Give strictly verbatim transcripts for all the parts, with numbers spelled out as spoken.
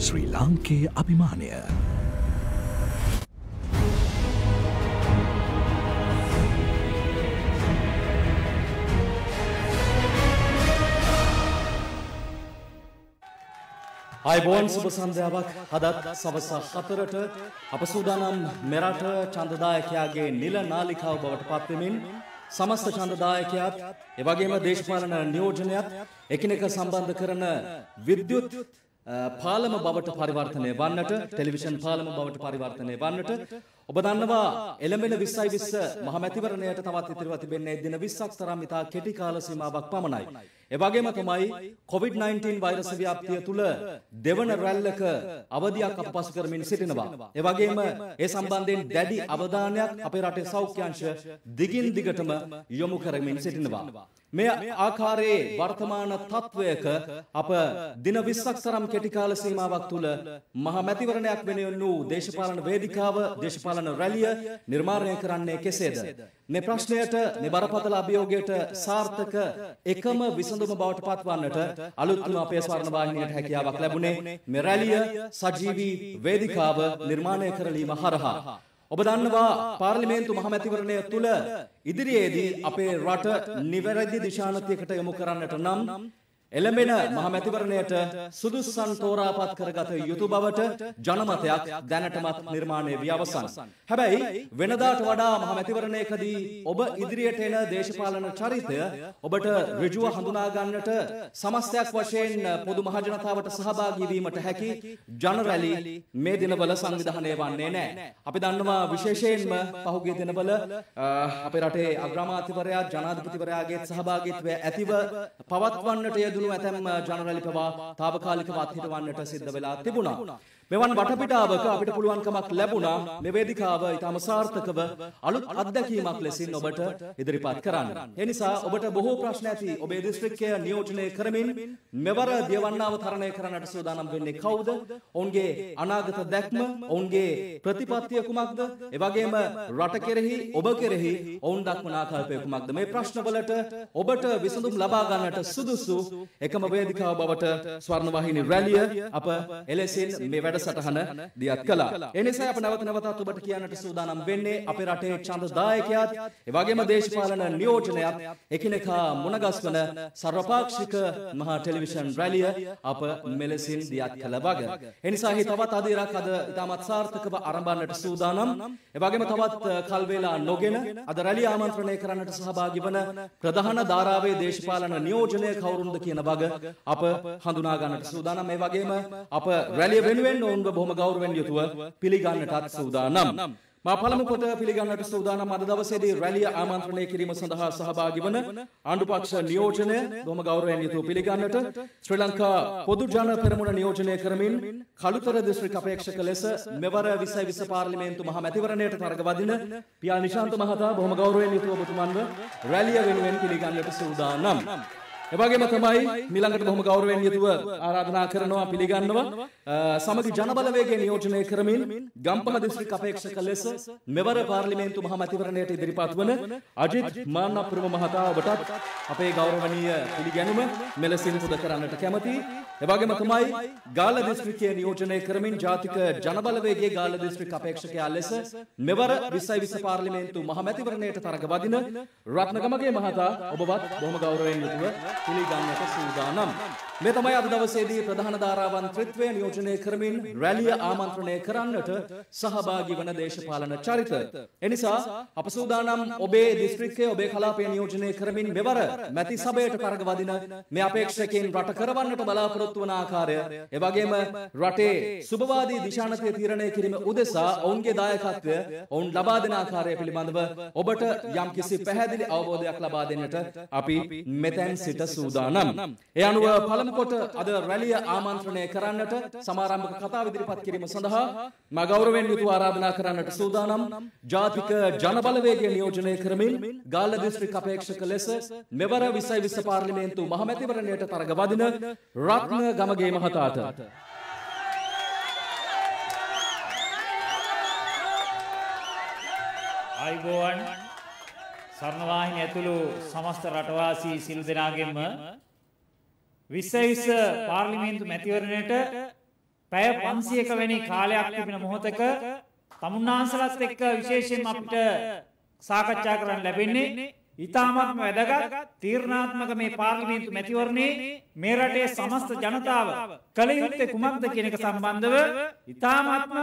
ශ්‍රී ලාංකේය අභිමානය. ආයුබෝවන් සුබ සන්ධ්‍යාවක්. අදත් සවස හතරට අප සූදානම් මෙරට ඡන්දදායකයාගේ නිල නාලිකාව බවට පත්වෙමින් සමස්ත ඡන්දදායකයාත් එවැගේම දේශපාලන නියෝජනයත් එකිනෙක සම්බන්ධ කරන විද්‍යුත් පාලම බවට පරිවර්තනය වන්නට, ටෙලිවිෂන් පාලම බවට පරිවර්තනය වන්නට ඔබ දන්නවා එළඹෙන විස්සයි විස්ස මහමැතිවරණයට තවත් ඉතිරිව තිබෙන්නේ දින විස්සක් තරම් ඉතා කෙටි කාල සීමාවක් පමණයි. එවැගේම තමයි කොවිඩ් නයින්ටීන් වෛරස් ව්‍යාප්තිය තුල දෙවන රැල්ලක අවධියක් අපපසු කරමින් සිටිනවා. එවැගේම ඒ සම්බන්ධයෙන් දැඩි අවධානයක් අපේ රටේ සෞඛ්‍ය අංශ දිගින් දිගටම යොමු කරමින් සිටිනවා. මේ ආකාරයේ වර්තමාන තත්වයක අප දින විස්සක් තරම් කෙටි කාල සීමාවක් තුල මහා මැතිවරණයක් වෙනුවෙන් වූ දේශපාලන වේදිකාව, දේශපාලන රැළිය නිර්මාණය කරන්නේ කෙසේද? මේ ප්‍රශ්නයට, මේ බරපතල අභියෝගයට සාර්ථක එකම විසඳුම බවට පත්වන්නට අලුත් වුණ අපේ ස්වර්ණ වාහිනියට හැකියාවක් ලැබුණේ මේ රැළිය සජීවී වේදිකාව නිර්මාණය කරලීම හරහා. ඔබ දන්නවා පාර්ලිමේන්තු මහමැතිවරණය තුල ඉදිරියේදී අපේ රට නිවැරදි දිශානතියකට යොමු කරන්නට නම් එළඹෙන මහමැතිවරණයට සුදුස්සන් තෝරාපත් කරගත යුතු බවට ජනමතයක් දැනටමත් නිර්මාණය වී අවසන්. හැබැයි වෙනදාට වඩා මහමැතිවරණයකදී ඔබ ඉදිරියට එන දේශපාලන චරිතය ඔබට ඍජුව හඳුනා ගන්නට, සමස්තයක් වශයෙන් පොදු මහජනතාවට සහභාගී වීමට හැකි ජන රැලි මේ දිනවල සංවිධානය වන්නේ නැහැ. අපි දන්නවා විශේෂයෙන්ම පහුගිය දිනවල අපේ රටේ අග්‍රාමාත්‍යවරයා, ජනාධිපතිවරයාගේ සහභාගීත්වය ඇතිව පවත්වන්නට යෙදුණු ඇතැම් ජන රැලි පවා తాවකාලිකව අත්හිටවන්නට සිද්ධ වෙලා තිබුණා. මෙවන් වටපිටාවක අපිට පුළුවන්කමක් ලැබුණා මේ වේදිකාව ඉතාම සාර්ථකව අලුත් අත්දැකීමක් ලෙසින් ඔබට ඉදිරිපත් කරන්න. ඒ නිසා ඔබට බොහෝ ප්‍රශ්න ඇති. ඔබේ දිස්ත්‍රික්කය නියෝජනය කරමින් මෙවර දියවන්නාව තරණය කරන්නට සූදානම් වෙන්නේ කවුද? ඔවුන්ගේ අනාගත දැක්ම, ඔවුන්ගේ ප්‍රතිපත්තිය කුමක්ද? එවැගේම රට කෙරෙහි, ඔබ කෙරෙහි ඔවුන් දක්වන ආකල්පය කුමක්ද? මේ ප්‍රශ්නවලට ඔබට විසඳුම් ලබා ගන්නට සුදුසු එකම වේදිකාව බවට ස්වර්ණ වාහිනී රැළිය අප එලෙසින් මේ වැඩ සටහන දියත් කළා. ඒ නිසා අප නැවත නැවතත් ඔබට කියන්නට සූදානම් වෙන්නේ අපේ රටේ ඡන්දදායකයාත් එවැගේම දේශපාලන නියෝජනයත් එකිනෙකා මුණගස්වන සර්වපාක්ෂික මහා ටෙලිවිෂන් රැළිය අප මෙලෙසින් දියත් කළ වග. ඒ නිසා හි තවත් අදිරක් අද ඉතාමත් සාර්ථකව ආරම්භන්නට සූදානම්. එවැගේම තවත් කල් වේලා නොගෙන අද රැළිය ආමන්ත්‍රණය කරන්නට සහභාගී වන ප්‍රධාන ධාරාවේ දේශපාලන නියෝජනය කවුරුන්ද කියන වග අප හඳුනා ගන්නට සූදානම්. ඒ වගේම අප රැළිය වෙනුවෙන් ඔවුන්ව බොහොම ගෞරවයෙන් යුතුව පිළිගන්නටත් සූදානම්. මා පළමු කොට පිළිගන්නට සූදානම් අද දවසේදී රැළිය ආමන්ත්‍රණය කිරීම සඳහා සහභාගී වන ආණ්ඩුපක්ෂ නියෝජනය බොහොම ගෞරවයෙන් යුතුව පිළිගන්නට ශ්‍රී ලංකා පොදු ජන පෙරමුණ නියෝජනය කරමින් කළුතර දිස්ත්‍රික් අපේක්ෂක ලෙස මෙවර විස්සයි විස්ස පාර්ලිමේන්තු මහ මැතිවරණයට තරග වදින පියා නිශාන්ත මහතා බොහොම ගෞරවයෙන් යුතුව ඔබතුමන්ව රැළිය වෙනුවෙන් පිළිගන්නට සූදානම්. එවැගේම තමයි මිළඟට බොහොම ගෞරවයෙන් යුතුව ආරාධනා කරනවා, පිළිගන්නවා සමගි ජනබලවේගය නියෝජනය කරමින් ගම්පහ දිස්ත්‍රික් අපේක්ෂක ලෙස මෙවර පාර්ලිමේන්තු මහ මැතිවරණයට ඉදිරිපත් වන අජිත් මාන්නපුරම මහතා ඔබටත් අපේ ගෞරවනීය පිළිගැනුම මෙලෙසින් පුද කරන්නට කැමැතියි. එවැගේම තමයි ගාල්ල දිස්ත්‍රික්කයේ නියෝජනය කරමින් ජාතික ජනබලවේගයේ ගාල්ල දිස්ත්‍රික් අපේක්ෂකයා ලෙස මෙවර විස්සයි විස්ස පාර්ලිමේන්තු මහ මැතිවරණයට තරග වදින රත්නගමගේ මහතා ඔබවත් බොහොම ගෞරවයෙන් යුතුව පිළිගන්නට සූදානම්. මේ තමයි අද දවසේදී ප්‍රධාන ධාරාවන් ත්‍රිත්වය නියෝජනය කරමින් රැළිය ආමන්ත්‍රණය කරන්නට සහභාගී වන දේශපාලන චරිත. එනිසා අප සූදානම් ඔබේ දිස්ත්‍රික්කය, ඔබේ කලාපය නියෝජනය කරමින් මෙවර මැති සභයට තරග වදින මේ අපේක්ෂකයන් රට කරවන්නට බලාපොරොත්තු වන ආකාරය, එවැගේම රටේ සුබවාදී දිශානතිය තීරණය කිරීම උදෙසා ඔවුන්ගේ දායකත්වය ඔවුන් ලබා දෙන ආකාරය පිළිබඳව ඔබට යම්කිසි පැහැදිලි අවබෝධයක් ලබා දෙන්නට අපි මෙතෙන් සිට සූදානම්. ඒ අනුව පළමු කොට අද රැළිය ආමන්ත්‍රණය කරන්නට සමාරම්භක කතාව ඉදිරිපත් කිරීම සඳහා මා ගෞරවයෙන් යුතුව ආරාධනා කරන්නට සූදානම් ජාතික ජනබලවේගය නියෝජනය කරමින් ගාල්ල දිස්ත්‍රික් අපේක්ෂක ලෙස මෙවර විස්සයි විස්ස පාර්ලිමේන්තු මහ මැතිවරණයට තරග වදින රත්න ගමගේ මහතාට ආයුබෝවන් ස්වර්ණ වාහිනිය ඇතුළු සමස්ත රටවාසී සියලු දෙනාගෙන්ම විස්සයි විස්ස පාර්ලිමේන්තු මැතිවරණයට පැය පන්සියක වැනි කාලයක් තිබෙන මොහොතක තමුන්නාන්සලත් එක්ක විශේෂයෙන් අපිට සාකච්ඡා කරන්න ලැබෙන්නේ ඉතාමත්ම වැදගත් තීරණාත්මක මේ පාර්ලිමේන්තු මැතිවරණයේ මේ රටේ සමස්ත ජනතාව කළ යුත්තේ කුමක්ද කියන එක සම්බන්ධව ඉතාමත්ම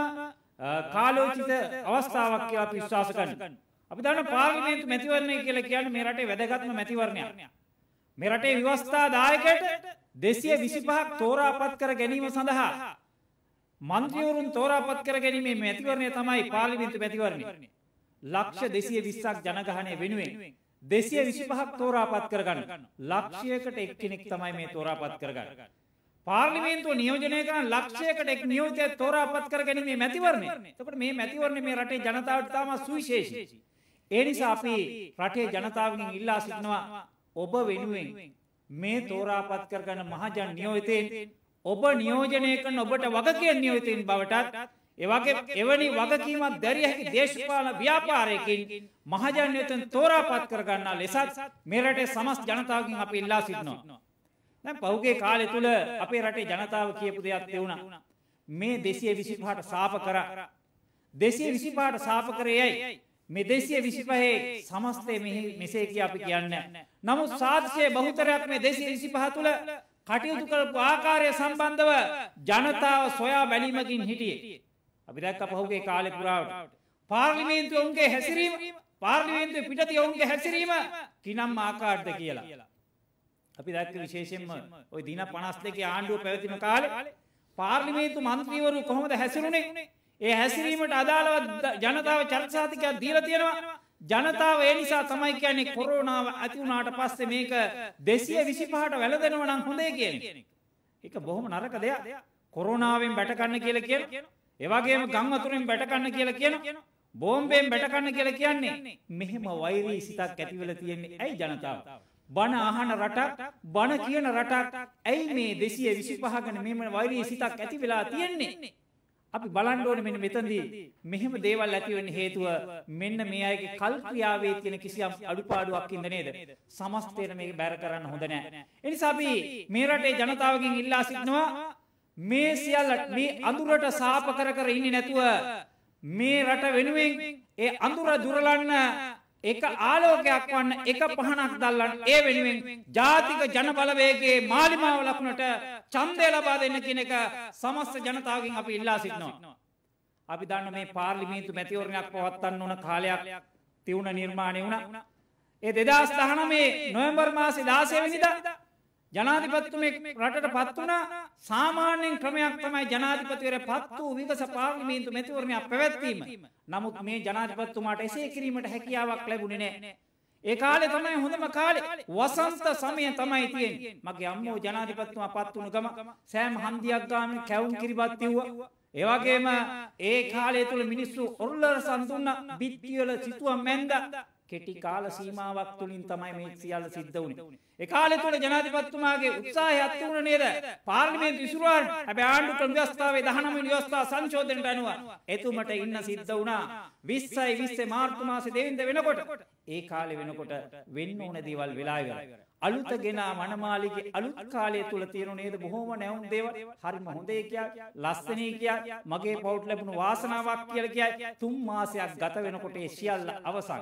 කාලෝචිත අවස්ථාවක් කියලා අපි විශ්වාස කරනවා. අපි දන්නවා පාර්ලිමේන්තු මැතිවරණය කියලා කියන්නේ මේ රටේ වැදගත්ම මැතිවරණයක්. මේ රටේ ව්‍යවස්ථා දායකයට දෙසිය විසිපහක් තෝරාපත් කර ගැනීම සඳහා මන්ත්‍රීවරුන් තෝරාපත් කර ගැනීමේ මැතිවරණය තමයි පාර්ලිමේන්තු මැතිවරණය. ලක්ෂ දෙසිය විස්සක් ජනගහනය වෙනුවෙන් දෙසිය විසිපහක් තෝරාපත් කරගන්න. ලක්ෂයකට එක්කෙනෙක් තමයි මේ තෝරාපත් කරගන්න. පාර්ලිමේන්තුව නියෝජනය කරන ලක්ෂයකට එක් නියෝජිතයෙක් තෝරාපත් කර ගැනීමේ මැතිවරණය. එතකොට මේ මැතිවරණය මේ රටේ ජනතාවට තාම සුවිශේෂී. ඒ නිසා අපි රටේ ජනතාවගෙන් ඉල්ලා සිටිනවා ඔබ වෙනුවෙන් මේ තෝරාපත් කරගන්න මහජන නියෝජිතයින් ඔබ නියෝජනය කරන ඔබට වගකීම් නියෝජිතයින් බවටත් එවගේ එවැනි වගකීමක් දැරිය හැකි දේශපාලන ව්‍යාපාරයකින් මහජන නියෝජිතයින් තෝරාපත් කරගන්නා ලෙසත් මේ රටේ සමස්ත ජනතාවගෙන් අපි ඉල්ලා සිටිනවා. දැන් පහුගිය කාලය තුල අපේ රටේ ජනතාව කියපු දෙයක් තියුණා. මේ දෙසිය විසිපහට සාප කරා. දෙසිය විසිපහට සාප කරේයි මේ දෙසිය විසිපහේ සමස්තය මෙසේ කිය අපි කියන්නේ. නමුත් සාධ්‍යයේ බහුතරයක් මේ දෙසිය විසිපහ තුල කටයුතු කරපු ආකාරය සම්බන්ධව ජනතාව සොයා බැලීමකින් හිටියේ. අපි දැක්ක පහුගිය කාලේ පුරාවට පාර්ලිමේන්තුවේ උන්ගේ හැසිරීම පාර්ලිමේන්තුවේ පිටතිය උන්ගේ හැසිරීම කිනම් ආකාරද කියලා. අපි දැක්ක විශේෂයෙන්ම ওই දින පනස් දෙකේ ආණ්ඩුව පැවතින කාලේ පාර්ලිමේන්තු මන්ත්‍රීවරු කොහොමද හැසිරුනේ? ඒ හැසිරීමට අදාළව ජනතාව චරිතසාතිකයක් දීලා තියෙනවා. ජනතාව ඒ නිසා තමයි කියන්නේ කොරෝනාව ඇති වුණාට පස්සේ මේක දෙසිය විසිපහට වැළඳෙනවා නම් හොඳයි කියන්නේ. ඒක බොහොම නරක දෙයක්. කොරෝනාවෙන් බැට ගන්න කියලා කියනවා. ඒ වගේම ගම් වතුරෙන් බැට ගන්න කියලා කියනවා. බෝම්බෙන් බැට ගන්න කියලා කියන්නේ. මෙහෙම වෛරී සිතක් ඇති වෙලා තියෙන්නේ ඇයි ජනතාව? බණ අහන රටක් බණ කියන රටක් ඇයි මේ දෙසිය විසිපහ ගැන මෙහෙම වෛරී සිතක් ඇති වෙලා තියෙන්නේ? අපි බලන්න ඕනේ මෙන්න මෙතනදී මෙහෙම දේවල් ඇති වෙන්න හේතුව මෙන්න මේ අයගේ කල්ක්‍රියාවේ තියෙන කිසියම් අඩුපාඩුවක් ඉඳ නේද? සමස්තයට මේක බැර කරන්න හොඳ නැහැ. ඒ නිසා අපි මේ රටේ ජනතාවගෙන් ඉල්ලා සිටිනවා මේ සියල්ල මේ අඳුරට සාප කර කර ඉන්නේ නැතුව මේ රට වෙනුවෙන් ඒ අඳුර දුරලන්න එක ආලෝකයක් වන්න එක පහනක් දැල්ලන්න ඒ වෙනුවෙන් ජාතික ජන බලවේගයේ මාලිමාව ලකුණට ඡන්දය ලබා දෙන්න කියන එක සමස්ත ජනතාවගෙන් අපි ඉල්ලා සිටිනවා. අපි දන්න මේ පාර්ලිමේන්තු මැතිවරණයක් පවත්වන්න ඕන කාලයක් තියුණ නිර්මාණය වුණා. ඒ දෙදහස් දහනවය නොවැම්බර් මාසේ දාසය වෙනිදා ජනාධිපතිතුමෙක් රටට පත් වුණා. සාමාන්‍යයෙන් ක්‍රමයක් තමයි ජනාධිපතිවරයා පත් වූ විගස පාර්ලිමේන්තු මැතිවරණයක් පැවැත්වීම. නමුත් මේ ජනාධිපතිතුමාට එසේ කිරීමට හැකියාවක් ලැබුණේ නැහැ. ඒ කාලේ තමයි හොඳම කාලේ. වසන්ත සමය තමයි තියෙන්නේ. මගේ අම්මෝ ජනාධිපතිතුමා පත් වුණ ගම සෑම හන්දියක් ගාමින් කැවුම් කිරිබත් තිව්වා. ඒ වගේම ඒ කාලය තුල මිනිස්සු ඔර්ලරසන් දුන්නා. බිත්තිවල සිතුවම් මැන්දා. කෙටි කාල සීමාවක් තුලින් තමයි මේ සියල්ල සිද්ධ වුනේ. ඒ කාලය තුල ජනාධිපතිතුමාගේ උත්සාහය අත් වුණ නේද? පාර්ලිමේන්තු ඉසුරුවාන් හැබැයි ආණ්ඩු ක්‍රම ව්‍යවස්ථාවේ දහනවය වෙනි ව්‍යවස්ථා සංශෝධනයට අනුව එතුමට ඉන්න සිද්ධ වුණා. විස්සයි විස්සේ මාර්තු මාසේ දෙවෙනිදා වෙනකොට ඒ කාලේ වෙනකොට වෙන්න ඕන දේවල් වෙලා ඉවරයි. අලුතගෙන මනමාලිගේ අලුත් කාලය තුල තියෙන නේද බොහොම නැවුම් දේවල්. හරිම හොඳේ කියයි, ලස්සනයි කියයි, මගේ පවුට ලැබුණු වාසනාවක් කියලා කියයි. තුන් මාසයක් ගත වෙනකොට ඒ සියල්ල අවසන්.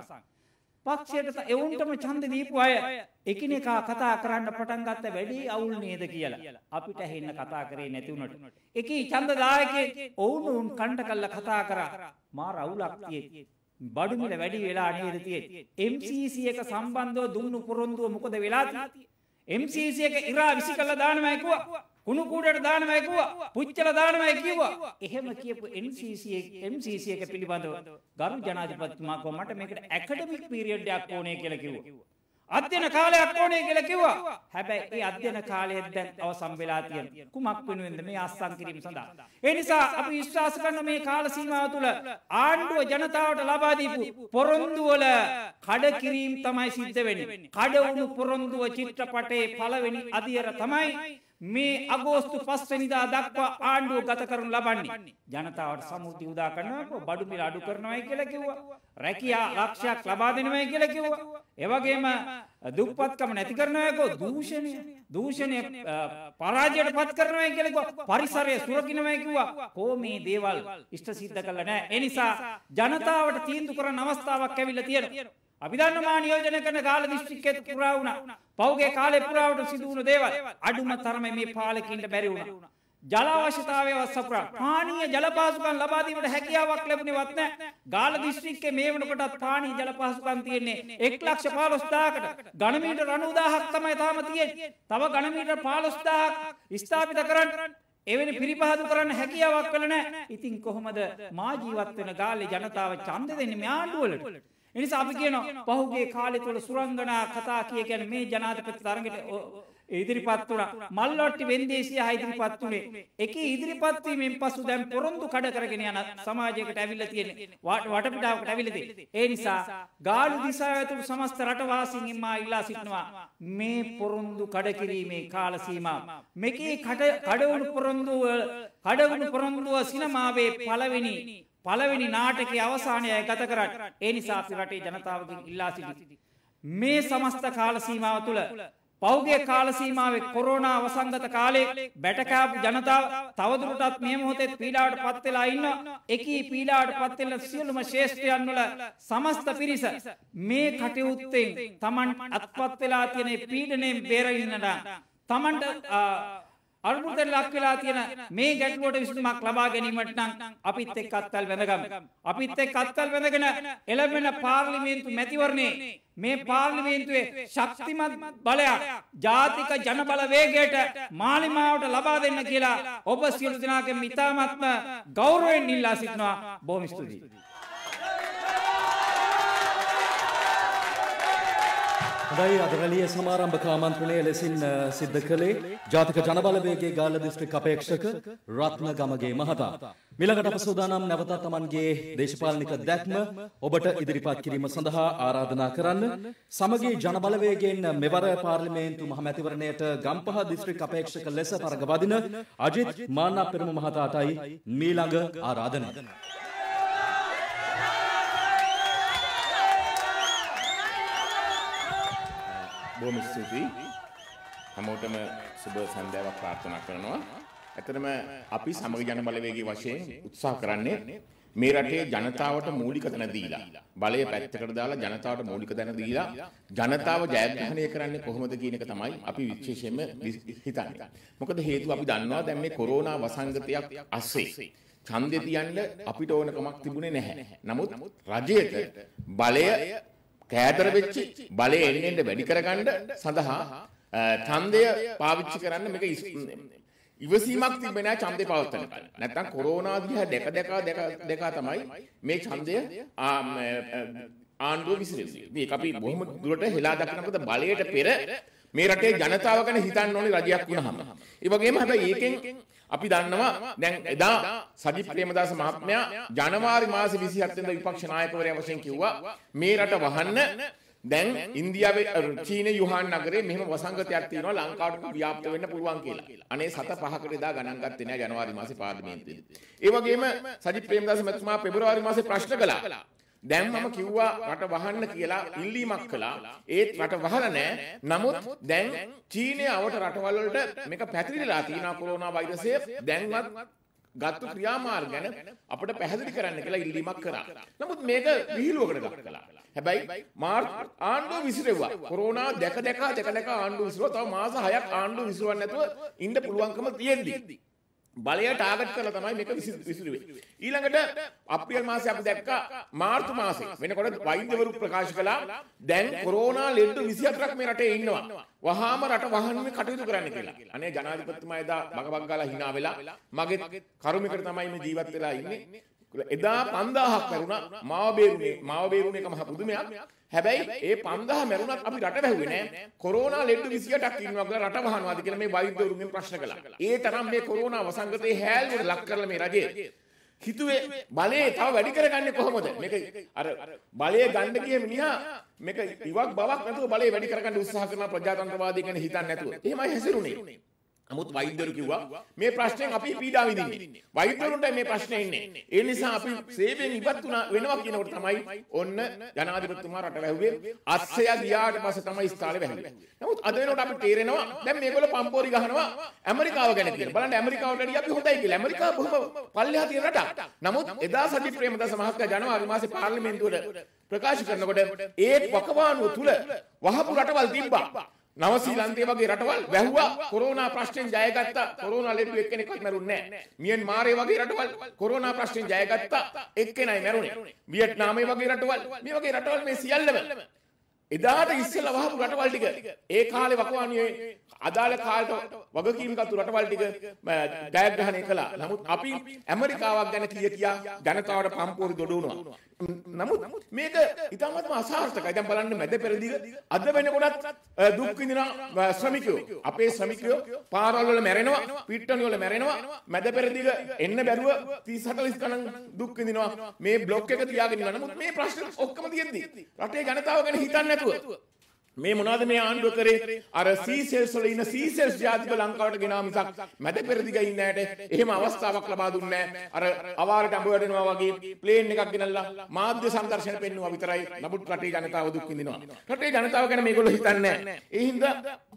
පක්ෂයට එවුන්ටම ඡන්ද දීපු අය එකිනෙකා කතා කරන්න පටන් ගත්ත වැඩි අවුල් නේද කියලා අපිට ඇහෙන්න කතා කරේ නැති වුණට එකී ඡන්දදායකේ ඔවුන් කණ්ඩ කළා කතා කරා මාර අවුලක් තියෙයි බඩු මිල වැඩි වෙලා නේද තියෙන්නේ එම් සී සී එක සම්බන්ධව දුන්නු පොරොන්දුව මොකද වෙලා තියෙන්නේ එම් සී සී එක ඉරා විසිකලා දානමයි කිව්වා කුණු කූඩට දානමයි කිව්වා පුච්චලා දානමයි කිව්වා එහෙම කියපු එම් සී සී එම් සී සී එක පිළිබඳව ගරු ජනාධිපතිතුමා කව මට මේකට ඇකඩමික් පීරියඩ් එකක් ඕනේ කියලා කිව්වා අධ්‍යයන කාලයක් ඕනේ කියලා කිව්වා හැබැයි ඒ අධ්‍යයන කාලය දැන් අවසන් වෙලා තියෙනවා කුමක් වෙනුවෙන්ද මේ අස්සම් කිරීම සඳහා ඒ නිසා අපි විශ්වාස කරන මේ කාල සීමාව තුළ ආණ්ඩුව ජනතාවට ලබා දීපු පොරොන්දු වල කඩ කිරීම තමයි සිද්ධ වෙන්නේ කඩ වුණු පොරොන්දුව චිත්‍රපටයේ පළවෙනි අදියර තමයි මේ අගෝස්තු පහ වෙනිදා දක්වා ආණ්ඩුව ගත කරනු ලබන්නේ ජනතාවට සමෘද්ධි උදා කරනවා බඩු මිල අඩු කරනවායි කියලා කිව්වා රැකියා ලක්ෂයක් ලබා දෙනවායි කියලා කිව්වා ඒ වගේම දුප්පත්කම නැති කරනවා කෝ දූෂණය දූෂණය පරාජයට පත් කරනවා කියලා කිව්වා. පරිසරය සුරකින්නවා කිව්වා. කෝ මේ දේවල් ඉෂ්ට සිද්ධ කළා නෑ. ඒ නිසා ජනතාවට තීන්දුව කරන්න අවස්ථාවක් ඇවිල්ලා තියෙනවා. අපි දන්නවා නියෝජනය කරන කාල දිස්ත්‍රික්කයේ පුරා වුණා. පෞගේ කාලේ පුරාවට සිදු වුණු දේවල් අඩුම තරමේ මේ පාලකින්ට බැරි වුණා. ජල අවශ්‍යතාවය වස්සපුරා පානීය ජල පහසුකම් ලබා දීමට හැකියාවක් ලැබුණේවත් නැහැ. ගාල්ල දිස්ත්‍රික්කයේ මේ වෙනකොටත් පානීය ජල පහසුකම් තියෙන්නේ එක ලක්ෂ පහළොස් හදාකට. ඝන මීටර අනූ දහසක් තමයි තාම තියෙන්නේ. තව ඝන මීටර පහළොස් දහසක් ස්ථාපිත කරන්න එවැනි පිරිපහදු කරන්න හැකියාවක් කළ නැහැ. ඉතින් කොහොමද මා ජීවත් වෙන ගාල්ලේ ජනතාව ඡන්ද දෙන්නේ මේ ආණ්ඩුවලට? එනිසා අපි කියනවා පහුගිය කාලේ තුල සුරංගනා කතා කිය කියන්නේ මේ ජනාධිපති තරඟට ඉදිරිපත් වුණා. මල්වට්ටි වෙන්දේසිය හා ඉදිරිපත් වුණේ. එකී ඉදිරිපත් වීමෙන් පසු දැන් පොරොන්දු කඩ කරගෙන යන සමාජයකට ඇවිල්ලා තියෙන්නේ. වටපිටාවකට ඇවිල්ලා තියෙන්නේ. ඒ නිසා ගාලු දිසාව ඇතුළු සමස්ත රටවාසීන්ගෙන් මා ඉල්ලා සිටිනවා මේ පොරොන්දු කඩ කිරීමේ කාල සීමාව. මේකේ කඩ කඩවුණු පොරොන්දු කඩවුණු පොරොන්දුව සිනමාවේ පළවෙනි පළවෙනි නාටකයේ අවසානයයි ගත කරන්නේ. ඒ නිසා අපි රටේ ජනතාවගෙන් ඉල්ලා සිටිනවා මේ සමස්ත කාල සීමාව තුළ පෞගේ කාල සීමාවේ කොරෝනා වසංගත කාලේ බැටකාපු ජනතාව තවදුරටත් මේ මොහොතේ පීඩාවට පත් වෙලා ඉන්නවා. එකී පීඩාවට පත් වෙන සියලුම ශේෂ්ඨයන් වල සමස්ත පිරිස මේ කටයුත්තෙන් Taman අත්පත් වෙලා තියෙන පීඩණයෙන් බේරෙන්නට Tamanට අනුමුදල් ලක් වෙලා තියෙන මේ ගැටලුවට විසඳුමක් ලබා ගැනීමට නම් අපිත් එක්ක අත්වල් වැඳගමු. අපිත් එක්ක අත්වල් වැඳගෙන එළඹෙන පාර්ලිමේන්තු මැතිවරණේ මේ පාර්ලිමේන්තුවේ ශක්තිමත් බලයක් ජාතික ජනබල වේගයට මාලිමාවට ලබා දෙන්න කියලා ඔබ සියලු දෙනාගෙන් ඉතාමත්ම ගෞරවයෙන් ඉල්ලා සිටිනවා. බොහොම ස්තුතියි. හොඳයි අද රැළිය සමාරම්භක ආමන්ත්‍රණය ලෙසින් සිද්ධ කළේ ජාතික ජනබලවේගයේ ගාල්ල දිස්ත්‍රික් අපේක්ෂක රත්නගමගේ මහතා. මිළඟට අප සූදානම් නැවතත් Tamanගේ දේශපාලනික දැක්ම ඔබට ඉදිරිපත් කිරීම සඳහා ආරාධනා කරන්න. සමගී ජනබලවේගයෙන් මෙවර පාර්ලිමේන්තු මහමැතිවරණයට ගම්පහ දිස්ත්‍රික් අපේක්ෂක ලෙස තරඟ වදින අජිත් මාන්නා පෙරම මහතාටයි මීළඟ ආරාධනය. බොහොම ස්තුතියි. හැමෝටම සුබ සන්ධ්‍යාවක් ප්‍රාර්ථනා කරනවා. ඇත්තටම අපි සමග ජන බලවේගයේ වශයෙන් උත්සාහ කරන්නේ මේ රටේ ජනතාවට මූලික තැන දීලා බලය පැත්තකට දාලා ජනතාවට මූලික තැන දීලා ජනතාව ජයග්‍රහණය කරන්නේ කොහොමද කියන එක තමයි අපි විශේෂයෙන්ම හිතන්නේ. මොකද හේතුව අපි දන්නවා දැන් මේ කොරෝනා වසංගතයක් අස්සේ ඡන්දේ තියන්න අපිට ඕනකමක් තිබුණේ නැහැ. නමුත් රජයට බලය කෑදර වෙච්චි බලය එන්න එන්න වැඩි කරගන්න සඳහා ඡන්දය පාවිච්චි කරන්න මේක ඉවසීමක් තිබෙන්නේ නැහැ ඡන්දේ පවත්වන්න. නැත්තම් කොරෝනා දිහා දෙක දෙක දෙක දෙක තමයි මේ ඡන්දය ආණ්ඩුව විසිරෙන්නේ. මේක අපි බොහොම දුරට හෙලා දක්වනකොට බලයට පෙර මේ රටේ ජනතාව ගැන හිතන්න ඕනේ රජයක් වුණාම. ඒ වගේම හැබැයි ඒකෙන් අපි දන්නවා දැන් එදා සජිත් ප්‍රේමදාස මහත්මයා ජනවාරි මාසේ විසිහත් වෙනිදා විපක්ෂ නායකවරයා වශයෙන් කිව්වා මේ රට වහන්න දැන් ඉන්දියාවේ චීන යුහාන් නගරේ මෙහෙම වසංගතයක් තියෙනවා ලංකාවට ව්‍යාප්ත වෙන්න පුළුවන් කියලා. අනේ සත පහකට එදා ගණන් ගත්තේ නෑ ජනවාරි මාසේ පාර්ලිමේන්තුවේ. ඒ වගේම සජිත් ප්‍රේමදාස මහත්මයා පෙබරවාරි මාසේ ප්‍රශ්න කළා. දැන් මම කිව්වා රට වහන්න කියලා ඉල්ලීමක් කළා. ඒත් රට වහලා නෑ. නමුත් දැන් චීනයේ අවට රටවල් වලට මේක පැතිරිලා තියෙනවා කොරෝනා වෛරසය. දැන්වත් ගත්තු ක්‍රියාමාර්ග ගැන අපිට පැහැදිලි කරන්න කියලා ඉල්ලීමක් කරා. නමුත් මේක විහිළුවකට ලක් කළා. හැබැයි මාර්ච් ආණ්ඩුව විසිරෙව්වා. කොරෝනා දැක දැක දැක දැක ආණ්ඩුව විසිරුවා. තව මාස හයක් ආණ්ඩුව විසිරවන්න නැතුව ඉන්න පුළුවන්කම තියෙද්දි බලය ටාගට් කරලා තමයි මේක විසිරුවේ. ඊළඟට අප්‍රේල් මාසේ අපි දැක්කා මාර්තු මාසේ වෙනකොට වෛද්‍යවරු ප්‍රකාශ කළා දැන් කොරෝනා ලෙඩ විසිහතරක් මේ රටේ ඉන්නවා. වහාම රට වහන්න කටයුතු කරන්න කියලා. අනේ ජනාධිපතිතුමා එදා බග බග ගාලා hina වෙලා මගේ කරුමිකට තමයි මේ ජීවත් වෙලා ඉන්නේ. එදා පන්දාහක් මරුණා. මාව බේරුනේ මාව බේරුනේ එක මහ පුදුමයක්. හැබැයි ඒ පන්දාහ මරුණත් අපි රට වැහුවේ නෑ. කොරෝනා ලෙඩ විසිඅටක් ඉන්නවා කියලා රට වහනවාද කියලා මේ වෛද්‍යවරුන්ගෙන් ප්‍රශ්න කළා. ඒ තරම් මේ කොරෝනා වසංගතේ හැල්ලුවට ලක් කරලා මේ රජේ හිතුවේ බලේ තව වැඩි කරගන්නේ කොහොමද? මේක අර බලය ගන්න ගිය මිනිහා මේක ඉවක් බවක් නැතුව බලය වැඩි කරගන්න උත්සාහ කරන ප්‍රජාතන්ත්‍රවාදී ගැන හිතන්නේ නැතුව. එහෙමයි හැසිරුනේ. නමුත් වෛද්‍යවරු කිව්වා මේ ප්‍රශ්නයෙන් අපි පීඩා විඳින්නේ. වෛද්‍යවරුන්ට මේ ප්‍රශ්නේ ඉන්නේ. ඒ නිසා අපි සේවයෙන් ඉවත් වුණා වෙනවා කියනකොට තමයි ඔන්න ජනාධිපතිතුමා රට වැහුවේ. අස්සය ගියාට පස්සේ තමයි ස්ථාලේ වැහුවේ. නමුත් අද වෙනකොට අපිට තේරෙනවා දැන් මේගොල්ලෝ පම්පෝරි ගහනවා ඇමරිකාව ගැන කියලා. බලන්න ඇමරිකාවට වැඩිය අපි හොඳයි කියලා. ඇමරිකාව බොහොම පල්ලෙහා තියෙන රටක්. නමුත් එදා සජිත් ප්‍රේමදාස මහත්තයා ජනවාරි මාසේ පාර්ලිමේන්තුවට ප්‍රකාශ කරනකොට ඒ වකවානුව තුල වහපු රටවල් තිබ්බා. නවසීලන්තේ වගේ රටවල් වැහුවා කොරෝනා ප්‍රශ්නෙන් ජයගත්තා. කොරෝනා ලෙඩු එක්කෙනෙක්වත් මැරුන්නේ නැහැ. මියන්මාරේ වගේ රටවල් කොරෝනා ප්‍රශ්නෙන් ජයගත්තා. එක්කෙනයි මැරුණේ. වියට්නාමේ වගේ රටවල් මේ වගේ රටවල් මේ සියල්ලම එදාට ඉස්සෙල්ලා වහපු රටවල් ටික ඒ කාලේ වකවානුවේ අදාළ කාලට වගකීම්ගත් රටවල් ටික ජයග්‍රහණය කළා. නමුත් අපි ඇමරිකාවක් ගැන කිය කියා ජනතාවට පම්පෝරි දොඩවනවා. නමුත් මේක ඉතාමත්ම අසාර්ථකයි. දැන් බලන්න මැද පෙරදිග අද වෙනකොටත් දුක් විඳින ශ්‍රමිකයෝ අපේ ශ්‍රමිකයෝ පාරවල් වල මැරෙනවා, පිට්ටනි වල මැරෙනවා. මැද පෙරදිග එන්න බැරුව තිස් හතලිස් ගණන් දුක් විඳිනවා. මේ බ්ලොක් එක තියාගෙන ඉන්නවා. නමුත් මේ ප්‍රශ්න ඔක්කොම තියෙද්දි රටේ ජනතාව ගැන හිතන්නේ නැතුව මේ මොනවද මේ ආණ්ඩුව කරේ? අර සීසෙල්ස් වල ඉන්න සීසෙල්ස් ජාතික ලංකාවට ගෙනා මිසක් මැද පෙරදිග ඉන්න ඇයට එහෙම අවස්ථාවක් ලබා දුන්නේ නැහැ. අර අවාරට අඹ වැඩෙනවා වගේ ප්ලේන් එකක් ගෙනල්ලා මාධ්‍ය සංදර්ශන පෙන්නුවා විතරයි. නමුත් රටේ ජනතාව දුක් විඳිනවා. රටේ ජනතාව ගැන මේගොල්ලෝ හිතන්නේ නැහැ. ඒ හින්දා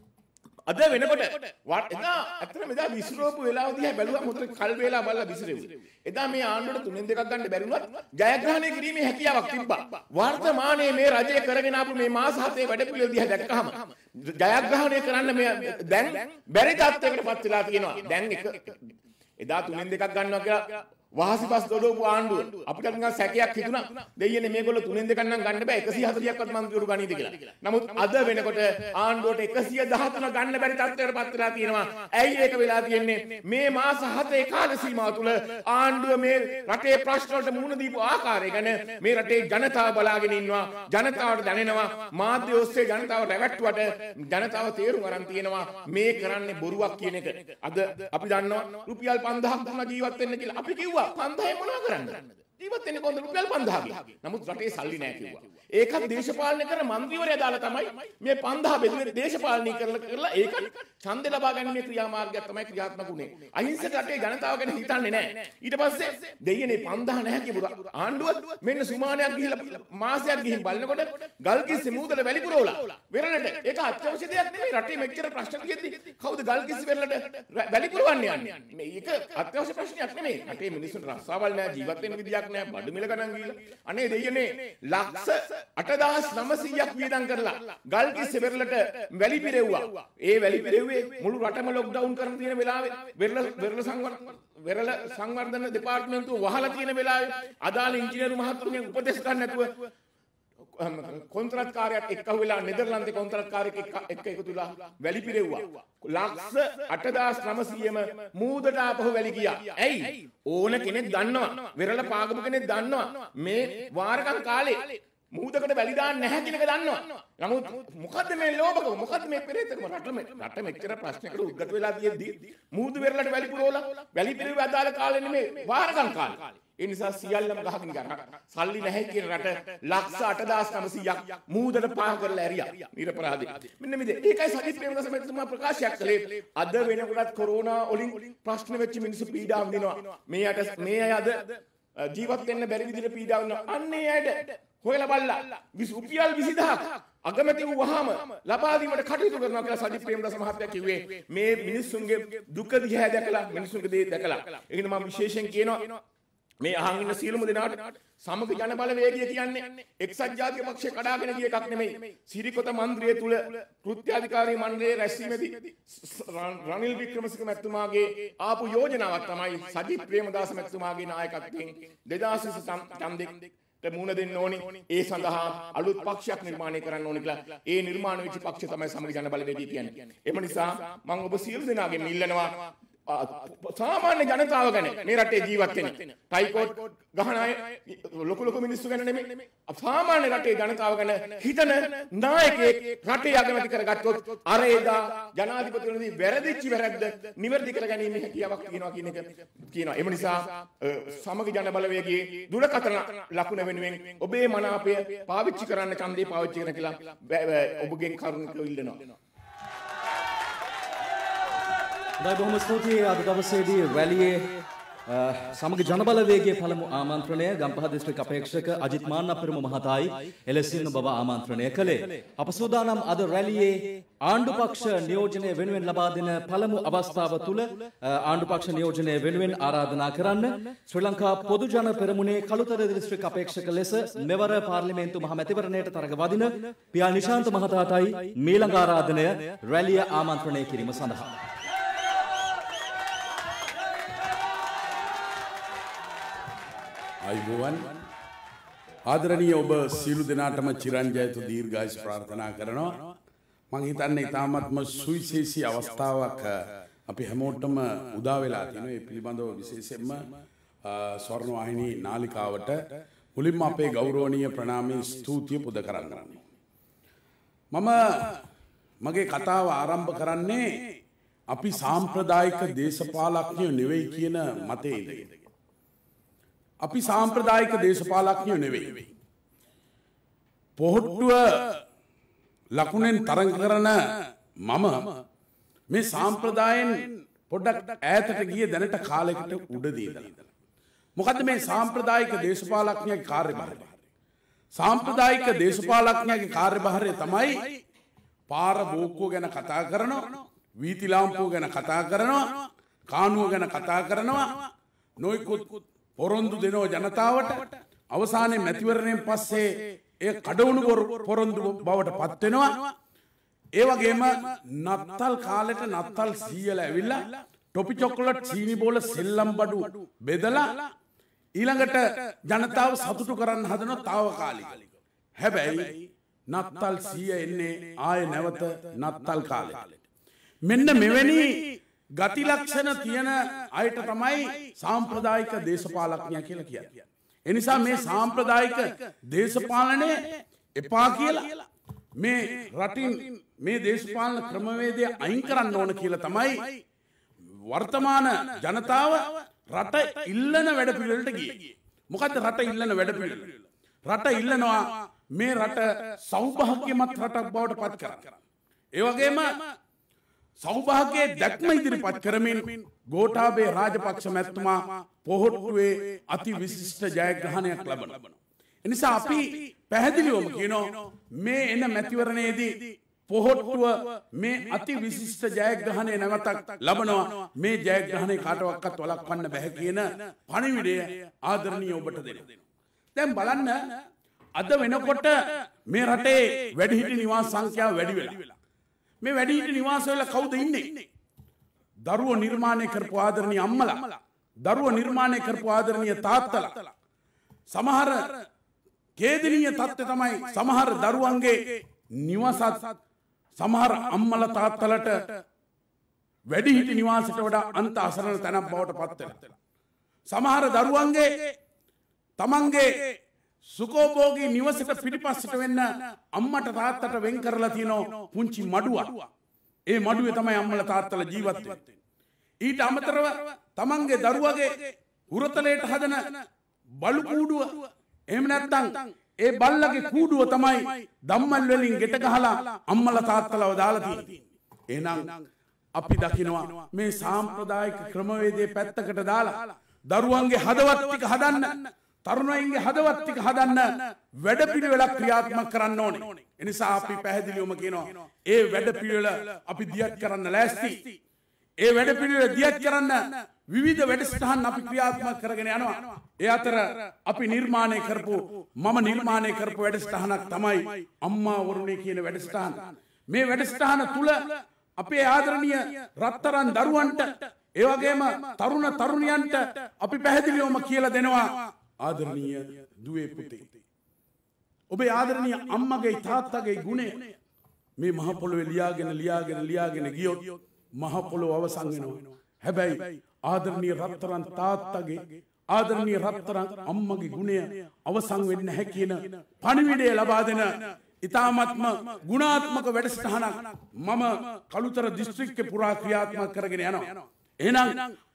අද වෙනකොට එදා ඇත්තටම එදා විසිරෝපු වෙලාව දිහා බැලුවා මොකද කල් වේලා බලලා විසිරෙව්වේ. එදා මේ ආණ්ඩුවට තුනෙන් දෙකක් ගන්න බැරි වුණත් ජයග්‍රහණය කිරීමේ හැකියාවක් තිබ්බා. වර්තමානයේ මේ රජය කරගෙන ආපු මේ මාස හතේ වැඩපිළිවෙල දිහා දැක්කහම ජයග්‍රහණය කරන්න මේ දැන් බැරි තත්ත්වයකට පත් වෙලා තියෙනවා. දැන් එක එදා තුනෙන් දෙකක් ගන්නවා කියලා වාසිපස් දොඩවපු ආණ්ඩුව අපිට නිකන් සැකයක් හිතුණා. දෙයියනේ මේගොල්ලෝ තුනෙන් දෙකක් නම් ගන්න බෑ එකසිය හතලිහක්වත් මන්ත්‍රීවරු ගනීද කියලා. නමුත් අද වෙනකොට ආණ්ඩුවට එකසිය දහතුන ගන්න බැරි තත්ත්වයකට පත් වෙලා තියෙනවා. ඇයි ඒක වෙලා තියෙන්නේ? මේ මාස හතේ කාල සීමාව තුල ආණ්ඩුව මේ රටේ ප්‍රශ්න වලට මුහුණ දීපු ආකාරය ගැන මේ රටේ ජනතාව බලාගෙන ඉන්නවා. ජනතාවට දැනෙනවා. මාධ්‍ය ඔස්සේ ජනතාව රැවට්ටුවට ජනතාව තේරුම් අරන් තියෙනවා මේ කරන්නේ බොරුවක් කියන එක. අද අපි දන්නවා රුපියල් පන්දහක් දුන්නා ජීවත් වෙන්න කියලා. අපි කිව්වා පන්දහේ මොනවා කරන්නද? ජීවත් වෙන්නේ කොහොමද රුපියල් පන්දහකින්? නමුත් රටේ සල්ලි නැහැ කිව්වා. ඒකත් දේශපාලනය කරන മന്ത്രിවරයා දාලා තමයි මේ පන්දහ බෙදුවේ දේශපාලනය කරලා කරලා ඒක ඡන්දෙ ලබා ගැනීමේ ක්‍රියාමාර්ගයක් තමයි ක්‍රියාත්මක වුනේ. අහිංසක රටේ ජනතාව ගැන හිතන්නේ නැහැ. ඊට පස්සේ දෙයියනේ පන්දහ නැහැ කියපු ආණ්ඩුව මෙන්න සුමානයක් ගිහිල්ලා මාසයක් ගිහින් බලනකොට ගල්කිස්සි මූදල වැලි පුරවලා වෙරළට ඒක අත්‍යවශ්‍ය දෙයක් නෙමෙයි. රටේ මෙච්චර ප්‍රශ්න තියෙද්දි කවුද ගල්කිස්සි වෙරළට වැලි පුරවන්නේ යන්නේ? මේක අත්‍යවශ්‍ය ප්‍රශ්නයක් නෙමෙයි. රටේ මිනිස්සුන්ට රස්සාවල් නැහැ, ජීවත් වෙන්න විදියක් නැහැ, බඩු මිල ගණන් ගිහිල්ලා අනේ දෙයියනේ ලක්ෂ අටදාස් නවසීයක් වියදම් කරලා ගල්කිස්සි වෙරළට වැලි පිරෙව්වා. ඒ වැලි පිරෙව්වේ මුළු රටම ලොක්ඩවුන් කරන තියෙන වෙලාවේ වෙරළ වෙරළ සංවර්ධන වෙරළ සංවර්ධන දෙපාර්තමේන්තුව වහලා තියෙන වෙලාවේ අදාළ ඉංජිනේරු මහතුරුගෙන් උපදෙස් ගන්න නැතුව කොන්ත්‍රාත්කාරයෙක් එක්ක වෙලා නෙදර්ලන්තේ කොන්ත්‍රාත්කාරයෙක් එක්ක එකතු වෙලා වැලි පිරෙව්වා. ලක්ෂ අටදාස් නවසීයම මූදට ආපහු වැලි ගියා. ඇයි? ඕන කෙනෙක් දන්නවා. වෙරළ පාගමු කෙනෙක් දන්නවා. මේ වාරකම් කාලේ මූදකට වැලි දාන්න නැහැ කියන එක දන්නවා. නමුත් මොකද්ද මේ ලෝභකම? මොකද්ද මේ පෙරේතකම? රට මේ රට මෙච්චර ප්‍රශ්නයකට උද්ගත වෙලා තියෙද්දි මූදු වෙරළට වැලි පුරවලා වැලි පිරෙව්ව අදාළ කාලේ නෙමෙයි වාරකම් කාලේ. ඒ නිසා සියල්ලම ගහගෙන ගන්න. සල්ලි නැහැ කියන රට ලක්ෂ අටදාස් නවසීයක් මූදට පාහ කරලා ඇරියා. නිරපරාධී. මෙන්න මේ ඒකයි සජිත් ප්‍රේමදාස මහත්මයා ප්‍රකාශයක් කළේ. අද වෙනකොටත් කොරෝනා වලින් ප්‍රශ්න වෙච්ච මිනිස්සු පීඩා විඳිනවා. මේ යට මේ අය අද ජීවත් වෙන්න බැරි විදිහට පීඩා විඳිනවා. අන්නේ අයට හොයලා බලලා රුපියල් විසිදහක් අගමැති වුවාම ලබා දීමට කටයුතු කරනවා කියලා සජිත් ප්‍රේමදාස මහත්තයා කිව්වේ. මේ මිනිස්සුන්ගේ දුක දිහා දැකලා මිනිස්සුන්ගේ දේ දැකලා. ඒකද මම විශේෂයෙන් කියනවා මේ අහන් ඉන්න සියලුම දෙනාට සමග ජන බලවේගය කියන්නේ එක්සත් ජාතික පක්ෂය කඩාගෙන ගිය එකක් නෙමෙයි. සිරිකොත මන්ත්‍රිය තුල කෘත්‍යාධිකාරී මණ්ඩලයේ රැස්වීමේදී රනිල් වික්‍රමසිංහ මැතිතුමාගේ ආපු යෝජනාවක් තමයි සජිත් ප්‍රේමදාස මැතිතුමාගේ නායකත්වයෙන් දෙදාස් විසි ඡන්දෙට මුණ දෙන්න ඕනි. ඒ සඳහා අලුත් පක්ෂයක් නිර්මාණය කරන්න ඕනි කියලා. ඒ නිර්මාණ වෙච්ච පක්ෂය තමයි සමග ජන බලවේගය කියන්නේ. එම නිසා මම ඔබ සියලු දෙනාගෙන් ඉල්ලනවා සාමාන්‍ය ජනතාව ගැන මේ රටේ ජීවත් වෙන ටයිකෝට් ගහන අය ලොකු ලොකු මිනිස්සු ගැන නෙමෙයි සාමාන්‍ය රටේ ජනතාව ගැන හිතන නායකයෙක් රටේ අගමැති කරගත්තොත් අර එදා ජනාධිපතිවරුන්ගේ වැරදිච්ච වැරද්ද නිවැරදි කර ගැනීම හැකියාවක් තියෙනවා කියන එක කියනවා. එම නිසා සමග ජන බලවේගයේ දුරකථන ලකුණ වෙනුවෙන් ඔබේ මනාපය පාවිච්චි කරන්න ඡන්දේ පාවිච්චි කරන කියලා ඔබගෙන් කරුණාකර ඉල්ලනවා. දැන් බොහොම ස්තුතියි අද දවසේදී රැළියේ සමග ජනබලවේගයේ පළමු ආමන්ත්‍රණය ගම්පහ දිස්ත්‍රික් අපේක්ෂක අජිත් මාන්නපිරම මහතායි එලෙසින් බව ආමන්ත්‍රණය කළේ. අප සූදානම් අද රැළියේ ආණ්ඩු පක්ෂ නියෝජනය වෙනුවෙන් ලබා දෙන පළමු අවස්ථාව තුල ආණ්ඩු පක්ෂ නියෝජනය වෙනුවෙන් ආරාධනා කරන්න ශ්‍රී ලංකා පොදු ජන පෙරමුණේ කළුතර දිස්ත්‍රික් අපේක්ෂක ලෙස මෙවර පාර්ලිමේන්තු මහ මැතිවරණයට තරඟ වදින පියා නිශාන්ත මහතාටයි මීළඟ ආරාධනය රැළිය ආමන්ත්‍රණය කිරීම සඳහා. අයිබෝවන් ආදරණීය ඔබ සියලු දෙනාටම චිරංජයතු දීර්ඝායුෂ ප්‍රාර්ථනා කරනවා. මම හිතන්නේ ඊටාත්ම සුවිශේෂී අවස්ථාවක් අපි හැමෝටම උදා වෙලා තියෙනවා. ඒ පිළිබඳව විශේෂයෙන්ම ස්වර්ණ වාහිනී නාලිකාවට මුලින්ම අපේ ගෞරවනීය ප්‍රණාමී ස්තුතිය පුද කරන්න. මම මගේ කතාව ආරම්භ කරන්නේ අපි සාම්ප්‍රදායික දේශපාලඥයෝ නෙවෙයි කියන මතයේ ඉඳගෙන. අපි සාම්ප්‍රදායික දේශපාලඥයෝ නෙවෙයි. පොහොට්ටුව ලකුණෙන් තරඟ කරන මම මේ සාම්ප්‍රදායෙන් පොඩ්ඩක් ඈතට ගිය දැනට කාලයකට උඩදී ඉඳලා. මොකද්ද මේ සාම්ප්‍රදායික දේශපාලඥයාගේ කාර්යභාරය? සාම්ප්‍රදායික දේශපාලඥයාගේ කාර්යභාරය තමයි පාර බෝක්කුව ගැන කතා කරනවා, වීති ලාම්පුව ගැන කතා කරනවා, කානුව ගැන කතා කරනවා, නොයිකුත් පොරොන්දු දෙනෝ ජනතාවට අවසානයේ මැතිවරණයෙන් පස්සේ ඒ කඩවුණු පොරොන්දු බවට පත් වෙනවා. ඒ වගේම නත්තල් කාලෙට නත්තල් සීයලා ඇවිල්ලා ටොපි චොකලට් සීනි බෝල සෙල්ලම් බඩු බෙදලා ඊළඟට ජනතාව සතුටු කරන්න හදන తాවකාලික. හැබැයි නත්තල් සීය එන්නේ ආයේ නැවත නත්තල් කාලෙට. මෙන්න මෙවැනි ගති ලක්ෂණ තියෙන අයට තමයි සාම්ප්‍රදායික දේශපාලඥයා කියලා කියන්නේ. ඒ නිසා මේ සාම්ප්‍රදායික දේශපාලනය එපා කියලා මේ රටින් මේ දේශපාලන ක්‍රමවේදය අයින් කරන්න ඕන කියලා තමයි වර්තමාන ජනතාව රට ඉල්ලන වැඩපිළිවෙලට ගියේ. මොකද්ද රට ඉල්ලන වැඩපිළිවෙල? රට ඉල්ලනවා මේ රට සෞභාග්‍යමත් රටක් බවට පත් කරන්න. ඒ වගේම සෞභාග්‍යයේ දැක්ම ඉදිරිපත් කරමින් ගෝඨාභය රාජපක්ෂ මැතිතුමා පොහොට්ටුවේ අති විශිෂ්ට ජයග්‍රහණයක් ලබනවා. එනිසා අපි පැහැදිලිවම කියනවා මේ එන මැතිවරණයේදී පොහොට්ටුව මේ අති විශිෂ්ට ජයග්‍රහණය නැවතක් ලබනවා. මේ ජයග්‍රහණය කාටවත් වළක්වන්න බැහැ කියන පණිවිඩය ආදරණීය ඔබට දෙනවා. දැන් බලන්න අද වෙනකොට මේ රටේ වැඩිහිටි නිවාස සංඛ්‍යාව වැඩි වෙලා. මේ වැඩිහිටි නිවාසවල කවුද ඉන්නේ? දරුවෝ නිර්මාණය කරපු ආදරණීය අම්මලා, දරුවෝ නිර්මාණය කරපු ආදරණීය තාත්තලා. සමහර ඛේදනීය තත්ත්වය තමයි සමහර දරුවන්ගේ නිවාසත් සමහර අම්මලා තාත්තලට වැඩිහිටි නිවාසයට වඩා අන්ත අසරණ තැනක් බවට පත් වෙලා. සමහර දරුවන්ගේ තමන්ගේ සුකෝභෝගී නිවසට පිටිපස්සට වෙන්න අම්මට තාත්තට වෙන් කරලා තියෙන පුංචි මඩුවක්. ඒ මඩුවේ තමයි අම්මලා තාත්තලා ජීවත් වෙන්නේ. ඊට අමතරව තමන්ගේ දරුවගේ උරතලයට හදන බලු කූඩුව එහෙම නැත්නම් ඒ බල්ලගේ කූඩුව තමයි ධම්මල් වලින් ගෙට ගහලා අම්මලා තාත්තලාව දාලා තියෙන්නේ. එහෙනම් අපි දකිනවා මේ සාම්ප්‍රදායික ක්‍රමවේදයේ පැත්තකට දාලා දරුවන්ගේ හදවත් ටික හදන්න, තරුණයින්ගේ හදවත් ටික හදන්න වැඩපිළිවෙලක් ක්‍රියාත්මක කරන්න ඕනේ. ඒ නිසා අපි පැහැදිලිවම කියනවා ඒ වැඩපිළිවෙල අපි දියත් කරන්න ලෑස්ති. ඒ වැඩපිළිවෙල දියත් කරන්න විවිධ වැඩසටහන් අපි ක්‍රියාත්මක කරගෙන යනවා. ඒ අතර අපි නිර්මාණය කරපු මම නිර්මාණය කරපු වැඩසටහනක් තමයි අම්මා වරුණේ කියන වැඩසටහන. මේ වැඩසටහන තුල අපේ ආදරණීය රත්තරන් දරුවන්ට ඒ වගේම තරුණ තරුණියන්ට අපි පැහැදිලිවම කියලා දෙනවා ආදරණීය දුවේ පුතේ, ඔබේ ආදරණීය අම්මගේ තාත්තගේ ගුණය මේ මහ පොළොවේ ලියාගෙන ලියාගෙන ලියාගෙන ගියොත් මහ පොළොව අවසන් වෙනවා. හැබැයි ආදරණීය රත්තරන් තාත්තගේ ආදරණීය රත්තරන් අම්මගේ ගුණය අවසන් වෙන්නේ නැහැ කියන පණිවිඩය ලබා දෙන ඉතාමත්ම ගුණාත්මක වැඩසටහනක් මම කළුතර දිස්ත්‍රික්කේ පුරා ක්‍රියාත්මක කරගෙන යනවා. එහෙනම්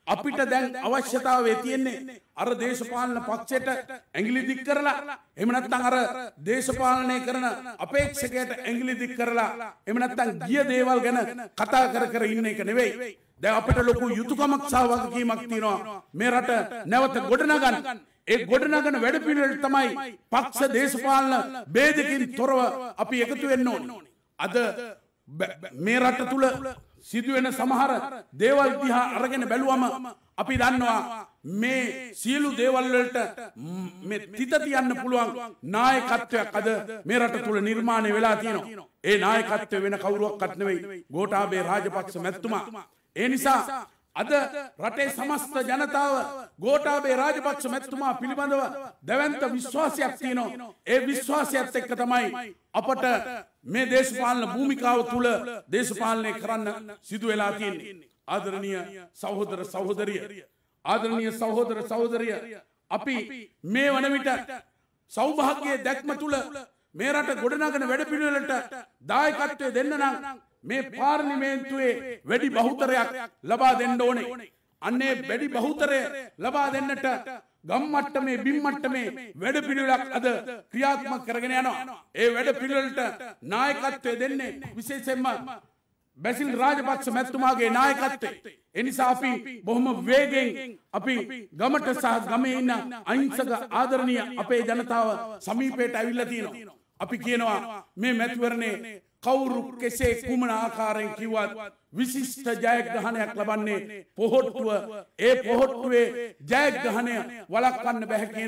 අපිට දැන් අවශ්‍යතාවය තියෙන්නේ අර දේශපාලන පක්ෂයට ඇඟිලි දික් කරලා එහෙම නැත්නම් අර දේශපාලනය කරන අපේක්ෂකයට ඇඟිලි දික් කරලා එහෙම නැත්නම් ගිය දේවල් ගැන කතා කර කර ඉන්න එක නෙවෙයි. දැන් අපිට ලොකු යුතුයකමක් සහ වගකීමක් තියෙනවා මේ රට නැවත ගොඩනගන්න. ඒ ගොඩනගන වැඩපිළිවෙල තමයි පක්ෂ දේශපාලන ભેදකින් තොරව අපි එකතු වෙන්න ඕනේ. අද මේ රට තුල සිදුවෙන සමහර දේවල් දිහා අරගෙන බැලුවම අපි දන්නවා මේ සියලු දේවල් වලට මේ තිත තියන්න පුළුවන් නායකත්වයක් අද මේ රට තුල නිර්මාණය වෙලා තියෙනවා. ඒ නායකත්වය වෙන කවුරුවක්වත් නෙවෙයි ගෝඨාභය රාජපක්ෂ මැතිතුමා. ඒ නිසා අද රටේ සමස්ත ජනතාව ගෝඨාභය රාජපක්ෂ මැතිතුමා පිළිබඳව දැවැන්ත විශ්වාසයක් තියෙනවා. ඒ විශ්වාසයත් එක්ක තමයි අපට මේ දේශපාලන භූමිකාව තුල දේශපාලනය කරන්න සිදු වෙලා තියෙන්නේ. ආදරණීය සහෝදර සහෝදරිය ආදරණීය සහෝදර සහෝදරිය අපි මේ වන විට සෞභාග්‍යයේ දැක්ම තුල මේ රට ගොඩනගන වැඩපිළිවෙලට දායකත්වය දෙන්න නම් මේ පාර්ලිමේන්තුවේ වැඩි බහුතරයක් ලබා දෙන්න ඕනේ. අන්නේ වැඩි බහුතරය ලබා දෙන්නට ගම් මට්ටමේ බිම් මට්ටමේ වැඩපිළිවෙලක් අද ක්‍රියාත්මක කරගෙන යනවා. ඒ වැඩපිළිවෙලට නායකත්වය දෙන්නේ විශේෂයෙන්ම බැසිල් රාජපක්ෂ මැතිතුමාගේ නායකත්වය. ඒ නිසා අපි බොහොම වේගෙන් අපි ගමට සහ ගමේ ඉන්න අහිංසක ආදරණීය අපේ ජනතාව සමීපයට ඇවිල්ලා තියෙනවා. අපි කියනවා මේ මැතිවරණේ කවුරු කෙසේ කුමන ආකාරයෙන් කිව්වත් විශිෂ්ට ජයග්‍රහණයක් ලබන්නේ පොහොට්ටුව. ඒ පොහොට්ටුවේ ජයග්‍රහණය වළක්වන්න බැහැ කියන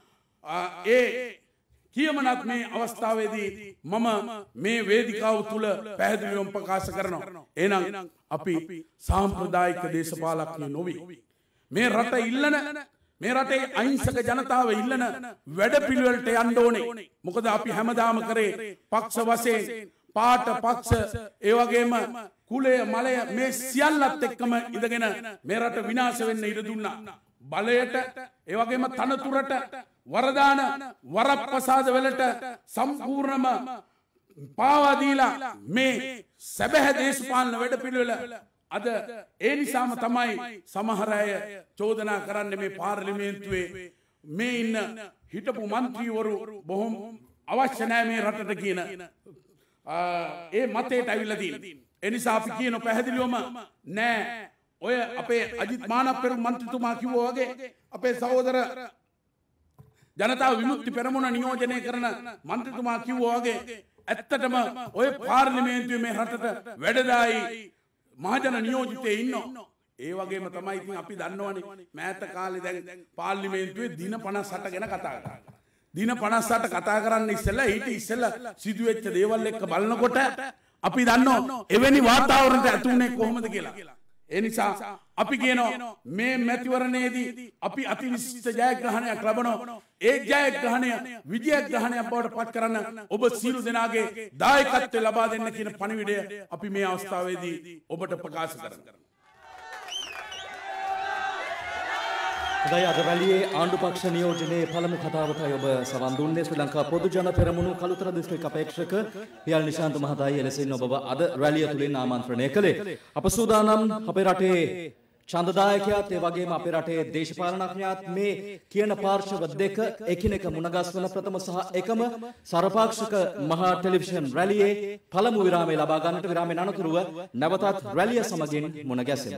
ඒ කියමනත් මේ අවස්ථාවේදී මම මේ වේදිකාව තුල පැහැදිලිවම ප්‍රකාශ කරනවා. එහෙනම් අපි සාම්ප්‍රදායික දේශපාලකයෝ නොවි. මේ රට ඉල්ලන මේ රටේ අහිංසක ජනතාව ඉල්ලන වැඩපිළිවෙලට යන්න ඕනේ. මොකද අපි හැමදාම කරේ පක්ෂ වශයෙන් පාට පක්ෂ ඒ වගේම කුලය මලය මේ සියල්ලත් එක්කම ඉඳගෙන මේ රට විනාශ වෙන්න ඉඩ දුන්නා. බලයට ඒ වගේම තනතුරට වරදාන වරප්‍රසාද වලට සම්පූර්ණම පාවා දීලා මේ සැබෑ දේශපාලන වැඩපිළිවෙල අද ඒ නිසාම තමයි සමහර අය චෝදනා කරන්නේ මේ පාර්ලිමේන්තුවේ මේ ඉන්න හිටපු മന്ത്രിවරු බොහොම අවශ්‍ය නැහැ මේ රටට කියන ඒ මතයට ඇවිල්ලා තියෙනවා. ඒ නිසා අපි කියන පැහැදිලිවම නෑ ඔය අපේ අජිත් මානප්පෙරු මන්ත්‍රීතුමා කිව්වා වගේ අපේ සහෝදර ජනතා විමුක්ති පෙරමුණ නියෝජනය කරන මන්ත්‍රීතුමා කිව්වා වගේ ඇත්තටම ඔය පාර්ලිමේන්තුවේ මේ රටට වැඩදායි මහජන නියෝජිතයෝ ඉන්නවා. ඒ වගේම තමයි ඉතින් අපි දන්නවනේ මෑත කාලේ දැන් පාර්ලිමේන්තුවේ දින පනස් අට ගැන කතා කරා. දින පනස් අට කතා කරන්න ඉස්සෙල්ලා ඊට ඉස්සෙල්ලා සිදුවෙච්ච දේවල් එක්ක බලනකොට අපි දන්නවා එවැනි වාතාවරණයකට ඇතුුනේ කොහොමද කියලා. ඒ නිසා අපි කියනවා මේ මැතිවරණයේදී අපි අතිවිශිෂ්ට ජයග්‍රහණයක් ලබනවා. ඒ ජයග්‍රහණය විජයග්‍රහණයක් බවට පත් කරන්න ඔබ සියලු දෙනාගේ දායකත්වය ලබා දෙන්න කියන පණිවිඩය අපි මේ අවස්ථාවේදී ඔබට ප්‍රකාශ කරනවා. හොඳයි අද රැළියේ ආණ්ඩු පක්ෂ නියෝජනයේ පළමු කතාවටයි ඔබ සවන් දුන්නේ. ශ්‍රී ලංකා පොදු ජන පෙරමුණු කළුතර දිස්ත්‍රික් අපේක්ෂක පියල් නිශාන්ත මහතායි එලෙසින් ඔබව අද රැළිය තුලින් ආමන්ත්‍රණය කළේ. අප සූදානම් අපේ රටේ ඡන්දදායකයාත් ඒ වගේම අපේ රටේ දේශපාලනඥයාත් මේ කියන පාර්ශව දෙක එකිනෙක මුණගස්වන ප්‍රථම සහ එකම සර්වපාක්ෂික මහා ටෙලිවිෂන් රැළියේ පළමු විරාමය ලබා ගන්නට විරාමයෙන් අනතුරුව නැවතත් රැළිය සමගින් මුණ ගැසෙමු.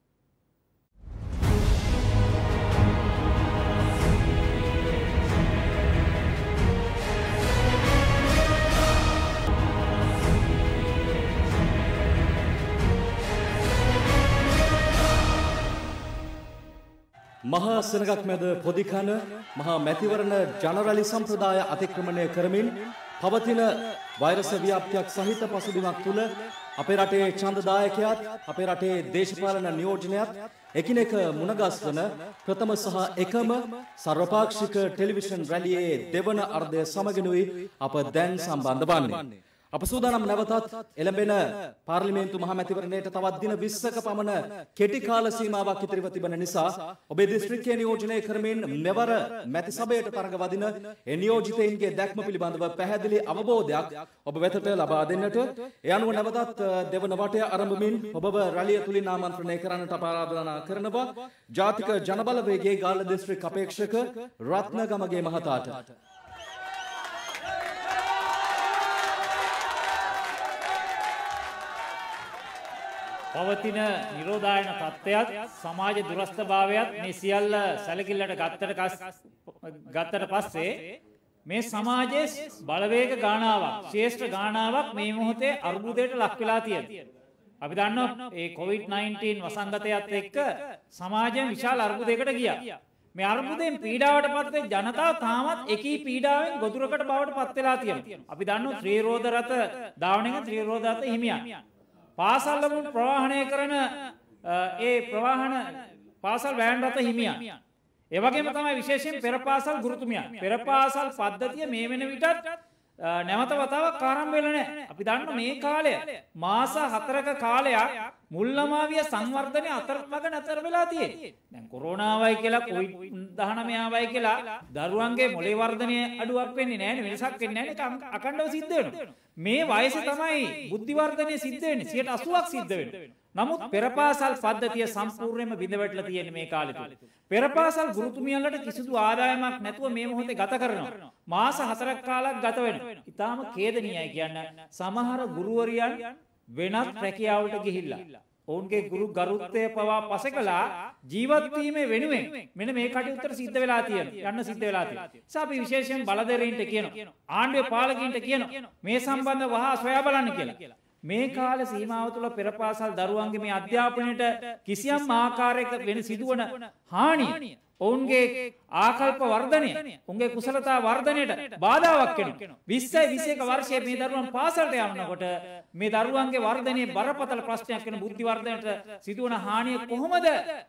මහා සෙනගක් මැද පොදිකන මහා මැතිවරණ ජනරැලි සම්ප්‍රදාය අතික්‍රමණය කරමින් පවතින වෛරස ව්‍යාප්තියක් සහිත පසුබිමක් තුළ අපේ රටේ ඡන්දදායකයාත් අපේ රටේ දේශපාලන නියෝජනයත් එකිනෙක මුණගස්වන ප්‍රථම සහ එකම සර්වපාක්ෂික ටෙලිවිෂන් රැළියේ දෙවන අර්ධය සමගිනුයි අප දැන් සම්බන්ධ වන්නේ. අප සූදානම් නැවතත් එළඹෙන පාර්ලිමේන්තු මහමැතිවරණයට තවත් දින විස්සක පමණ කෙටි කාල සීමාවක් ඉතිරිව තිබෙන නිසා ඔබේ දිස්ත්‍රික්කය නියෝජනය කරමින් මෙවර මැති සභයට තරඟ වදින ඒ නියෝජිතයින්ගේ දැක්ම පිළිබඳව පැහැදිලි අවබෝධයක් ඔබ වෙතට ලබා දෙන්නට ඒ අනුව නැවතත් දෙවන වටය ආරම්භමින් ඔබව රැළිය තුලින් ආමන්ත්‍රණය කරන්නට ආරාධනා කරනවා ජාතික ජනබලවේගයේ ගාල්ල දිස්ත්‍රික් අපේක්ෂක රත්නගමගේ මහතාට. පවතින නිරෝධායන තත්ත්වයක් සමාජ දුරස්ථභාවයත් මේ සියල්ල සැලකිල්ලට ගත්තට ගත්තට පස්සේ මේ සමාජයේ බලවේග ගානාවක් ශ්‍රේෂ්ඨ ගානාවක් මේ මොහොතේ අර්බුදයට ලක් වෙලා තියෙනවා. අපි දන්නවා මේ කොවිඩ් නයින්ටීන් වසංගතයත් එක්ක සමාජයෙන් විශාල අර්බුදයකට ගියා. මේ අර්බුදයෙන් පීඩාවට පත් වෙච්ච ජනතාව තාමත් එකී පීඩාවෙන් ගොදුරකට බවට පත් වෙලා තියෙනවා. අපි දන්නවා ත්‍රිරෝධ රථ ධාවනයෙන් ත්‍රිරෝධ රථ හිමියන් පාසල් වලින් ප්‍රවාහනය කරන ඒ ප්‍රවාහන පාසල් වෑන් රථ හිමියන් ඒ වගේම තමයි විශේෂයෙන් පෙර පාසල් ගුරුතුමියන් පෙර පාසල් පද්ධතිය මේ වෙන විටත් නැවත වතාවක් ආරම්භ වෙලා නැහැ. අපි දන්න මේ කාලය මාස හතරක කාලයක් මුල්ලමාවිය සංවර්ධනය අතරමඟ නැතර වෙලා තියෙන්නේ. දැන් කොරෝනා ආවයි කියලා කොවිඩ් දහනවය ආවයි කියලා දරුවන්ගේ මොළේ වර්ධනය අඩුවක් වෙන්නේ නැහැ නේ වෙනසක් වෙන්නේ නැහැ නේ අකණ්ඩව සිද්ධ වෙනවා. මේ වයසේ තමයි බුද්ධි වර්ධනය සිද්ධ වෙන්නේ සියයට අසූවක් සිද්ධ වෙනවා. නමුත් පෙරපාසල් පද්ධතිය සම්පූර්ණයෙන්ම බිඳ වැටලා තියෙන්නේ මේ කාලෙ තුල. පෙරපාසල් ගුරුතුමියන්ලට කිසිදු ආදායමක් නැතුව මේ මොහොතේ ගත කරනවා. මාස හතරක් කාලයක් ගත වෙනවා. ඊටාම ඛේදනීයයි කියන්න සමහර ගුරුවරියන් වෙනත් රැකියාවලට ගිහිල්ලා ඔවුන්ගේ ගුරු ගරුත්වය පවා පසකලා ජීවත් වීමේ වෙනුවෙන් මෙන්න මේ කටයුත්තට සිද්ධ වෙලා තියෙනවා. යන්න සිද්ධ වෙලා තියෙනවා. ඒ අපි විශේෂයෙන් බලධාරීන්ට කියනවා. ආණ්ඩුවේ පාලකයින්ට කියනවා. මේ සම්බන්ධව වහා සොයා බලන්න කියලා. මේ කාල සීමාව තුළ පෙරපාසල් දරුවන්ගේ මේ අධ්‍යාපනයට කිසියම් ආකාරයක වෙන සිදුවන හානිය ඔවුන්ගේ ආකල්ප වර්ධනය උන්ගේ කුසලතා වර්ධනයට බාධාවක් වෙනවා. විස්ස විසේක වර්ෂයේ මේ දරුවන් පාසලට යනකොට මේ දරුවන්ගේ වර්ධනයේ බරපතල ප්‍රශ්නයක් වෙන බුද්ධි වර්ධනයට සිදුවන හානිය කොහොමද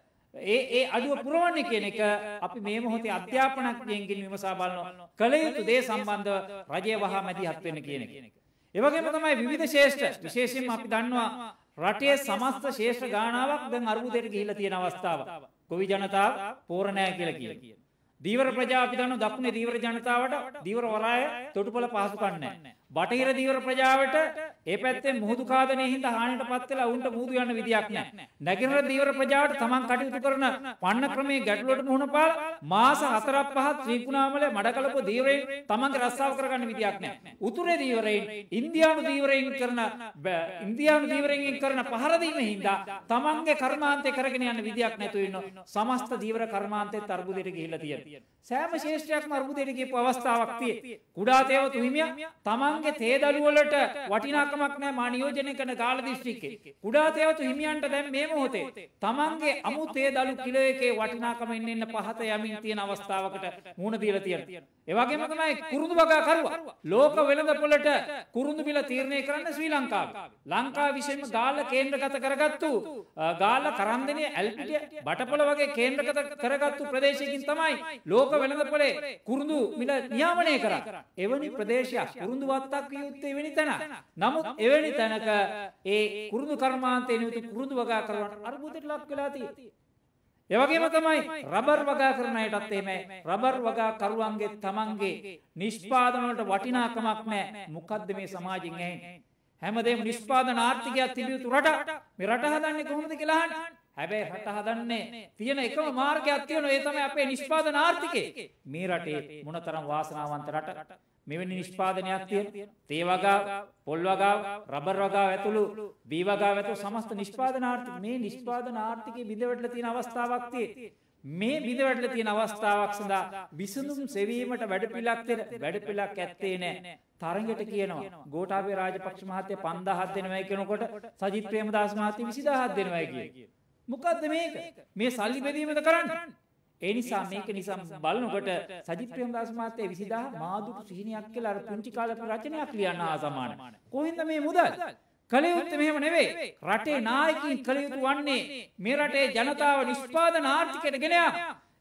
ඒ ඒ අඩුව පුරවන්නේ කියන එක අපි මේ මොහොතේ අධ්‍යාපනඥයින්ගෙන් විමසා බලනවා. කල යුතු දේ සම්බන්ධව රජය වහා මැදිහත් වෙන්න කියන එක. ඒ වගේම තමයි විවිධ ශ්‍රේෂ්ඨ විශේෂයෙන්ම අපි දන්නවා රටේ සමස්ත ශ්‍රේෂ්ඨ ගානාවක් දැන් අර්බුදයට ගිහිලා තියෙන අවස්ථාවක්. ගොවි ජනතාව පෝර නැහැ කියලා කියනවා. දීවර ප්‍රජාව අපි දන්නවා දකුණේ දීවර ජනතාවට දීවර වරාය තොටුපළ පහසුකම් නැහැ. බටහිර දීවර ප්‍රජාවට ඒ පැත්තෙන් මුහුදු කාදනයේ හින්දා හානියටපත් වෙලා උන්ට මුහුදු යන්න විදියක් නැහැ. නැගෙනහිර දීවර ප්‍රජාවට තමන් කටයුතු කරන පන්න ක්‍රමයේ ගැටලුවට මුහුණ පාල මාස හතරක් පහක් ත්‍රිකුණාමලේ මඩකලප දීවරයෙන් තමන්ගේ රස්සාව කරගන්න විදියක් නැහැ. උතුරේ දීවරයෙන් ඉන්දියානු දීවරයෙන් කරන ඉන්දියානු දීවරයෙන් කරන පහර දීම හින්දා තමන්ගේ කර්මාන්තේ කරගෙන යන්න විදියක් නැතුව ඉන්න සමස්ත දීවර කර්මාන්තෙත් අර්බුදයට ගිහිල්ලා තියෙනවා. සෑම ශේෂ්ත්‍රයක්ම අර්බුදයට ගියපු අවස්ථාවක් තියෙයි. කුඩා තේවතු හිමියා තමන්ගේ තේදළු වලට වටිනාකමක් නැහැ මා නියෝජනය කරන ගාල්ල දිස්ත්‍රික්කේ. කුඩා තේවතු හිමියන්ට දැන් මේ මොහොතේ තමන්ගේ අමු තේදළු කිලෝ එකේ වටිනාකම ඉන්න ඉන්න පහත යමින් තියෙන අවස්ථාවකට මුහුණ දීලා තියෙනවා. ඒ වගේම තමයි කුරුඳු වගා කරුවා. ලෝක වෙළඳපොළට කුරුඳු මිල තීරණය කරන්න ශ්‍රී ලංකාව. ලංකාව විශේෂම ගාල්ල කේන්ද්‍රගත කරගත්තු ගාල්ල කරන්දෙනිය ඇල්පිටිය බටපොළ වගේ කේන්ද්‍රගත කරගත්තු ප්‍රදේශයකින් තමයි ලෝක වෙළඳපොලේ කුරුඳු මිල නියාමනය කරා. එවැනි ප්‍රදේශයක් කුරුඳු වත්තක් විය යුත්තේ එවැනි තැන. නමුත් එවැනි තැනක ඒ කුරුඳු කර්මාන්තයේ නියුතු කුරුඳු වගා කරන අර්බුදයට ලක් වෙලා තියෙනවා. ඒ වගේම තමයි රබර් වගා කරන අයටත් එහෙමයි. රබර් වගා කරුවන්ගේ තමන්ගේ නිෂ්පාදන වලට වටිනාකමක් නැහැ. මොකද්ද මේ සමාජයෙන් ඇහෙන්නේ? හැමදේම නිෂ්පාදන ආර්ථිකයක් තිබියුතු රට. මේ රට හදන්නේ කොහොමද කියලා අහන්නේ. හැබැයි රට හදන්නේ තියෙන එකම මාර්ගයක් තියෙනවා. ඒ තමයි අපේ නිෂ්පාදන ආර්ථිකය. මේ රටේ මොනතරම් වාසනාවන්ත රට. මෙවැනි නිෂ්පාදනයක් තියෙන තේ වගා, පොල් වගා, රබර් වගා ඇතුළු බී වගා ඇතුළු සමස්ත නිෂ්පාදන ආර්ථික මේ නිෂ්පාදන ආර්ථිකයේ බිඳවැටලා තියෙන අවස්ථාවක් තියෙයි. මේ බිඳවැටලා තියෙන අවස්ථාවක් සඳහා විසඳුම් සෙවීමට වැඩපිළිවෙලක් දෙන වැඩපිළිවෙලක් ඇත්තේ නැහැ. තරඟට කියනවා ගෝඨාභය රාජපක්ෂ මහත්තයා පන්දාහක් දෙනවයි කියනකොට සජිත් ප්‍රේමදාස මහත්තයා විසිදාහක් දෙනවයි කියයි. මොකද්ද මේක? මේ සල්ලි බෙදීමද කරන්නේ? ඒ නිසා මේක නිසා බලනකොට සජිත් ප්‍රේමදාස මහත්තයා විසිදාහ මාදුටු සිහිනයක් කියලා අර පුංචි කාලේ රචනයක් ලියන්න ආ සමාන. කොහෙන්ද මේ මුදල්? කලියුත් මෙහෙම නෙවෙයි. රටේ නායකයින් කලියුතු වන්නේ මේ රටේ ජනතාව නිෂ්පාදන ආර්ථිකයට ගෙන යාම.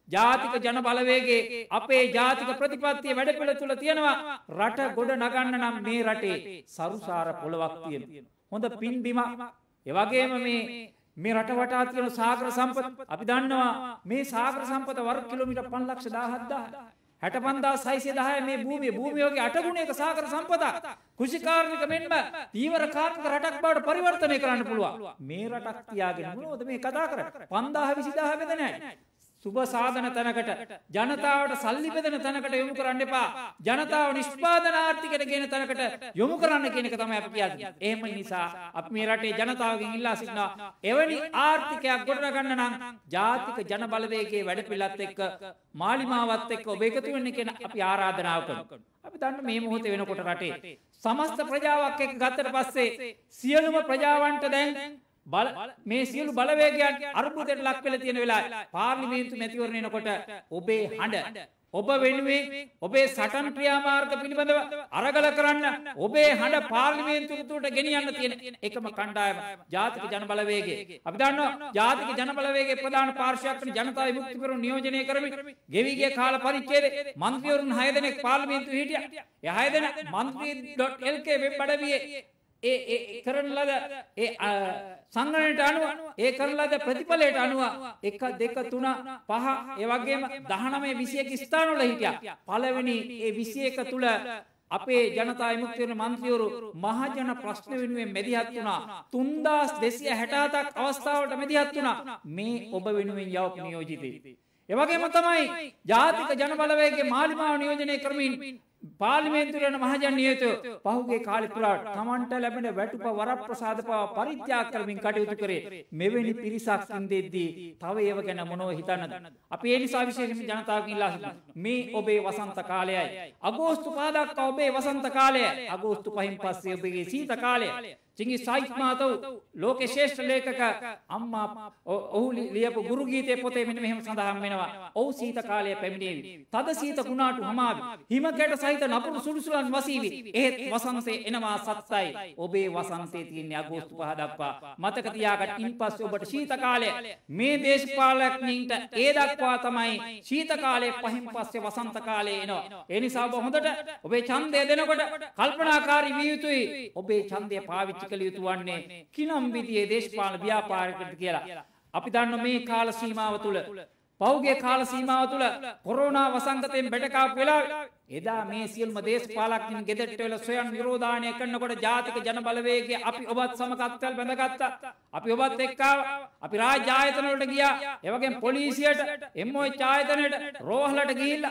ජාතික ජන බලවේගයේ අපේ ජාතික ප්‍රතිපත්තිය වැඩපිළිවෙල තුල තියෙනවා රට ගොඩ නගන්න නම් මේ රටේ සරුසාර පොළවක් තියෙනවා. හොඳ පින්බිම ඒ වගේම මේ මේ රට වටා තියෙන සාගර සම්පත අපි දන්නවා මේ සාගර සම්පත වර්ග කිලෝමීටර් පන්ලක්ෂ දහහක් හැට පන්දාස් හයිසිය දහය මේ භූමිය භූමියෝගේ අට ගුණයක සාගර සම්පතක් කෘෂිකාර්මික මෙන්ම තීව්‍ර කාර්මික රටක් බවට පරිවර්තනය කරන්න පුළුවන්. මේ රටක් තියාගෙන මොනවද මේ කතා කරන්නේ? පන්දාහ විසිදාහ බෙද නැහැ. සුබ සාධන තැනකට ජනතාවට සල්ලි බෙදෙන තැනකට යොමු කරන්න එපා. ජනතාව නිෂ්පාදන ආර්ථිකයට ගෙන තැනකට යොමු කරන්න කියන එක තමයි අපි කියන්නේ. එහෙම නිසා අපි මේ රටේ ජනතාවගෙන් ඉල්ලා සිටිනවා එවැනි ආර්ථිකයක් ගොඩනගන්න නම් ජාතික ජන බලවේගයේ වැඩපිළිවෙලත් එක්ක මාලිමාවත් එක්ක ඔබ එකතු වෙන්න කියන අපි ආරාධනාව කරනවා. අපි දන්න මේ මොහොතේ වෙනකොට රටේ සමස්ත ප්‍රජාවක් එක්ක ගත්තට පස්සේ සියලුම ප්‍රජාවන්ට දැන් බල මේ සියලු බලවේගයන් අර්බුදයට ලක් වෙලා තියෙන වෙලාවේ පාර්ලිමේන්තු මැතිවරණ එනකොට ඔබේ හඬ ඔබ වෙනුවෙන් ඔබේ සටන් ක්‍රියාමාර්ග පිළිබඳව අරගල කරන්න ඔබේ හඬ පාර්ලිමේන්තු තුලට ගෙනියන්න තියෙන එකම කණ්ඩායම ජාතික ජන බලවේගය. අපි දන්නවා ජාතික ජන බලවේගයේ ප්‍රධාන පාර්ශ්වයක් වන ජනතා විමුක්ති පෙරමුණ නියෝජනය කරමින් ගෙවි ගිය කාල පරිච්ඡේදයේ മന്ത്രിවරුන් හය දෙනෙක් පාර්ලිමේන්තුවේ හිටියා. ඒ හය දෙනා මන්ත්‍රී ඩොට් එල් කේ වෙබ් අඩවියේ ඒ ඒ කරන ලද ඒ සංගණනයට අනුව ඒ කරන ලද ප්‍රතිඵලයට අනුව එක දෙක තුන පහ ඒ වගේම දහනවය විසියක ස්ථානවල හිටියා. පළවෙනි ඒ විසියක තුල අපේ ජනතා විමුක්ති පෙරමුණ මන්ත්‍රීවරු මහජන ප්‍රශ්න වෙනුවෙන් මැදිහත් වුණා. තුන්දාස් දෙසිය හැට හතක් අවස්ථාවලට මැදිහත් වුණා. මේ ඔබ වෙනුවෙන් යවපු නියෝජිතේ. ඒ වගේම තමයි ජාතික ජන බලවේගයේ මාලිමාව නියෝජනය කරමින් පාර්ලිමේන්තුවේ යන මහජන නියෝජිතයෝ පහුගිය කාලේ පුරාට තමන්ට ලැබෙන වැටුප වරප්‍රසාද පව පරිත්‍යාග කරමින් කටයුතු කරේ. මෙවැනි පිරිසක් ඉඳෙද්දී තව ඒව ගැන මොනව හිතන්නද? අපි ඒ නිසා විශේෂයෙන් ජනතාවගෙන් ඉල්ලා සිටිනවා මේ ඔබේ වසන්ත කාලයයි. අගෝස්තු පහ දක්වා ඔබේ වසන්ත කාලයයි. අගෝස්තු පහෙන් පස්සේ ඔබේ සීත කාලයයි. චිංගිස් සයිත් මාතව ලෝකේ ශ්‍රේෂ්ඨ ලේඛක අම්මා ඔහු ලියපු ගුරු ගීතයේ පොතේ මෙන්න මෙහෙම සඳහන් වෙනවා. ඔව් සීත කාලය පැමිණේවි. තද සීත කුණාටු හමාවි. හිමකැට සහිත නපුරු සුළුසුලන් වසීවි. එහෙත් වසන්තේ එනවා සත්‍යයි. ඔබේ වසන්තේ තියෙන්නේ අගෝස්තු පහ දක්වා. මතක තියාගන්න. ඉන්පස්සේ ඔබට සීත කාලය මේ දේශපාලඥයින්ට ඒ දක්වා තමයි සීත කාලයේ පහෙන් පස්සේ වසන්ත කාලය එනවා. ඒ නිසා ඔබ හොඳට ඔබේ ඡන්දය දෙනකොට කල්පනාකාරී විය යුතුයි. ඔබේ ඡන්දය පාවිච්චි කළ යුතු වන්නේ කිනම් විදියේ දේශපාලන ව්‍යාපාරයකට කියලා. අපි දන්න මේ කාල සීමාව තුළ පෞගේ කාල සීමාව තුළ කොරෝනා වසංගතයෙන් බැටකාපු වෙලාවේ එදා මේ සියලුම දේශපාලකයන් ගෙදරට වෙලා ස්වයං නිරෝධානය කරනකොට ජාතික ජන බලවේගයේ අපි ඔබත් සමකත්වල් බැඳගත්තා. අපි ඔබත් එක්ක අපි රාජ්‍ය ආයතන වලට ගියා. ඒ වගේම පොලිසියට, එම් ඔ එච් ආයතනයට, රෝහලට ගිහිල්ලා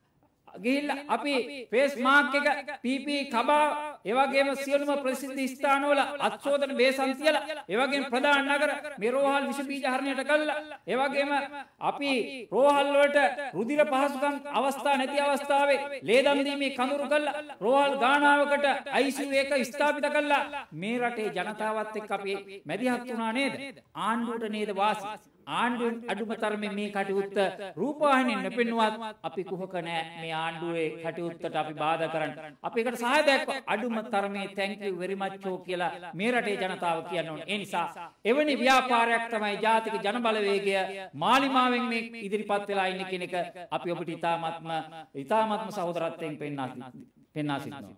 ගිහිල්ලා අපි ෆේස් මාස්ක් එක පී පී කබා ඒ වගේම සියලුම ප්‍රසිද්ධ ස්ථානවල අත්ශෝධන බේසන් තියලා ඒ වගේම ප්‍රධාන නගර මේ රෝහල් විෂ බීජ හරණයට කළා. ඒ වගේම අපි රෝහල් වලට රුධිර පහසුකම් අවස්ථා නැති අවස්ථාවේ ලේ දන් දීමේ කඳුරු කළා. රෝහල් ගානාවකට අයි සී යු එක ස්ථාපිත කළා. මේ රටේ ජනතාවත් එක්ක අපි මැදිහත් වුණා නේද? ආණ්ඩුවට නේද වාසි? ආණ්ඩුවෙන් අඩුම තරමේ මේ කටයුත්ත රූපවාහිනියෙන් නොපෙන්නුවත් අපි කුහක නෑ මේ ආණ්ඩුවේ කටයුත්තට අපි බාධා කරන්න. අපි ඒකට සහාය දක්වන අඩුම තරමේ thank you very much කියලා මේ රටේ ජනතාව කියන්න ඕනේ. ඒ නිසා එවැනි ව්‍යාපාරයක් තමයි ජාතික ජන බලවේගය මාලිමාවෙන් මේ ඉදිරිපත් වෙලා ඉන්නේ කියන එක අපි ඔබට ඉතාමත්ම ඉතාමත්ම සහෝදරත්වයෙන් පෙන්වා පෙන්වා සිටිනවා.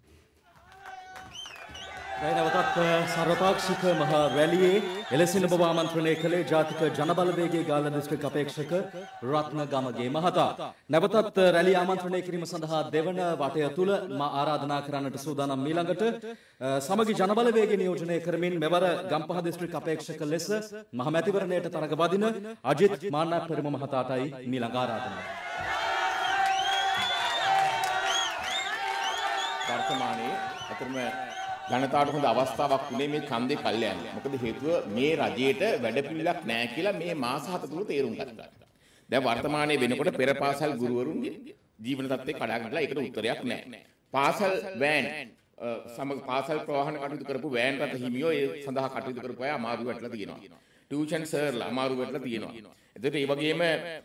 නැවතත් සර්වපාක්ෂික මහා රැළියේ එලෙසින් ඔබ ආමන්ත්‍රණය කළේ ජාතික ජන බලවේගයේ ගාල්ල දිස්ත්‍රික් අපේක්ෂක රත්නගමගේ මහතා. නැවතත් රැළිය ආමන්ත්‍රණය කිරීම සඳහා දෙවන වටය තුල මා ආරාධනා කරන්නට සූදානම් ඊළඟට සමගි ජන බලවේගය නියෝජනය කරමින් මෙවර ගම්පහ දිස්ත්‍රික් අපේක්ෂක ලෙස මහ මැතිවරණයට තරඟ වදින අජිත් මාන්නක් පෙරම මහතාටයි ඊළඟ ආරාධනාව. වර්තමානයේ අතරම ජනතාවට හොඳ අවස්ථාවක් වුණේ මේ ඡන්දේ කල්යන්න. මොකද හේතුව මේ රජයට වැඩපිළිවෙලක් නැහැ කියලා මේ මාස හත තුල තේරුම් ගත්තා. දැන් වර්තමානයේ වෙනකොට පෙර පාසල් ගුරුවරුන්ගේ ජීවන තත්ත්වය කඩා ගන්නලා ඒකට උත්තරයක් නැහැ. පාසල් වෑන් සමග පාසල් ප්‍රවාහන කටයුතු කරපු වෑන් රථ හිමියෝ ඒ සඳහා කටයුතු කරපු අය අමාරු වැටලා තියෙනවා. ටියුෂන් සර්ලා අමාරු වැටලා තියෙනවා. එතකොට ඒ වගේම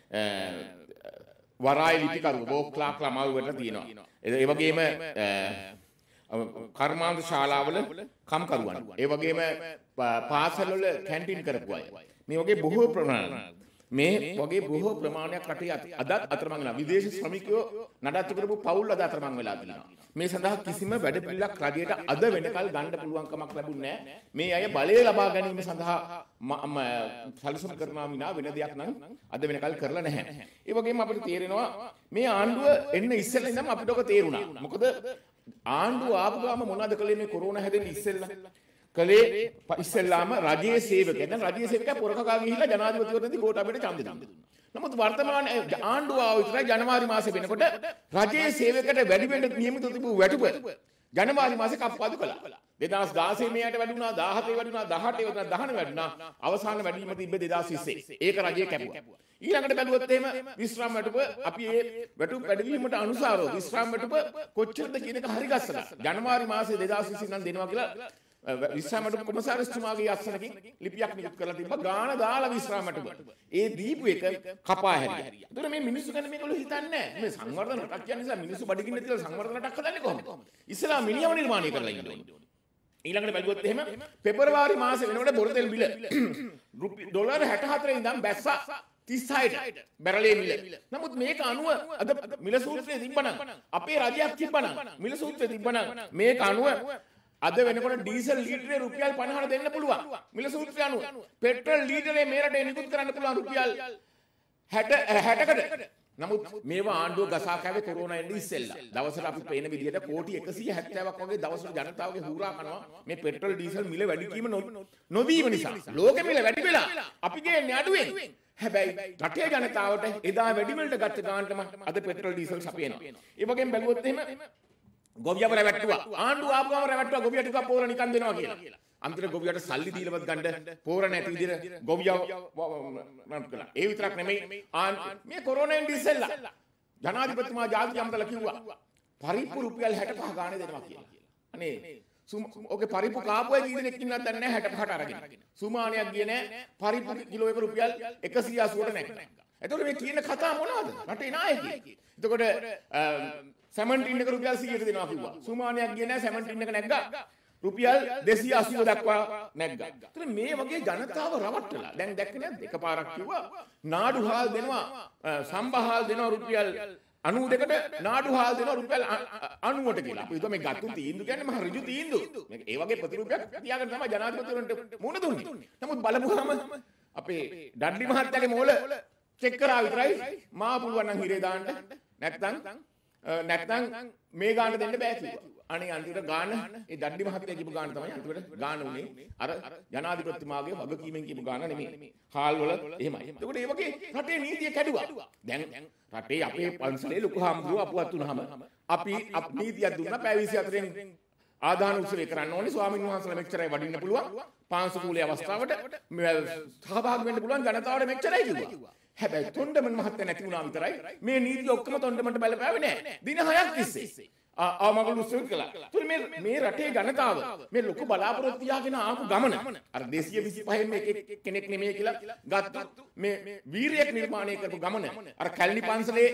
වරායි ලිපිකරු බෝක්ලාක්ලා අමාරු වැටලා තියෙනවා. ඒ වගේම කර්මාන්ත ශාලාවල කම්කරුවන් ඒ වගේම පාසල් වල කැන්ටින් කරපු අය මේ වගේ බොහෝ ප්‍රමාණයක් මේ වගේ බොහෝ ප්‍රමාණයක් රටේ අදත් අතරමං වෙනවා. විදේශ ශ්‍රමිකයෝ නඩත්තු කරපු පවුල් අද අතරමං වෙලා තියෙනවා. මේ සඳහා කිසිම වැඩපිළිවෙලක් රජයට අද වෙනකල් ගන්න පුළුවන් කමක් ලැබුණේ නැහැ. මේ අය බලය ලබා ගැනීම සඳහා සැලසුම් කරනවා විනා වෙන දෙයක් නම් අද වෙනකල් කරලා නැහැ. ඒ වගේම අපිට තේරෙනවා මේ ආණ්ඩුව එන්න ඉස්සෙල්ලා ඉඳන් අපිට ඔක තේරුණා. මොකද ආණ්ඩුව ආපු ගාම මොනවද කළේ මේ කොරෝනා හැදෙන්න ඉස්සෙල්ලා? කලේ ඉස්සෙල්ලාම රජයේ සේවකයන් දැන් රජයේ සේවකයා පොරකකා ගිහිල්ලා ජනාධිපතිවරණදී ගෝඨාභයට ඡන්දෙ දුන්නා. නමුත් වර්තමාන ආණ්ඩුව ආව විතරයි ජනවාරි මාසෙ වෙනකොට රජයේ සේවකයට වැඩි වෙන්න නියමිත තිබූ වැටුප ජනවාරි මාසෙ කප්පාදු කළා. දෙදාස් දාසය මේයට වැඩි වුණා, දාහතේ වැඩි වුණා, දහඅටේ වැඩි වුණා, දහනවය වැඩි වුණා. අවසාන වැඩිම තිබ්බේ දෙදාස් විස්සේ. ඒක රජයේ කැපුවා. ඊළඟට බැලුවොත් එහෙම විශ්‍රාම වැටුප අපි මේ වැටුප වැඩිවීමට අනුසාරව විශ්‍රාම වැටුප කොච්චරද කියන එක හරි ගස්සලා ජනවාරි මාසයේ දෙදාස් විස්සේ නම් දෙනවා කියලා විශ්‍රාම වැටුප කොමසාරිස්තුමාගේ අත්සනකින් ලිපියක් නිකුත් කරලා තිබ්බා. ගාන දාලා විශ්‍රාම වැටුප. ඒ දීපු එක කපා හැරියා. ඒතර මේ මිනිස්සු ගැන මේගොල්ලෝ හිතන්නේ නැහැ. මේ සංවර්ධන රටක් කියන නිසා මිනිස්සු බඩගින්න තියලා සංවර්ධන රටක් හදන්නේ කොහොමද? ඉස්සලා මිනිහව නිර්මාණය කරලා ඉන්න ඕනේ. ඊළඟට බැලුවොත් එහෙම පෙබරවාරි මාසේ වෙනකොට බොරතෙල් බිල ඩොලර් හැට හතරේ ඉඳන් බැස්සා තිස් හයට බැරලේ මිල. නමුත් මේක අනුව අද මිල සූත්‍රයේ තිබ්බනම් අපේ රජයක් තිබ්බනම් මිල සූත්‍රයේ තිබ්බනම් මේක අනුව අද වෙනකොට ඩීසල් ලීටරේ රුපියල් පනහට දෙන්න පුළුවන්. මිල සූත්‍රය අනුව පෙට්‍රල් ලීටරේ මේ රටේ නිකුත් කරන්න පුළුවන් රුපියල් හැටකට. නමුත් මේවා ආණ්ඩුව ගසා කෑවේ කොරෝනා එන්නේ ඉස්සෙල්ලා. දවසට අපි පේන විදිහට කෝටි එකසිය හැත්තෑවක් වගේ දවසට ජනතාවගේ හුරා කනවා මේ පෙට්‍රල් ඩීසල් මිල වැඩි වීම නොවීම නිසා. ලෝකෙ මිල වැඩි වෙලා අපි ගේන්නේ අඩුවෙන්. හැබැයි රටේ ජනතාවට එදා වැඩි මිලට ගත්ත ගානටම අද පෙට්‍රල් ඩීසල් සපයනවා. ඒ වගේම බැලුවොත් එහෙම ගොවියව රැවට්ටුවා. ආණ්ඩුව ආපුවම රැවට්ටුවා ගොවියට ටිකක් පෝර නිකන් දෙනවා කියලා. අන්තිමට ගොවියට සල්ලි දීලවත් ගන්න පෝර නැති විදිහට ගොවියව රන් කළා. ඒ විතරක් නෙමෙයි මේ කොරෝනාෙන් ඉස්සෙල්ලා ජනාධිපතිතුමා ජාතික අමතල කිව්වා පරිප්පු රුපියල් හැටපහ ගානේ දෙනවා කියලා. අනේ ඕකේ පරිප්පු කාපුවයි කී දෙනෙක් ඉන්නවද දන්නේ නැහැ හැටපහට අරගෙන. සුමානියක් ගියේ නැහැ පරිප්පු කිලෝ එක රුපියල් එකසිය අසූවට නැක්කා. එතකොට මේ කියන කතා මොනවද? රටේ නායකයෙක්. එතකොට සැමන්ටින් එක රුපියල් සීයට දෙනවා කිව්වා. සුමානියක් ගියේ නැහැ සැමන්ටින් එක නැග්ගා. රුපියල් දෙසිය අසූව දක්වා නැග්ගා. ඒතර මේ වගේ ජනතාව රවට්ටලා. දැන් දැක්කේ නැද්ද? එකපාරක් කිව්වා නාඩු හාල් දෙනවා සම්බහාල් දෙනවා රුපියල් අනූ දෙකට නාඩු හාල් දෙනවා රුපියල් අනූවට කියලා. අපි හිතුවා මේ ගත්තු තීන්දුව කියන්නේ මහ ඍජු තීන්දුව. මේක ඒ වගේ ප්‍රතිරූපයක් තියාගෙන තමයි ජනාධිපතිවරන්ට මුණ දුන්නේ. නමුත් බලමුවම අපේ ඩඩ්ලි මහත්තයාගේ මෝල චෙක් කරා විතරයි මා පුළුවන් නම් හිරේ දාන්න නැත්නම් නැත්නම් මේ ගාන දෙන්න බෑ කිව්වා. අනේ අන්තිමට ගාන ඒ ඩඩ්ලි මහත්තයා කියපු ගාන තමයි අන්තිමට ගාන උනේ අර ජනාධිපතිතුමාගේ වගකීමෙන් කියපු ගාන නෙමෙයි. හාල් වල එහෙමයි. එතකොට මේ වගේ රටේ නීතිය කැඩුවා. දැන් රටේ අපේ පන්සලේ ලොකු හාමුදුරුවෝ අපවත් වුණාම අපි නීතියක් දුන්නා පැය විසි හතරෙන් ආදාන උත්සවය කරන්න ඕනේ. ස්වාමීන් වහන්සේලා මෙච්චරයි වඩින්න පුළුවන්. පාංශුකූලයේ අවස්ථාවට සහභාගී වෙන්න පුළුවන් ජනතාවට මෙච්චරයි කිව්වා. හැබැයි තොණ්ඩමන් මහත්තයා නැති වුණා විතරයි මේ නීතිය ඔක්කොම තොණ්ඩමන්ට බලපෑවේ නැහැ. දින හයක් තිස්සේ ආමගලු උත්සව කළා. ඒතර මේ මේ රටේ ජනතාව මේ ලොකු බලාපොරොත්තු තියාගෙන ආපු ගමන අර දෙසිය විසිපහෙන් මේක කෙනෙක් නෙමෙයි කියලා ගත්තු මේ වීරයෙක් නිර්මාණය කරපු ගමන අර කැලණි පන්සලේ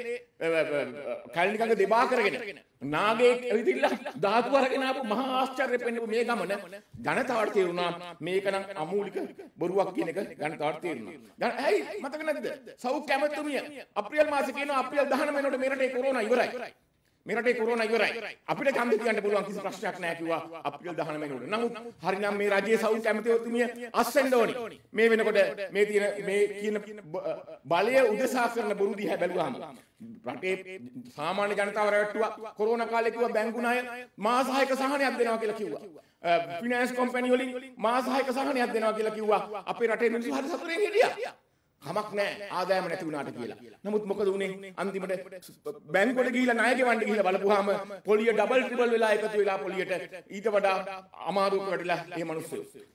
කැලණි ගඟ දෙබා කරගෙන නාගයෙක් ඇවිදිලා ධාතු අරගෙන ආපු මහා ආශ්චර්ය පෙන්නපු මේ ගමන ජනතාවට තේරුණා මේක නම් අමූලික බොරුවක් කියන එක ජනතාවට තේරුණා. දැන් ඇයි මතක නැද්ද? සෞඛ්‍ය ඇමතුමිය අප්‍රේල් මාසේ කියනවා අප්‍රේල් දහනව වෙනකොට මේ රටේ කොරෝනා ඉවරයි. මේ රටේ කොරෝනා ඉවරයි. අපිට ඡන්දෙ තියන්න පුළුවන් කිසි ප්‍රශ්නයක් නැහැ කිව්වා අප්‍රේල් දහනව වෙනකොට. නමුත් හරිනම් මේ රජයේ සෞඛ්‍ය ඇමතිවතුමිය අස්සෙන්න ඕනි. මේ වෙනකොට මේ තියෙන මේ කියන බලය උදෙසා කරන බොරු දිහා බැලුවාම රටේ සාමාන්‍ය ජනතාව රැවට්ටුවා. කොරෝනා කාලේ කිව්වා බැංකු ණය මාස හයක සහනයක් දෙනවා කියලා කිව්වා. ෆිනෑන්ස් කම්පැනි වලින් මාස හයක සහනයක් දෙනවා කියලා කිව්වා. අපේ රටේ මිනිස්සු හරි සතුටින් හිටියා. කමක් නැහැ ආදායම නැති වුණාට කියලා. නමුත් මොකද උනේ? අන්තිමට බැංකුවට ගිහිල්ලා ණය ගෙවන්න ගිහිල්ලා බලපුවාම පොලිය ඩබල් ට්‍රිපල් වෙලා එකතු වෙලා පොලියට ඊට වඩා අමාරුවක වැටිලා මේ මිනිස්සු.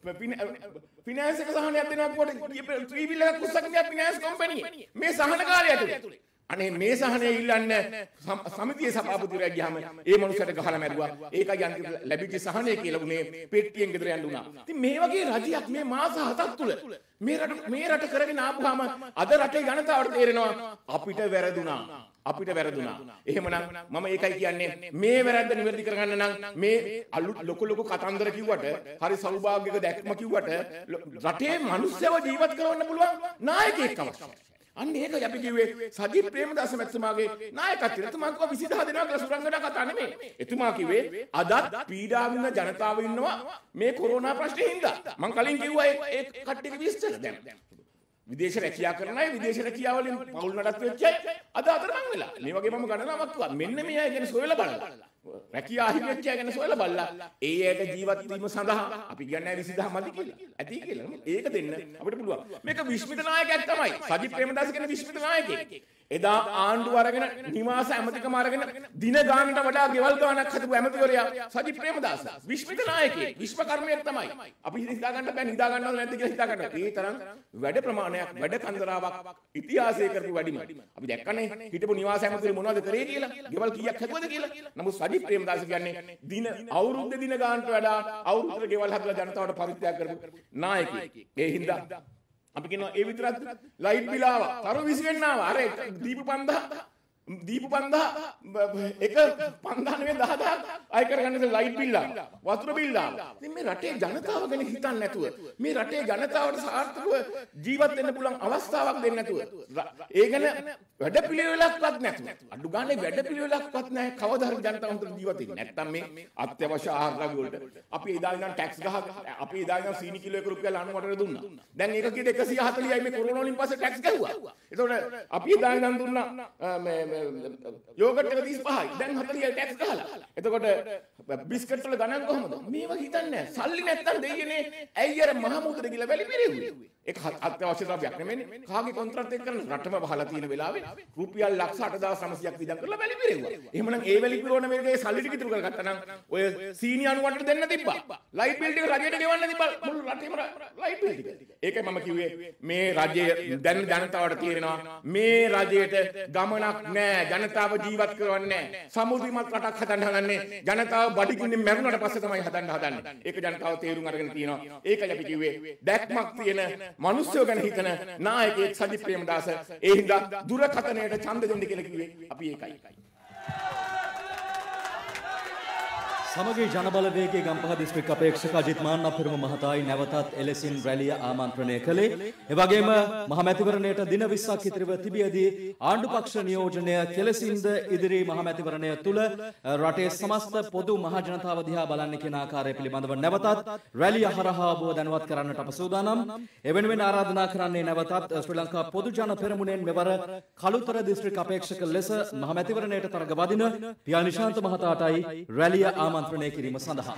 ෆිනෑන්ස් එක සහනයක් දෙනවා කොට ත්‍රිවිල් එකක් කුස්සක් ගියා ෆිනෑන්ස් කම්පැනියේ. මේ සහන කාලය ඇතුලේ. අනේ මේ සහනය ඉල්ලන්න සමිතියේ සභාපතිවරයා ගියාම ඒ මනුස්සයට ගහලා මැරුවා. ඒකයි අන්තිම ලැබිච්ච සහනය කියලා උනේ පෙට්ටියෙන් ගෙදර යන්න උනා. ඉතින් මේ වගේ රජයක් මේ මාස හතක් තුල මේ රට මේ රට කරගෙන ආපුවාම අද රටේ ජනතාවට තේරෙනවා අපිට වැරදුනා. අපිට වැරදුනා. එහෙමනම් මම ඒකයි කියන්නේ මේ වැරද්ද නිවැරදි කරගන්න නම් මේ අලුත් ලොකු ලොකු කතන්දර කිව්වට හරි සෞභාග්‍යක දැක්ම කිව්වට රටේ මිනිස්සුව ජීවත් කරවන්න පුළුවන් නායකයෙක් අවශ්‍යයි. අන්න ඒක අපි කිව්වේ සජිත් ප්‍රේමදාස මැතිතුමාගේ නායකත්වය. එතුමා කිව්වා විසිදහ දෙනා කියලා සුරංගනා කතා නෙමෙයි. එතුමා කිව්වේ අදත් පීඩා විඳ ජනතාව ඉන්නවා මේ කොරෝනා ප්‍රශ්නේ හින්දා. මම කලින් කිව්වා ඒ කට්ටියගේ විස්තර දැන්. විදේශ රැකියා කරන අය විදේශ රැකියාව වලින් පවුල් නඩත්තු වෙච්ච අය අද අතරමං වෙලා. මේ වගේ මම ගණනාවක් කිව්වා. මෙන්න මේ අය ගැන සොයලා බලලා. රැකියා අහිමි වෙච්ච අය ගැන සොයලා බලලා ඒ අයට ජීවත් වීම සඳහා අපි කියන්නේ විසිදහ මදි කියලා. ඇති කියලා. ඒක දෙන්න අපිට පුළුවන්. මේක විශ්මිත නායකයෙක් තමයි. සජිත් ප්‍රේමදාස කියන විශ්මිත නායකයෙක්. එදා ආණ්ඩුව අරගෙන නිවාස ඇමතිකම අරගෙන දින ගානට වඩා ගෙවල් ගානක් හදපු ඇමතිවරයා සජිත් ප්‍රේමදාස. විශ්මිත නායකයෙක්. විශ්වකර්මයෙක් තමයි. අපි හිතා ගන්න බෑ නිදා ගන්නවද නැද්ද කියලා හිතා ගන්න. ඒ තරම් වැඩ ප්‍රමාණයක් වැඩ කන්දරාවක් ඉතිහාසයේ කරපු වැඩිම. අපි දැක්කනේ හිටපු නිවාස ඇමතිවරු මොනවද කරේ කියලා. ගෙවල් කීයක් හදුවද කියලා. නමුත් සජිත් ප්‍රේමදාස කියන්නේ දින අවුරුද්ද දින ගානට වඩා අවුරුද්දට ගෙවල් හදලා ජනතාවට පරිත්‍යාග කරපු නායකයෙක්. ඒ හින්දා අපි කියනවා ඒ විතරක් ලයිට් බිල් ආවා. තරු විසි වෙන්න ආවා. අර දීප පන්දහ දීප පන්දහ එක පන්දහ නෙවෙයි දහදහක් අය කරගන්න ලයිට් බිල් ආවා. වතුර බිල් ආවා. ඉතින් මේ රටේ ජනතාව ගැන හිතන්නේ නැතුව මේ රටේ ජනතාවට සාර්ථකව ජීවත් වෙන්න පුළුවන් අවස්ථාවක් දෙන්නේ නැතුව ඒ ගැන වැඩපිළිවෙලක්වත් නැතුව අඩු ගානේ වැඩපිළිවෙලක්වත් නැහැ කවදා හරි ජනතාව හොඳට ජීවත් වෙන්නේ. නැත්තම් මේ අත්‍යවශ්‍ය ආහාර ද්‍රව්‍ය වලට අපි එදා ඉඳන් ටැක්ස් ගහ අපි එදා ඉඳන් සීනි කිලෝ එක රුපියල් අනූවටට දුන්නා. දැන් ඒක කීයද එකසිය හතලිහයි මේ කොරෝනා වලින් පස්සේ ටැක්ස් ගැහුවා. එතකොට අපි එදා ඉඳන් දුන්නා මේ යෝගට් එක තිස් පහයි. දැන් හතලිහයි ටැක්ස් ගහලා. එතකොට බිස්කට් වල ගණන් කොහමද? මේවා හිතන්නේ නැහැ. සල්ලි නැත්තම් දෙයියනේ ඇයි අර මහමුදට ගිහලා වැලි පිරෙව්වේ. ඒක අත්‍යවශ්‍ය ද්‍රව්‍යයක් නෙමෙයිනේ. කාගේ කොන්ත්‍රාත් එක්ක කරන රටම බහලා තියෙන වෙලාවේ රුපියල් ලක්ෂ අටදාස් නවසියක් විදන් කරලා වැලි පිරෙව්වා. එහෙමනම් ඒ වැලි පිරවන මේකේ සල්ලි ටික ඉතුරු කරගත්තා නම් ඔය සීනි අණුවට දෙන්න තිබ්බා. ලයිට් බිල් ටික රජයට ගෙවන්න තිබ්බා. මුළු රටේම ලයිට් බිල් ටික. ඒකයි මම කිව්වේ මේ රජය දැන් ජනතාවට තේරෙනවා මේ රජයට ගමනක් නැහැ. ජනතාව ජීවත් කරවන්නේ නැහැ. සමුද්‍රිමත් රටක් හදන්න හදන්නේ. ජනතාව බඩගින්නෙන් මැරුණාට පස්සේ තමයි හදන්න හදන්නේ. ඒක ජනතාව තේරුම් අරගෙන තියෙනවා. ඒකයි අපි කිව්වේ දැක්මක් තියෙන මිනිස්සුયો ගැන හිතන නායකයෙක් සජිත් ප්‍රේමදාස. ඒ හින්දා දුරකථනයට ඡන්ද දෙන්න කියලා කිව්වේ අපි ඒකයි. සමගී ජනබලවේගයේ ගම්පහ දිස්ත්‍රික් අපේක්ෂක අජිත් මාන්නපිරම මහතායි නැවතත් එලෙසින් රැළිය ආමන්ත්‍රණය කළේ. එවැගේම මහමැතිවරණයට දින විස්සක් ඉතිරිව තිබියදී ආණ්ඩු පක්ෂ නියෝජනය කෙලෙසින්ද ඉදිරි මහමැතිවරණය තුල රටේ සමස්ත පොදු මහ ජනතාව දිහා බලන්න කියන ආකාරය පිළිබඳව නැවතත් රැළිය හරහා ඔබ දැනුවත් කරන්නට අප සූදානම්. එවෙනුවෙන් ආරාධනා කරන්නේ නැවතත් ශ්‍රී ලංකා පොදු ජන පෙරමුණෙන් මෙවර කළුතර දිස්ත්‍රික් අපේක්ෂක ලෙස මහමැතිවරණයට තරග වදින පියා නිශාන්ත මහතාටයි රැළිය ආමන්ත්‍රණය ආමන්ත්‍රණය කිරීම සඳහා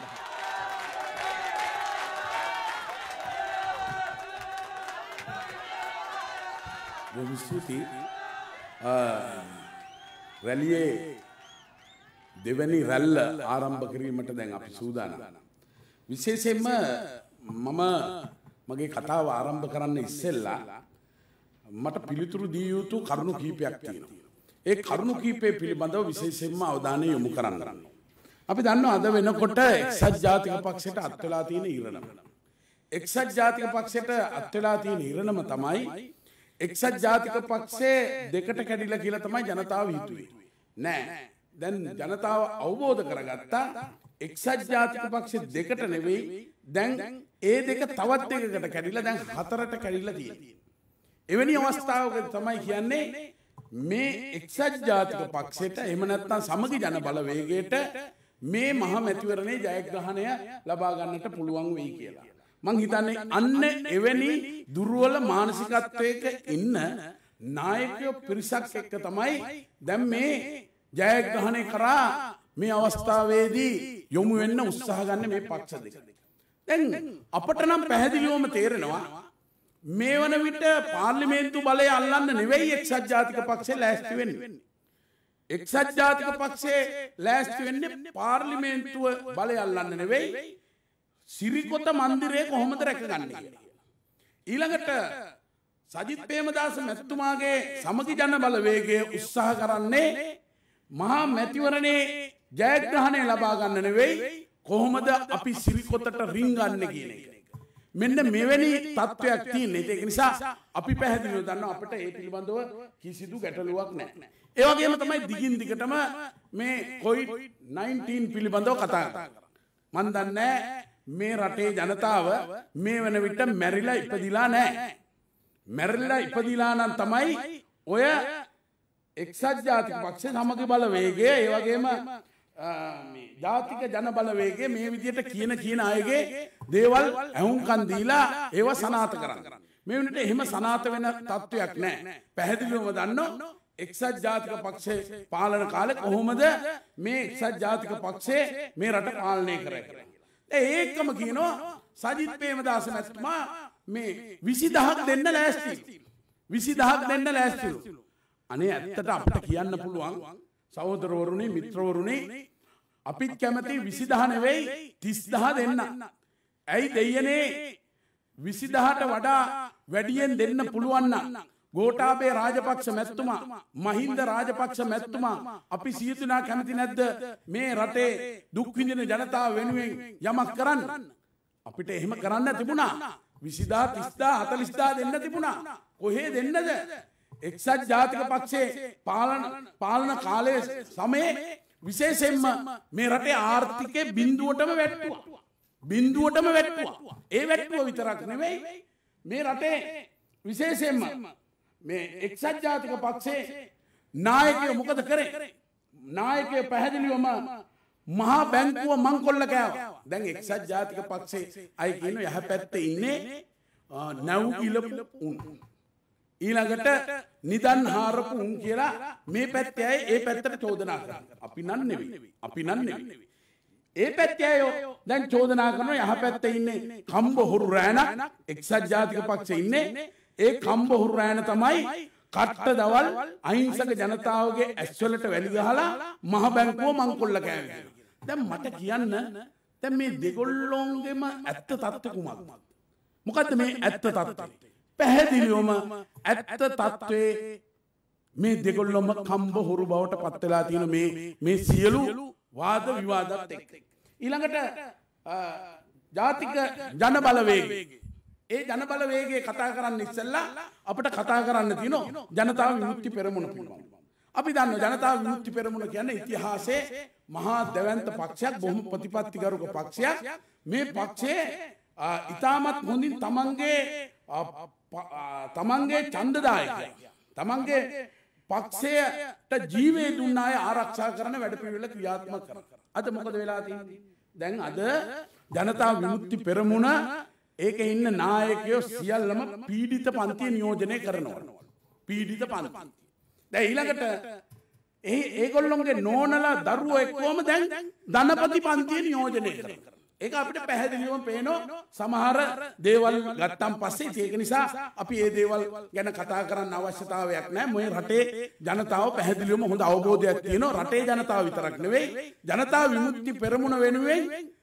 ස්තුතියි. රැළියේ දෙවැනි රැල්ල ආරම්භ කිරීමට දැන් අපි සූදානම්. විශේෂයෙන්ම මම මගේ කතාව ආරම්භ කරන්න ඉස්සෙල්ලා මට පිළිතුරු දිය යුතු කරුණු කීපයක් තියෙනවා. ඒ කරුණු කීපය පිළිබඳව විශේෂයෙන්ම අවධානය යොමු කරන්න. අපි දන්නවා අද වෙනකොට එක්සත් ජාතික පක්ෂයට අත් වෙලා තියෙන ඉරණම. එක්සත් ජාතික පක්ෂයට අත් වෙලා තියෙන ඉරණම තමයි එක්සත් ජාතික පක්ෂයේ දෙකට කැඩිලා කියලා තමයි ජනතාව හිතුවේ. නෑ. දැන් ජනතාව අවබෝධ කරගත්තා එක්සත් ජාතික පක්ෂ දෙකට නෙවෙයි දැන් ඒ දෙක තවත් දෙකකට කැඩිලා දැන් හතරට කැඩිලා තියෙනවා. එවැනි අවස්ථාවක තමයි කියන්නේ මේ එක්සත් ජාතික පක්ෂයට එහෙම නැත්නම් සමගි ජන බලවේගයට මේ මහ මැතිවරණයේ ජයග්‍රහණය ලබා ගන්නට පුළුවන් වෙයි කියලා. මං හිතන්නේ අන්න එවැනි දුර්වල මානසිකත්වයක ඉන්න නායකයෝ පිරිසක් එක්ක තමයි දැන් මේ ජයග්‍රහණය කරා මේ අවස්ථාවේදී යොමු වෙන්න උත්සාහ ගන්න මේ පක්ෂ දෙක. දැන් අපට නම් පැහැදිලිවම තේරෙනවා මේ වන විට පාර්ලිමේන්තු බලය අල්ලන්න නෙවෙයි එක්සත් ජාතික පක්ෂය ලෑස්ති වෙන්නේ. එක්සත් ජාතික පක්ෂයේ ලෑස්ති වෙන්නේ පාර්ලිමේන්තුව බලය අල්ලන්න නෙවෙයි සිරිකොත මන්දිරය කොහොමද රැකගන්නේ කියලා. ඊළඟට සජිත් ප්‍රේමදාස මැතිතුමාගේ සමගි ජන බලවේගය උත්සාහ කරන්නේ මහා මැතිවරණයේ ජයග්‍රහණය ලබා ගන්න නෙවෙයි කොහොමද අපි සිරිකොතට රින්ගන්නේ කියන එක. මෙන්න මෙවැනි තත්ත්වයක් තියෙන්නේ. ඒක නිසා අපි පැහැදිලිව දන්නවා අපිට ඒ පිළිබඳව කිසිදු ගැටලුවක් නැහැ. ඒ වගේම තමයි දිගින් දිගටම මේ කොවිඩ් නයින්ටීන් පිළිබඳව කතා කරන්නේ. මන් දන්නේ මේ රටේ ජනතාව මේ වන විට මැරිලා ඉපදිලා නැහැ. මැරෙලා ඉපදිලා නම් තමයි ඔය එක්සත් ජාතික පක්ෂේ සමගි බලවේගය ඒ වගේම මේ ජාතික ජන බලවේගය මේ විදිහට කියන කියන අයගේ දේවල් අහුම්කන් දීලා ඒව සනාථ කරන්න. මේ වෙනට එහෙම සනාථ වෙන තත්වයක් නැහැ. පැහැදිලිවම දන්නෝ එක්සත් ජාතික පක්ෂේ පාලන කාලේ කොහොමද මේ එක්සත් ජාතික පක්ෂේ මේ රට පාලනය කරන්නේ. ඒ ඒකම කියනවා සජිත් ප්‍රේමදාස මැතිතුමා මේ විසිදහක් දෙන්න ලෑස්තිලු. විසිදහක් දෙන්න ලෑස්තිලු. අනේ ඇත්තට අපිට කියන්න පුළුවන් සහෝදරවරුනි මිත්‍රවරුනි අපිත් කැමති විසිදහ නෙවෙයි තිස්දහ දෙන්න. ඇයි දෙයනේ විසිදහට වඩා වැඩියෙන් දෙන්න පුළුවන් නම් ගෝඨාභය රාජපක්ෂ මැතිතුමා මහින්ද රාජපක්ෂ මැතිතුමා අපි සියලු දෙනා කැමති නැද්ද මේ රටේ දුක් විඳින ජනතාව වෙනුවෙන් යමක් කරන්න? අපිට එහෙම කරන්න තිබුණා. විසිදහ තිස්දහ හතලිස්දහ දෙන්න තිබුණා. කොහේ දෙන්නද? එක්සත් ජාතික පක්ෂයේ පාලන පාලන කාලයේ සමයේ විශේෂයෙන්ම මේ රටේ ආර්ථිකය බිඳුවටම වැටුවා. බිඳුවටම වැටුවා. ඒ වැටුව විතරක් නෙවෙයි මේ රටේ විශේෂයෙන්ම මේ එක්සත් ජාතික පක්ෂයේ නායකයෝ මොකද කරේ? නායකයෝ පැහැදිලිවම මහා බැංකුව මංකොල්ල කෑවා. දැන් එක්සත් ජාතික පක්ෂයේ අය කියන යහපැත්තේ ඉන්නේ නැව් ඉලපු උන්. ඊළඟට නිදන් හාරපු උන් කියලා මේ පැත්තේ අය ඒ පැත්තට චෝදනා කරනවා. අපි නන් නෙවෙයි. අපි නන් නෙවෙයි. ඒ පැත්තේ අය දැන් චෝදනා කරනවා යහපැත්තේ ඉන්නේ කම්බ හොරු රෑනක්. එක්සත් ජාතික පක්ෂයේ ඉන්නේ ඒ කම්බ හොරු රෑන තමයි කට්ට දවල් අහිංසක ජනතාවගේ ඇස්වලට වැලි ගහලා මහ බැංකුව මංකොල්ල කෑවේ. දැන් මට කියන්න දැන් මේ දෙගොල්ලොන්ගේම ඇත්ත තත්ත්වය කුමක්ද? මොකද්ද මේ ඇත්ත තත්ත්වය? පැහැදිලිවම ඇත්ත තත්ත්වයේ මේ දෙගොල්ලොම කම්බ හොරු බවට පත් වෙලා තියෙන මේ මේ සියලු වාද විවාදත් එක්ක. ඊළඟට ජාතික ජන බලවේගය ඒ ජන බලවේගයේ කතා කරන්න ඉස්සෙල්ලා අපිට කතා කරන්න තියෙනවා ජනතා විමුක්ති පෙරමුණ පිළිබඳව. අපි දන්නවා ජනතා විමුක්ති පෙරමුණ කියන්නේ ඉතිහාසයේ මහා දැවැන්ත පක්ෂයක්, බොහොම ප්‍රතිපත්තිගරුක පක්ෂයක්. මේ පක්ෂයේ ඉතාමත් හොඳින් තමන්ගේ තමන්ගේ ඡන්දදායකයා තමන්ගේ පක්ෂයට ජීවය දුන්න අය ආරක්ෂා කරන වැඩපිළිවෙල ක්‍රියාත්මක කරනවා. අද මොකද වෙලා තියෙන්නේ? දැන් අද ජනතා විමුක්ති පෙරමුණ ඒකේ ඉන්න නායකයෝ සියල්ලම පීඩිත පන්තිය නියෝජනය කරනවා. පීඩිත පන්ති. දැන් ඊළඟට ඒ ඒගොල්ලොන්ගේ නෝනලා දරුවෝ එක්කම දැන් ධනපති පන්තිය නියෝජනය කරනවා. ඒක අපිට පැහැදිලිවම පේනවා. සමහර දේවල් ගත්තන් පස්සේ ඒක නිසා අපි මේ දේවල් ගැන කතා කරන්න අවශ්‍යතාවයක් නැහැ. මේ රටේ ජනතාව පැහැදිලිවම හොඳ අවබෝධයක් තියෙනවා. රටේ ජනතාව විතරක් නෙවෙයි ජනතා විමුක්ති පෙරමුණ වෙනුවෙන්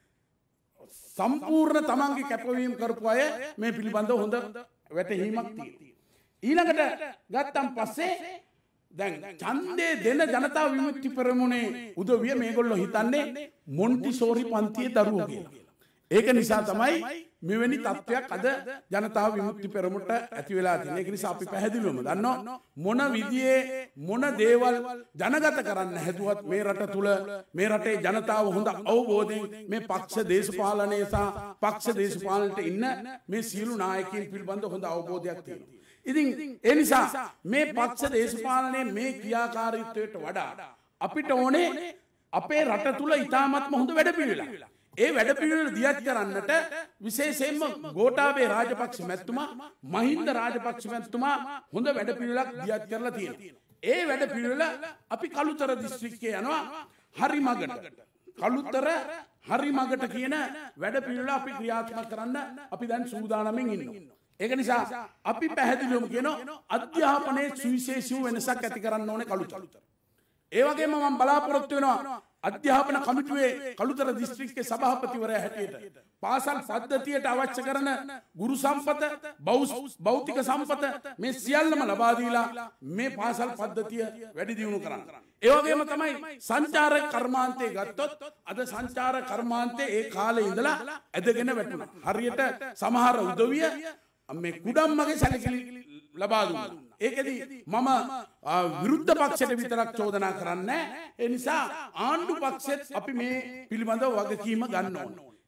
සම්පූර්ණ තමන්ගේ කැපවීම කරපු අය මේ පිළිබඳව හොඳ වැටහීමක් තියෙනවා. ඊළඟට ගත්තන් පස්සේ දැන් ඡන්දේ දෙන ජනතා විමුක්ති පෙරමුණේ උදවිය මේගොල්ලෝ හිතන්නේ මොන්ටිසෝරි පන්තියේ දරුවෝ කියලා. ඒක නිසා තමයි මෙවැනි තත්ත්වයක් අද ජනතා විමුක්ති පෙරමුණට ඇති වෙලා තියෙන්නේ. ඒක නිසා අපි පැහැදිලිවම දන්නවා මොන විදියේ මොන දේවල් ජනගත කරන්න හැදුවත් මේ රට තුල මේ රටේ ජනතාව හොඳ අවබෝධයෙන් මේ පක්ෂ දේශපාලනය සහ පක්ෂ දේශපාලනට ඉන්න මේ සියලු නායකයින් පිළිබඳ හොඳ අවබෝධයක් තියෙනවා. ඉතින් ඒ නිසා මේ පක්ෂ දේශපාලනයේ මේ ක්‍රියාකාරීත්වයට වඩා අපිට ඕනේ අපේ රට තුල ඉතාමත්ම හොඳ වැඩපිළිවෙලක්. ඒ වැඩපිළිවෙල දියත් කරන්නට විශේෂයෙන්ම ගෝඨාභය රාජපක්ෂ මැතිතුමා මහින්ද රාජපක්ෂ මැතිතුමා හොඳ වැඩපිළිවෙලක් දියත් කරලා තියෙනවා. ඒ වැඩපිළිවෙල අපි කළුතර දිස්ත්‍රික්කයේ යනවා හරි මගට. කළුතර හරි මගට කියන වැඩපිළිවෙල අපි ක්‍රියාත්මක කරන්න අපි දැන් සූදානම්ෙන් ඉන්නවා. ඒක නිසා අපි පැහැදිලිවම කියනවා අධ්‍යාපනයේ සුවිශේෂී වෙනසක් ඇති කරන්න ඕනේ කළුතර. ඒ වගේම මම බලාපොරොත්තු වෙනවා අධ්‍යාපන කමිටුවේ කළුතර දිස්ත්‍රික්කයේ සභාපතිවරයා හැටියට පාසල් පද්ධතියට අවශ්‍ය කරන ගුරු සම්පත, භෞතික සම්පත මේ සියල්ලම ලබා දීලා මේ පාසල් පද්ධතිය වැඩි දියුණු කරන්න. ඒ වගේම තමයි සංචාරක කර්මාන්තය ගත්තොත් අද සංචාරක කර්මාන්තයේ ඒ කාලේ ඉඳලා ඇදගෙන වැටුණා. හරියට සමහර උදවිය මේ කුඩම්මගේ සැලකිලි ලබා දුන්නා. ඒකෙදි මම විරුද්ධ පක්ෂයට විතරක් චෝදනා කරන්නේ. ඒ නිසා ආණ්ඩු පක්ෂෙත් අපි මේ පිළිබඳව වගකීම ගන්න ඕනේ.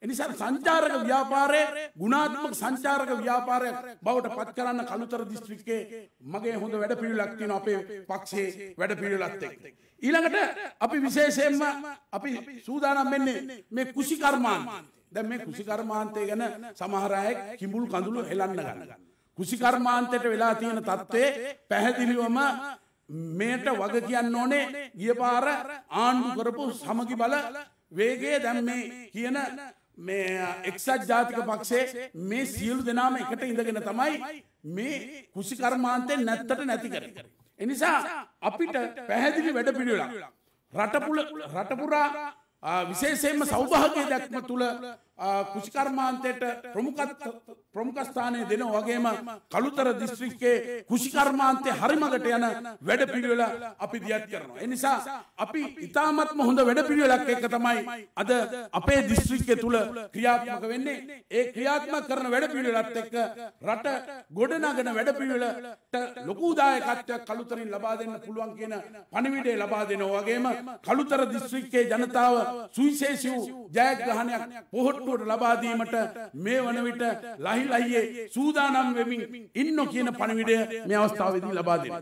එනිසා සංචාරක ව්‍යාපාරය ගුණාත්මක සංචාරක ව්‍යාපාරයක් බවට පත් කරන්න කළුතර දිස්ත්‍රික්කයේ මගේ හොඳ වැඩපිළිවෙලක් තියෙනවා අපේ පක්ෂයේ වැඩපිළිවෙලත් එක්ක. ඊළඟට අපි විශේෂයෙන්ම අපි සූදානම් වෙන්නේ මේ කුෂි කර්මාන්තය. දැන් මේ කුෂි කර්මාන්තය ගැන සමහර අය කිඹුල් කඳුළු හෙලන්න ගන්නවා. කුෂි කර්මාන්තයට වෙලා තියෙන තත්ත්වයේ පැහැදිලිවම මේට වග කියන්න ඕනේ ගිය පාර ආණ්ඩු කරපු සමගි බල වේගය දැන් මේ කියන මේ එක්සත් ජාතික පක්ෂයේ මේ සියලු දෙනාම එකට ඉඳගෙන තමයි මේ කුෂි කර්මාන්තයෙන් නැත්තට නැති කරන්නේ. ඒ නිසා අපිට පැහැදිලි වැඩපිළිවෙලක් රටපුල රටපුරා විශේෂයෙන්ම සෞභාග්‍ය දැක්ම තුල කුෂි කර්මාන්තයට ප්‍රමුඛ ස්ථානය දෙනවා වගේම කළුතර දිස්ත්‍රික්කයේ කුෂි කර්මාන්තයේ හරිමකට යන වැඩපිළිවෙල අපි දියත් කරනවා. ඒ නිසා අපි ඉතාමත්ම හොඳ වැඩපිළිවෙලක් එක්ක තමයි අද අපේ දිස්ත්‍රික්කය තුල ක්‍රියාත්මක වෙන්නේ. ඒ ක්‍රියාත්මක කරන වැඩපිළිවෙලත් එක්ක රට ගොඩනගන වැඩපිළිවෙලට ලොකු දායකත්වයක් කළුතරින් ලබා දෙන්න පුළුවන් කියන පණිවිඩය ලබා දෙනවා වගේම කළුතර දිස්ත්‍රික්කයේ ජනතාව සුවිශේෂී වූ ජයග්‍රහණයක් පොහොට්ටුවට ලබා දීමට මේ වන විට ලහි ලහියේ සූදානම් වෙමින් ඉන්න කියන පණිවිඩය මේ අවස්ථාවේදී ලබා දෙනවා.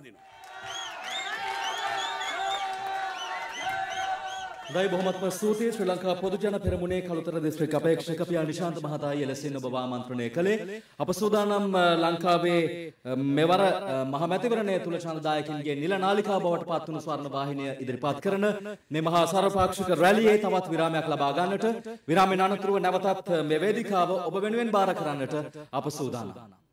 දයි බොහොමත්ම ස්තුතියි. ශ්‍රී ලංකා පොදු ජන පෙරමුණේ කළුතර දිස්ත්‍රික් අපේක්ෂක පියා නිශාන්ත මහතායි එලෙසින් ඔබ ආමන්ත්‍රණය කළේ. අප සූදානම් ලංකාවේ මෙවර මහ මැතිවරණය තුල ඡන්දදායකින්ගේ නිල නාලිකාව බවට පත් වුණු ස්වර්ණ වාහිනිය ඉදිරිපත් කරන මේ මහා සර්වපාක්ෂික රැළියේ තවත් විරාමයක් ලබා ගන්නට විරාමයෙන් අනතුරුව නැවතත් මේ වේදිකාව ඔබ වෙනුවෙන් බාර කරන්නට අප සූදානම්.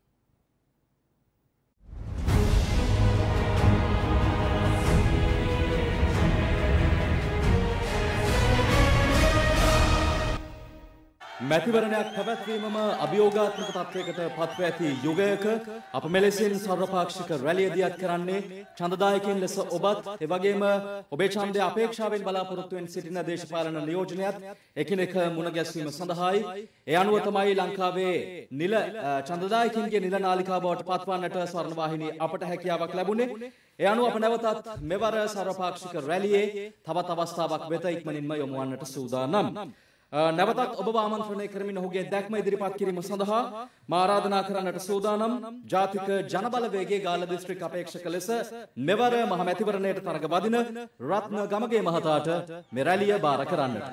මැතිවරණයක් පැවැත්වීමම අභියෝගාත්මක තත්වයකට පත්ව ඇති යුගයක අප මෙලෙසින් සර්වපාක්ෂික රැළිය දියත් කරන්නේ ඡන්දදායකයන් ලෙස ඔබත් එවැගේම ඔබේ ඡන්දය අපේක්ෂාවෙන් බලාපොරොත්තුවෙන් සිටින දේශපාලන නියෝජනයත් එකිනෙක මුණ ගැස්වීම සඳහායි. ඒ අනුව තමයි ලංකාවේ නිල ඡන්දදායකින්ගේ නිල නාලිකාව බවට පත්වන්නට ස්වර්ණ වාහිනිය අපට හැකියාවක් ලැබුණේ. ඒ අනුව අප නැවතත් මෙවර සර්වපාක්ෂික රැළියේ තවත් අවස්ථාවක් වෙත ඉක්මනින්ම යොමු වන්නට සූදානම්. නැවතත් ඔබ ආමන්ත්‍රණය කරමින් ඔහුගේ දැක්ම ඉදිරිපත් කිරීම සඳහා මා ආරාධනා කරන්නට සූදානම් ජාතික ජනබලවේගයේ ගාල්ල දිස්ත්‍රික් අපේක්ෂක ලෙස මෙවර මහ මැතිවරණයට තරඟ වදින රත්න ගමගේ මහතාට මේ රැළිය බාර කරන්නට.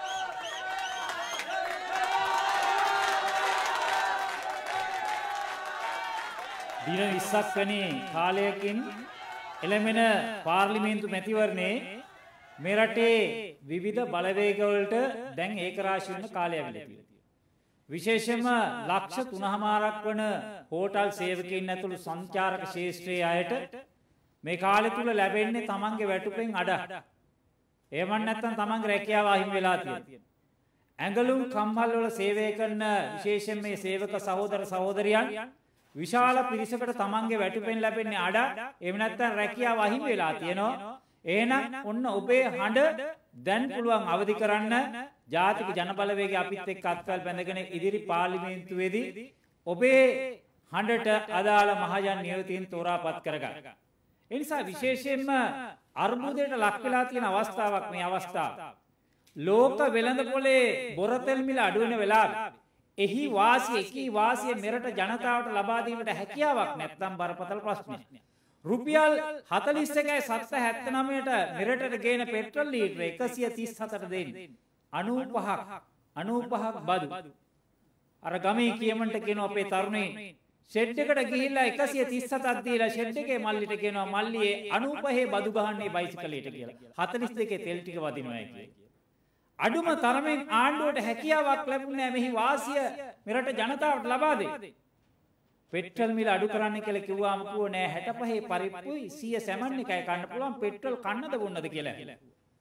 දින විස්සක් වැනි කාලයකින් එළඹෙන පාර්ලිමේන්තු මැතිවරණයේ මේ රටේ විවිධ බලවේගවලට දැන් ඒකරාශී වෙන කාලයක් ලැබිලා. විශේෂයෙන්ම ලක්ෂ තුනමාරක් වන හෝටල් සේවකයින් ඇතුළු සංචාරක ශාස්ත්‍රයේ අයට මේ කාලය තුල ලැබෙන්නේ තමන්ගේ වැටුපෙන් අඩක්. එහෙම නැත්නම් තමන්ගේ රැකියාව අහිමි වෙලා තියෙනවා. ඇඟලුම් කම්හල් වල සේවය කරන විශේෂයෙන් මේ සේවක සහෝදර සහෝදරියන් විශාල පිරිසකට තමන්ගේ වැටුපෙන් ලැබෙන්නේ අඩ. එහෙම නැත්නම් රැකියාව අහිමි වෙලා තියෙනවා. එහෙනම් ඔන්න ඔබේ හඬ දැන් පුළුවන් අවදි කරන්න ජාතික ජනබලවේගය අපිත් එක්ක අත්වැල් බැඳගෙන ඉදිරි පාර්ලිමේන්තුවේදී ඔබේ හඬට අදාළ මහජන නියෝජිතයින් තෝරාපත් කරගන්න. ඒ නිසා විශේෂයෙන්ම අර්බුදයට ලක් වෙලා තියෙන අවස්ථාවක් මේ අවස්ථාව. ලෝක වෙළඳපොලේ බොරතෙල් මිල අඩු වෙන වෙලාවේ එහි වාසිය එකී වාසිය මෙරට ජනතාවට ලබා දීමට හැකියාවක් නැත්නම් බරපතල ප්‍රශ්නයක්. රුපියල් හතළිස් එකයි සත්ත හැත්තනවයට මෙරටට ගේන පෙට්‍රල් ලීටර එකසිය තිස් හතට දෙන්නේ. අනූපහක් අනූපහක් බදු. අර ගමේ කියමන්ට කියනවා අපේ තරුණයින් ෂෙඩ් එකට ගිහිල්ලා එකසිය තිස් හතක් දීලා ෂෙඩ් එකේ මල්ලිට කියනවා මල්ලියේ අනූපහේ බදු ගහන්නේ බයිසිකලයට කියලා. හතළිස් දෙකේ තෙල් ටික වදිනවා කියලා. අඩුම තරමෙන් ආණ්ඩුවට හැකියාවක් ලැබුණේ නැහැ මෙහි වාසිය මෙරට ජනතාවට ලබා දෙන්න. පෙට්‍රල් මිල අඩු කරන්න කියලා කිව්වාම කිව්ව නෑ හැටපහේ පරිප්පුයි සිය සැමන් එකයි කන්න පුළුවන් පෙට්‍රල් කන්නද බොන්නද කියලා.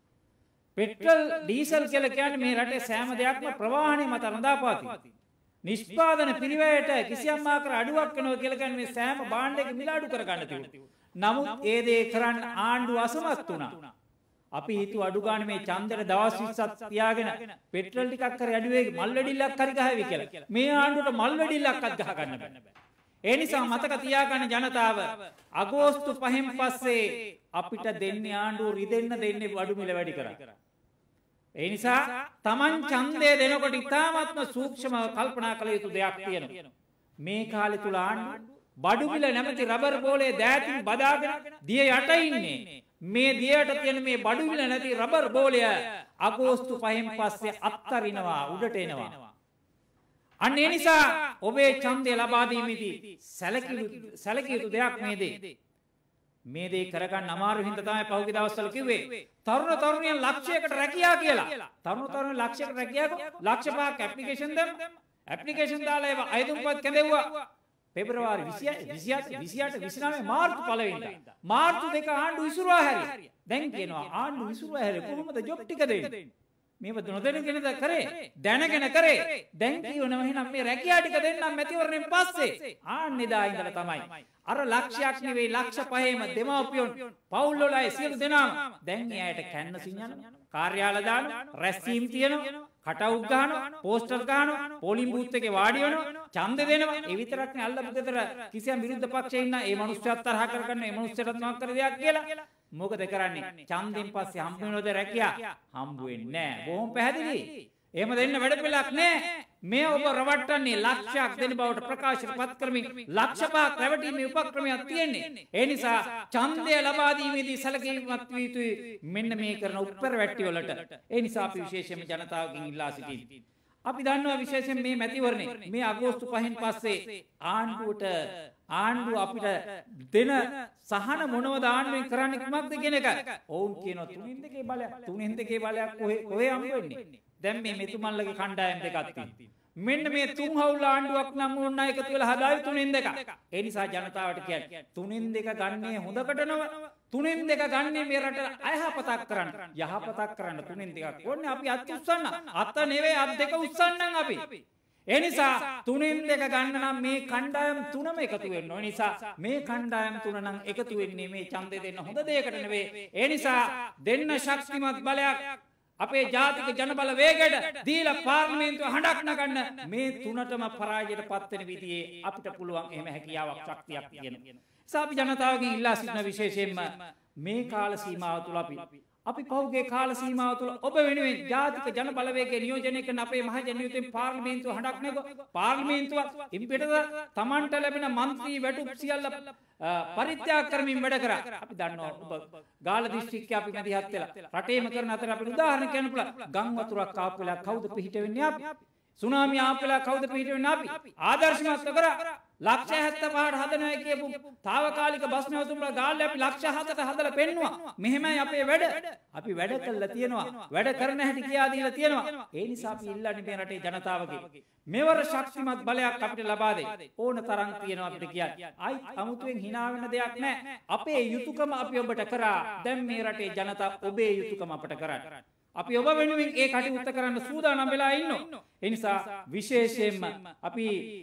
පෙට්‍රල් ඩීසල් කියලා කියන්නේ මේ රටේ සෑම දෙයක්ම ප්‍රවාහණය මත රඳාපවතින. නිෂ්පාදන පිරිවැයට කිසියම් ආකාර අඩුවක් වෙනවා කියලා කියන්නේ මේ සෑම භාණ්ඩයක මිල අඩු කර ගන්න තිබුණා. නමුත් ඒ දේ කරන්න ආණ්ඩුව අසමත් වුණා. අපි හිතුව අඩු ගන්න මේ ඡන්දෙට දවස් විස්සක් තියාගෙන පෙට්‍රල් ටිකක් හරි අඩු වෙයි මල් වෙඩිල්ලක් හරි ගහවි කියලා. මේ ආණ්ඩුවට මල් වෙඩිල්ලක්වත් ගහ ගන්න බෑ. ඒ නිසා මතක තියාගන්න ජනතාව අගෝස්තු පහෙන් පස්සේ අපිට දෙන්නේ ආණ්ඩුව රිදෙන්න දෙන්නේ බඩු මිල වැඩි කරා. ඒ නිසා Taman ඡන්දය දෙනකොට ඉතාමත්ම සූක්ෂමව කල්පනා කළ යුතු දෙයක් තියෙනවා. මේ කාලේ තුල ආණ්ඩුව බඩු මිල නැමැති රබර් බෝලේ දෑතින් බදාගෙන දිය යට ඉන්නේ. මේ දියට තියෙන මේ බඩු මිල නැති රබර් බෝලය අගෝස්තු පහෙන් පස්සේ අත්තරිනවා උඩට එනවා. අන්න ඒ නිසා ඔබේ ඡන්දය ලබා දීමේදී සැලකිය යුතු දෙයක් මේ දේ. මේ දේ කරගන්න අමාරු හින්දා තමයි පහුගිය දවස්වල කිව්වේ තරුණ තරුණියන් ලක්ෂයකට රැකියා කියලා. තරුණ තරුණියන් ලක්ෂයකට රැකියාව ලක්ෂ පහක් ඇප්ලිකේෂන් දැම්ම. ඇප්ලිකේෂන් දාලා ඒවා අයදුම්පත් කැඳෙව්වා. පෙබරවාරි විසිහත විසිඅට විසිනවය මාර්තු පළවෙනිදා. මාර්තු දෙක ආණ්ඩුව විසිරුවා හැරියා. දැන් කියනවා ආණ්ඩුව විසිරුවා හැරියා කොහොමද ජොබ් ටික දෙන්නේ? මේව නොදැනගෙනද කරේ? දැනගෙන කරේ. දැන් කියනවා එහෙනම් මේ රැකියා ටික දෙන්නම් මැතිවරණයෙන් පස්සේ. ආන්නේ දා ඉඳලා තමයි. අර ලක්ෂයක් නෙවෙයි ලක්ෂ පහේම දෙමාපියොන් පවුල් වල අය සියලු දෙනාම දැන් එයාට කැන්නසින් යනවා. කාර්යාල දානවා, රැස්වීම් තියනවා, කටවුට් ගහනවා, පෝස්ටර් ගහනවා, පෝලිං බූත් එකේ වාඩි වෙනවා, ඡන්දෙ දෙනවා. ඒ විතරක් නේ අල්ලපු ගෙදර කිසියම් විරුද්ධ පක්ෂයේ ඉන්න ඒ මනුස්සයත් තරහ කරගන්න මේ මනුස්සයටත් මොකක් කර දෙයක් කියලා. මොකද කරන්නේ? ඡන්දෙන් පස්සේ හම්බ වෙනවද රැකියා? හම්බ වෙන්නේ නැහැ. බොහොම පැහැදිලි. එහෙම දෙන්න වැඩ පිළිලක් නැහැ. මේ ඔබ රවට්ටන්නේ ලක්ෂයක් දෙන බවට ප්‍රකාශයට පත් කරමින් ලක්ෂ පහක් රැවටීමේ උපක්‍රමයක් තියෙන්නේ. ඒ නිසා ඡන්දය ලබා දීමේදී සැලකිලිමත් විය යුතුයි මෙන්න මේ කරන උත්තර වැට්ටි වලට. ඒ නිසා අපි විශේෂයෙන්ම ජනතාවගෙන් ඉල්ලා සිටින්නේ. අපි දන්නවා විශේෂයෙන් මේ මැතිවරණේ මේ අගෝස්තු පහෙන් පස්සේ ආණ්ඩුවට ආණ්ඩුව අපිට දෙන සහන මොනවද ආණ්ඩුවෙන් කරන්නේ කුමක්ද කියන එක. ඔවුන් කියනවා තුනෙන් දෙකේ බලයක් තුනෙන් දෙකේ බලයක් කොහේ කොහේ හම්බ වෙන්නේ. දැන් මේ මෙතුමන්ලගේ කණ්ඩායම් දෙකක් තියෙනවා. මෙන්න මේ තුන් හවුල් ආණ්ඩුවක් නම් ඕන එකතු වෙලා හදාවි තුනෙන් දෙක. ඒ නිසා ජනතාවට කියන්නේ තුනෙන් දෙක ගන්නේ හොඳකට නව තුනෙන් දෙක ගන්නේ මේ රට අයහපතක් කරන්න යහපතක් කරන්න තුනෙන් දෙකක් ඕනේ. අපි අත් උස්සන්න අත නෙවෙයි අත් දෙක උස්සන්නම් අපි. ඒ නිසා තුනෙන් දෙක ගන්න නම් මේ කණ්ඩායම් තුනම එකතු වෙන්න ඕනේ. නිසා මේ කණ්ඩායම් තුන නම් එකතු වෙන්නේ මේ ඡන්දය දෙන්න හොඳ දෙයකට නෙවෙයි. ඒ නිසා දෙන්න ශක්තිමත් බලයක් අපේ ජාතික ජනබල වේගයට දීලා පාර්ලිමේන්තුව හඬක් නගන්න මේ තුනටම පරාජයට පත් වෙන විදිහේ අපිට පුළුවන් එහෙම හැකියාවක් ශක්තියක් තියෙනවා. සාපි ජනතාවගෙන් ඉල්ලා සිටින විශේෂයෙන්ම මේ කාල සීමාව තුළ අපි අපි පහුගිය කාල සීමාව තුළ ඔබ වෙනුවෙන් ජාතික ජන බලවේගයේ නියෝජනය කරන අපේ මහජනයුතෙන් පාර්ලිමේන්තුව හඬක් නැගුවා. පාර්ලිමේන්තුව ඉම්පිටද තමන්ට ලැබෙන മന്ത്രി වැටුප් සියල්ල පරිත්‍යාග කරමින් වැඩ කරා. අපි දන්නවා ඔබ ගාල්ල දිස්ත්‍රික්කයේ අපි මැදිහත් වෙලා රටේම කරන අතර අපිට උදාහරණ කියන්න පුළුවන්. ගම් වතුරක් ආපු වෙලාව කවුද පිහිට වෙන්නේ අපි? සුනාමි ආපු වෙලාව කවුද පිහිට වෙන්නේ අපි? ආදර්ශමත් කරා ලක්ෂ හැත්තෑ පහට හදනවා කියපු తాවකාලික බස් නැවතුම් වල ගාල්ල අපි ලක්ෂ හතට හදලා පෙන්නුවා. මෙහෙමයි අපේ වැඩ. අපි වැඩ කළා තියෙනවා. වැඩ කරන හැටි කියා දීලා තියෙනවා. ඒ නිසා අපි ඉල්ලන්නේ මේ රටේ ජනතාවගේ මෙවර ශක්තිමත් බලයක් අපිට ලබා දෙයි. ඕන තරම් තියෙනවා අපිට කියන්නේ. ආයි අමුතුවෙන් hina වෙන දෙයක් නැහැ. අපේ යුතුයකම අපි ඔබට කරා. දැන් මේ රටේ ජනතාව ඔබේ යුතුයකම අපට කරා. අපි ඔබ වෙනුවෙන් ඒ කටයුත්ත කරන්න සූදානම් වෙලා ඉන්නවා. ඒ නිසා විශේෂයෙන්ම අපි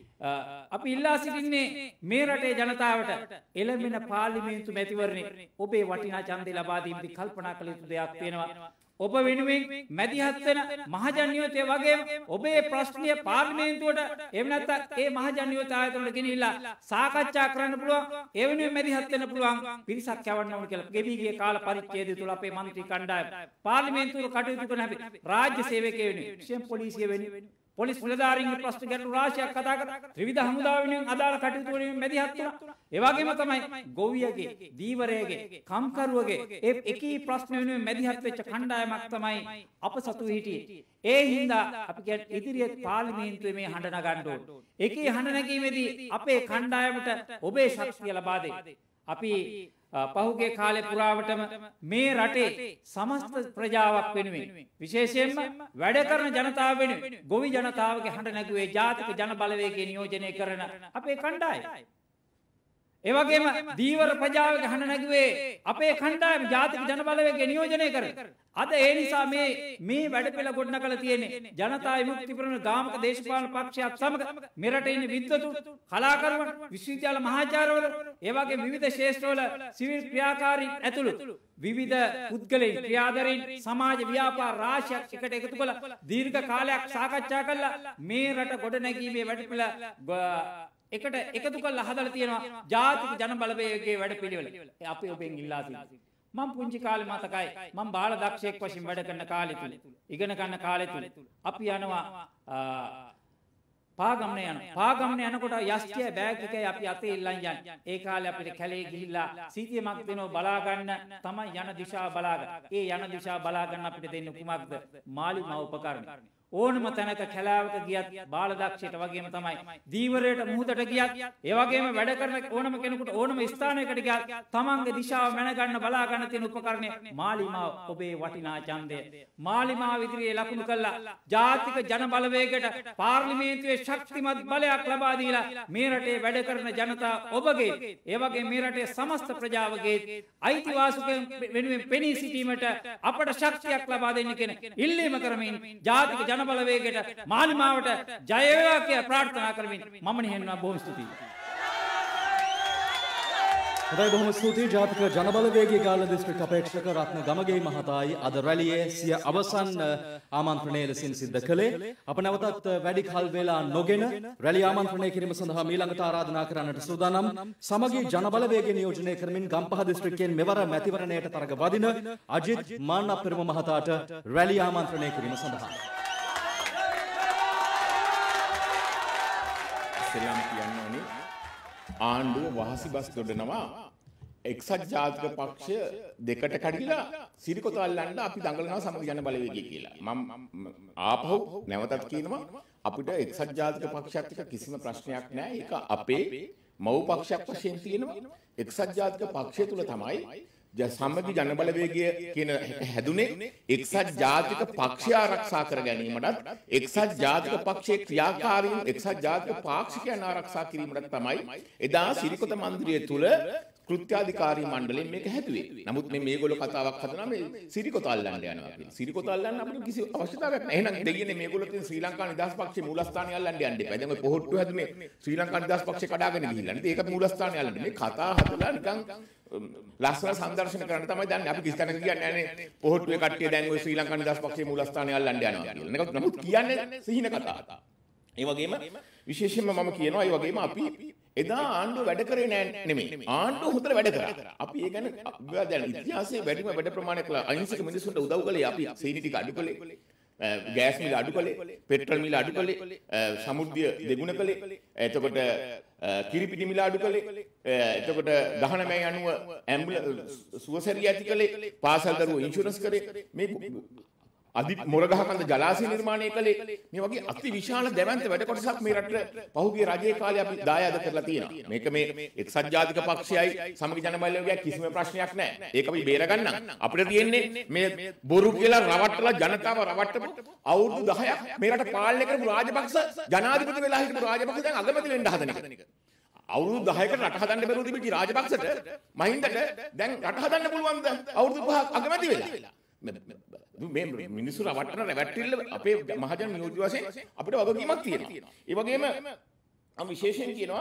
අපි ඉල්ලා සිටින්නේ මේ රටේ ජනතාවට එළඹෙන පාර්ලිමේන්තු මැතිවරණේ ඔබේ වටිනා ඡන්දය ලබා දීමේදී කල්පනා කළ යුතු දෙයක් තියෙනවා. ඔබ වෙනුවෙන් මැදිහත් වෙන මහජන නියෝජනය වගේම ඔබේ ප්‍රශ්නය පාර්ලිමේන්තුවට එහෙම නැත්නම් ඒ මහජන නියෝජන ආයතනවල ගෙනිහිල්ලා සාකච්ඡා කරන්න පුළුවන්. ඒ වෙනුවෙන් මැදිහත් වෙන්න පුළුවන් පිරිසක් යවන්න ඕන කියලා ගෙවිගේ කාල පරිච්ඡේදය තුල අපේ മന്ത്രി කණ්ඩායම පාර්ලිමේන්තුවේ කටයුතු කරන හැටි රාජ්‍ය සේවකයෝ වෙනුවෙන් විශේෂ පොලිසිය වෙනුවෙන් පොලිස් නිලධාරීන්ගේ ප්‍රශ්න ගැටළු රාශියක් කතා කරා. ත්‍රිවිධ හමුදාව වෙනුවෙන් අදාළ කටයුතු වලින් මැදිහත් වුණා. ඒ වගේම තමයි ගොවියගේ, දීවරයගේ, කම්කරුවගේ ඒ එකී ප්‍රශ්න වෙනුවෙන් මැදිහත් වෙච්ච කණ්ඩායමක් තමයි අප සතු හිටියේ. ඒ හින්දා අපි කියන්නේ ඉදිරියේ පාර්ලිමේන්තුවේ මේ හඬ නගන්න ඕන. එකී හඬ නැගීමේදී අපේ කණ්ඩායමට ඔබේ ශක්තිය ලබා දෙයි. අපි පහුගිය කාලේ පුරාවටම මේ රටේ සමස්ත ප්‍රජාවක් වෙනුවෙන් විශේෂයෙන්ම වැඩ කරන ජනතාව වෙනුවෙන් ගොවි ජනතාවගේ හඬ නැගුවේ ජාතික ජන බලවේගයේ නියෝජනය කරන අපේ කණ්ඩායම. ඒ වගේම දීවර ප්‍රජාවගේ හඬ නැගුවේ අපේ කණ්ඩායම ජාතික ජන බලවේගයේ නියෝජනය කරන. අද ඒ නිසා මේ මේ වැඩපෙළ ගොඩනගලා තියෙන්නේ ජනතා විමුක්ති පෙරමුණ ගාමක දේශපාලන පක්ෂයක් සමග මෙරට ඉන්න විද්වතුන්, කලාකරුවන්, විශ්වවිද්‍යාල මහාචාර්යවරු, ඒ වගේ විවිධ ක්ෂේත්‍රවල සිවිල් ක්‍රියාකාරීන් ඇතුළු විවිධ පුද්ගලයන්, ක්‍රියාදරීන්, සමාජ ව්‍යාපාර රාශියක් එකට එකතු කළ දීර්ඝ කාලයක් සාකච්ඡා කළා මේ රට ගොඩනැගීමේ වැඩපෙළ එකට එකතු කරලා හදලා තියෙනවා ජාතික ජන බලවේගයේ වැඩපිළිවෙල. අපි ඔබෙන් ඉල්ලා සිටිනවා මම පුංචි කාලේ මතකයි මම බාල දක්ෂයෙක් වශයෙන් වැඩ කරන කාලේ තුල ඉගෙන ගන්න කාලේ තුල අපි යනවා පාගමන යන පාගමන යනකොට යස්තිය බෑග් එකයි අපි අතේ ඉල්ලන් යන්නේ. ඒ කාලේ අපිට කැලේ ගිහිල්ලා සීතියමක් දෙනවා බලා ගන්න තමයි යන දිශාව බලා ගන්න. ඒ යන දිශාව බලා ගන්න අපිට දෙන්නේ කුමක්ද? මාලිමා උපකරණ. ඕනම තැනක කැලාවක ගියත් බාලදක්ෂයට වගේම තමයි දීවරයට මුහුදට ගියත් ඒ වගේම වැඩ කරන ඕනම කෙනෙකුට ඕනම ස්ථානයකට ගියත් තමන්ගේ දිශාව මැන ගන්න බලා ගන්න තියෙන උපකරණය මාලිමාව ඔබේ වටිනා ඡන්දය මාලිමාව ඉදිරියේ ලකුණු කළා ජාතික ජන බලවේගයට පාර්ලිමේන්තුවේ ශක්තිමත් බලයක් ලබා දීලා මේ රටේ වැඩ කරන ජනතාව ඔබගේ ඒ වගේම මේ රටේ සමස්ත ප්‍රජාවගේ අයිතිවාසිකම් වෙනුවෙන් පෙනී සිටීමට අපට ශක්තියක් ලබා දෙන්න කියන ඉල්ලීම කරමින් ජාතික ජන බලවේගයට මාලිමාවට ජය වේවා කියලා ප්‍රාර්ථනා කරමින් මම නිහෙන්නවා බොහොම ස්තුතියි. හොඳයි බොහොම ස්තුතියි ජාතික ජනබලවේගයේ ගාල්ල දිස්ත්‍රික් අපේක්ෂක රත්න ගමගේ මහතායි අද රැළියේ සිය අවසන් ආමන්ත්‍රණය ලෙසින් සිද්ධ කළේ. අප නැවතත් වැඩි කල් වේලා නොගෙන රැළිය ආමන්ත්‍රණය කිරීම සඳහා මීළඟට ආරාධනා කරන්නට සූදානම්. සමගී ජනබලවේගය නියෝජනය කරමින් ගම්පහ දිස්ත්‍රික්කයෙන් මෙවර මැතිවරණයට තරඟ වදින අජිත් මාන්නප්පෙරුම මහතාට රැළිය ආමන්ත්‍රණය කිරීම සඳහා සෙල්ලම් කියන්න ඕනේ ආණ්ඩුව වහසි බස් දොඩනවා එක්සත් ජාතික පක්ෂය දෙකට කඩිලා සිරිකොත අල්ලන්න අපි දඟලනවා සමග ජන බලවේගය කියලා. මම ආපහු නැවතත් කියනවා අපිට එක්සත් ජාතික පක්ෂයත් එක්ක කිසිම ප්‍රශ්නයක් නැහැ. ඒක අපේ මව් පක්ෂයක් වශයෙන් තියෙනවා. එක්සත් ජාතික පක්ෂය තුල තමයි සමගි ජන බලවේගය කියන හැදුනේ එක්සත් ජාතික පක්ෂය ආරක්ෂා කර ගැනීමටත් එක්සත් ජාතික පක්ෂයේ ක්‍රියාකාරීන් එක්සත් ජාතික පාක්ෂිකයන් ආරක්ෂා කිරීමටත් තමයි එදා සිරිකොත මන්දිරය තුල කෘත්‍යාධිකාරී මණ්ඩලයෙන් මේක හැදුවේ. නමුත් මේ මේගොල්ලෝ කතාවක් හදනවා මේ සිරිකොත අල්ලන්න යනවා කියලා. සිරිකොත අල්ලන්න අපිට කිසි අවශ්‍යතාවයක් නැහැ. එහෙනම් දෙයියනේ මේගොල්ලෝ තියෙන ශ්‍රී ලංකා නිදහස් පක්ෂයේ මූලස්ථානය අල්ලන්න යන්න එපා. දැන් ඔය පොහොට්ටු හැදුනේ ශ්‍රී ලංකා නිදහස් පක්ෂය කඩාගෙන ගිහිල්ලා. ඉතින් ඒක මූලස්ථානය අල්ලන්න. මේ කතා හදලා නිකන් ලස්සන සංදර්ශන කරන්න තමයි දන්නේ. අපි කිසි තැනක කියන්නේ නැහැ පොහොට්ටුවේ කට්ටිය දැන් ඔය ශ්‍රී ලංකා නිදහස් පක්ෂයේ මූලස්ථානය අල්ලන්න යනවා කියලා. නමුත් කියන්නේ සිහින කතා. ඒ වගේම විශේෂයෙන්ම මම කියනවා ඒ වගේම අපි එදා ආණ්ඩුව වැඩ කරේ නෑ නෙමෙයි. ආණ්ඩුව හොඳට වැඩ කරා. අපි ඒ ගැන දැන් ඉතිහාසයේ වැඩිම වැඩ ප්‍රමාණයක් අහිංසක මිනිස්සුන්ට උදව් කළේ අපි සීනි ටික අඩු කළේ. ගෑස් මිල අඩු කළේ, පෙට්‍රල් මිල අඩු කළේ, සමුද්‍රය දෙගුණ කළේ. එතකොට කිරිපිටි මිල අඩු කළේ. එතකොට දහනමය අනුව ඇම්බුලන්ස් සුවසැරිය ඇති කළේ, පාසල් දරුවෝ ඉන්ෂුරන්ස් කරේ. මේ අදි මොරගහකන්ද ජලාශය නිර්මාණය කළේ. මේ වගේ අති විශාල දැවැන්ත වැඩ කොටසක් මේ රටට පහුගිය රජයේ කාලේ අපි දායාද කරලා තියෙනවා. මේක මේ එක්සත් ජාතික පක්ෂයයි සමගි ජන බලවේගයයි කිසිම ප්‍රශ්නයක් නැහැ. ඒක අපි බේරගන්න. අපිට තියෙන්නේ මේ බොරු කියලා රවට්ටලා ජනතාව රවට්ටපු අවුරුදු දහයක් මේ රට පාලනය කරපු රාජපක්ෂ ජනාධිපති වෙලා හිටපු රාජපක්ෂ දැන් අගමැති වෙන්න හදන එක. අවුරුදු දහයකට රට හදන්න බැරුව තිබිච්ච රාජපක්ෂට මහින්දට දැන් රට හදන්න පුළුවන්ද අවුරුදු පහක් අගමැති වෙලා. මේ මිනිස්සු රවට්ටන රැවැට්ටිල්ල අපේ මහජන නියෝජ්‍ය වශයෙන් අපිට වගකීමක් තියෙනවා. ඒ වගේම මම විශේෂයෙන් කියනවා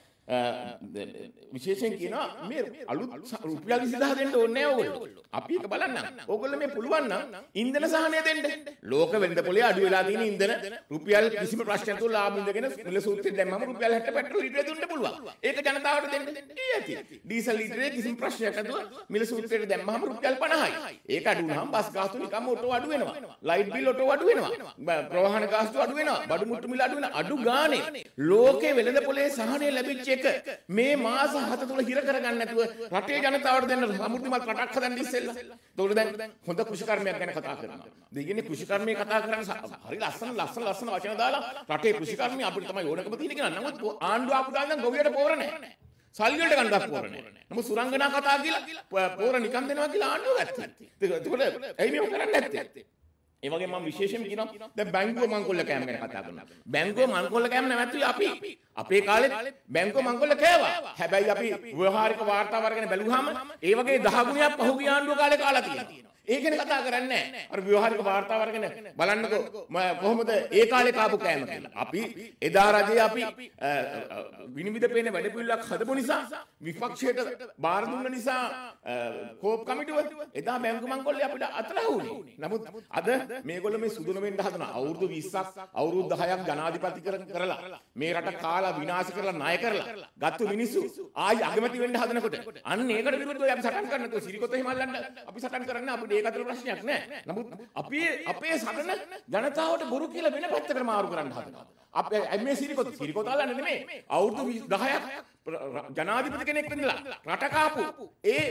විශේෂයෙන් කියනවා මේ අලුත් රුපියල් විසිදහ දෙන්න ඕනේ නැහැ ඕගොල්ලෝ. අපි එක බලන්න. ඕගොල්ලෝ මේ පුළුවන් නම් ඉන්ධන සහනය දෙන්න. ලෝක වෙළඳ පොලේ අඩු වෙලා තියෙන ඉන්ධන රුපියල් කිසිම ප්‍රශ්නයක් තුල ලාභ ඉඳගෙන මිල සූත්‍රයෙන් දැම්මම රුපියල් හැත්තෑ පෙට්‍රල් ලීටරේ දුන්න පුළුවන්. ඒක ජනතාවට දෙන්න. ඒ ඇති. ඩීසල් ලීටරේ කිසිම ප්‍රශ්නයක් නැතුව මිල සූත්‍රයට දැම්මම රුපියල් පනහයි. ඒක අඩු වුණාම බස් ගාස්තු නිකම්ම ඔටෝ අඩු වෙනවා. ලයිට් බිල් ඔටෝ අඩු වෙනවා. ප්‍රවාහන ගාස්තු අඩු වෙනවා. බඩු මුට්ටු මිල අඩු වෙනවා. අඩු ගානේ ලෝකේ වෙළඳ පොලේ සහනය ලැබිච්ච එක මේ මාස හත තුල හිර කරගන්න නැතුව රටේ ජනතාවට දෙන්න සමෘද්ධිමත් රටක් හදන්න ඉස්සෙල්ලා. ඒකට දැන් හොඳ කෘෂිකර්මයක් ගැන කතා කරනවා. දෙයියනේ කෘෂිකර්මයේ කතා කරන හරි ලස්සන ලස්සන ලස්සන වචන දාලා රටේ කෘෂිකර්මය අපිට තමයි ඕනකම තියෙන කියලා. නමුත් ආණ්ඩුව ආපු දාන ගොවියට පෝර නැහැ. සල්ලි වලට ගන්නක් පෝර නැහැ. නමුත් සුරංගනා කතා කියලා පෝර නිකන් දෙනවා කියලා ආණ්ඩුව ගත්තා. ඒකට ඇයි මේක කරන්නේ නැත්තේ? ඒ වගේ මම විශේෂයෙන් කියනවා දැන් බැංකුව මංකොල්ල කෑම ගැන කතා කරනවා. බැංකුව මංකොල්ල කෑම නැවැත්තුවේ අපි. අපේ කාලේ බැංකුව මංකොල්ල කෑවා. හැබැයි අපි ව්‍යවහාරික වාර්තාවර ගැන බැලුවාම ඒ වගේ දහ ගුණයක් පහුගිය ආණ්ඩුව කාලේ කාලා තියෙනවා. ඒ ගැන කතා කරන්නේ නැහැ. අර ව්‍යවහාරික වාර්තාව අරගෙන බලන්නකෝ කොහොමද ඒ කාලේ කාපු කෑම කියලා. අපි එදා රජයේ අපි විනිවිද පේන වැඩ පිළිවෙලක් හදපු නිසා විපක්ෂයට බාර දුන්න නිසා කෝප් කමිටුව එදා බැංකු මංකොල්ලේ අපිට අතලා වුණේ. නමුත් අද මේගොල්ලෝ මේ සුදුන වෙන්න හදන අවුරුදු විස්සක් අවුරුදු දහයක් ජනාධිපති කරලා මේ රට කාලා විනාශ කරලා ණය කරලා ගත්තු මිනිස්සු ආයි අගමැති වෙන්න හදනකොට අන්න ඒකට විරුද්ධව අපි සටන් කරන්නකෝ සිරිකොත හිමල්ලන්න අපි සටන් කරන්නේ අපිට ඒක අතර ප්‍රශ්නයක් නෑ. නමුත් අපි අපේ සටන ජනතාවට බොරු කියලා වෙන පැත්තකට මාරු කරන්න හදනවා. අපේ මේ සිරිකොත සිරිකොත අල්ලන්නේ නෙමෙයි. අවුරුදු දහයක් ජනාධිපති කෙනෙක් වෙන්නලා රට කාපු ඒ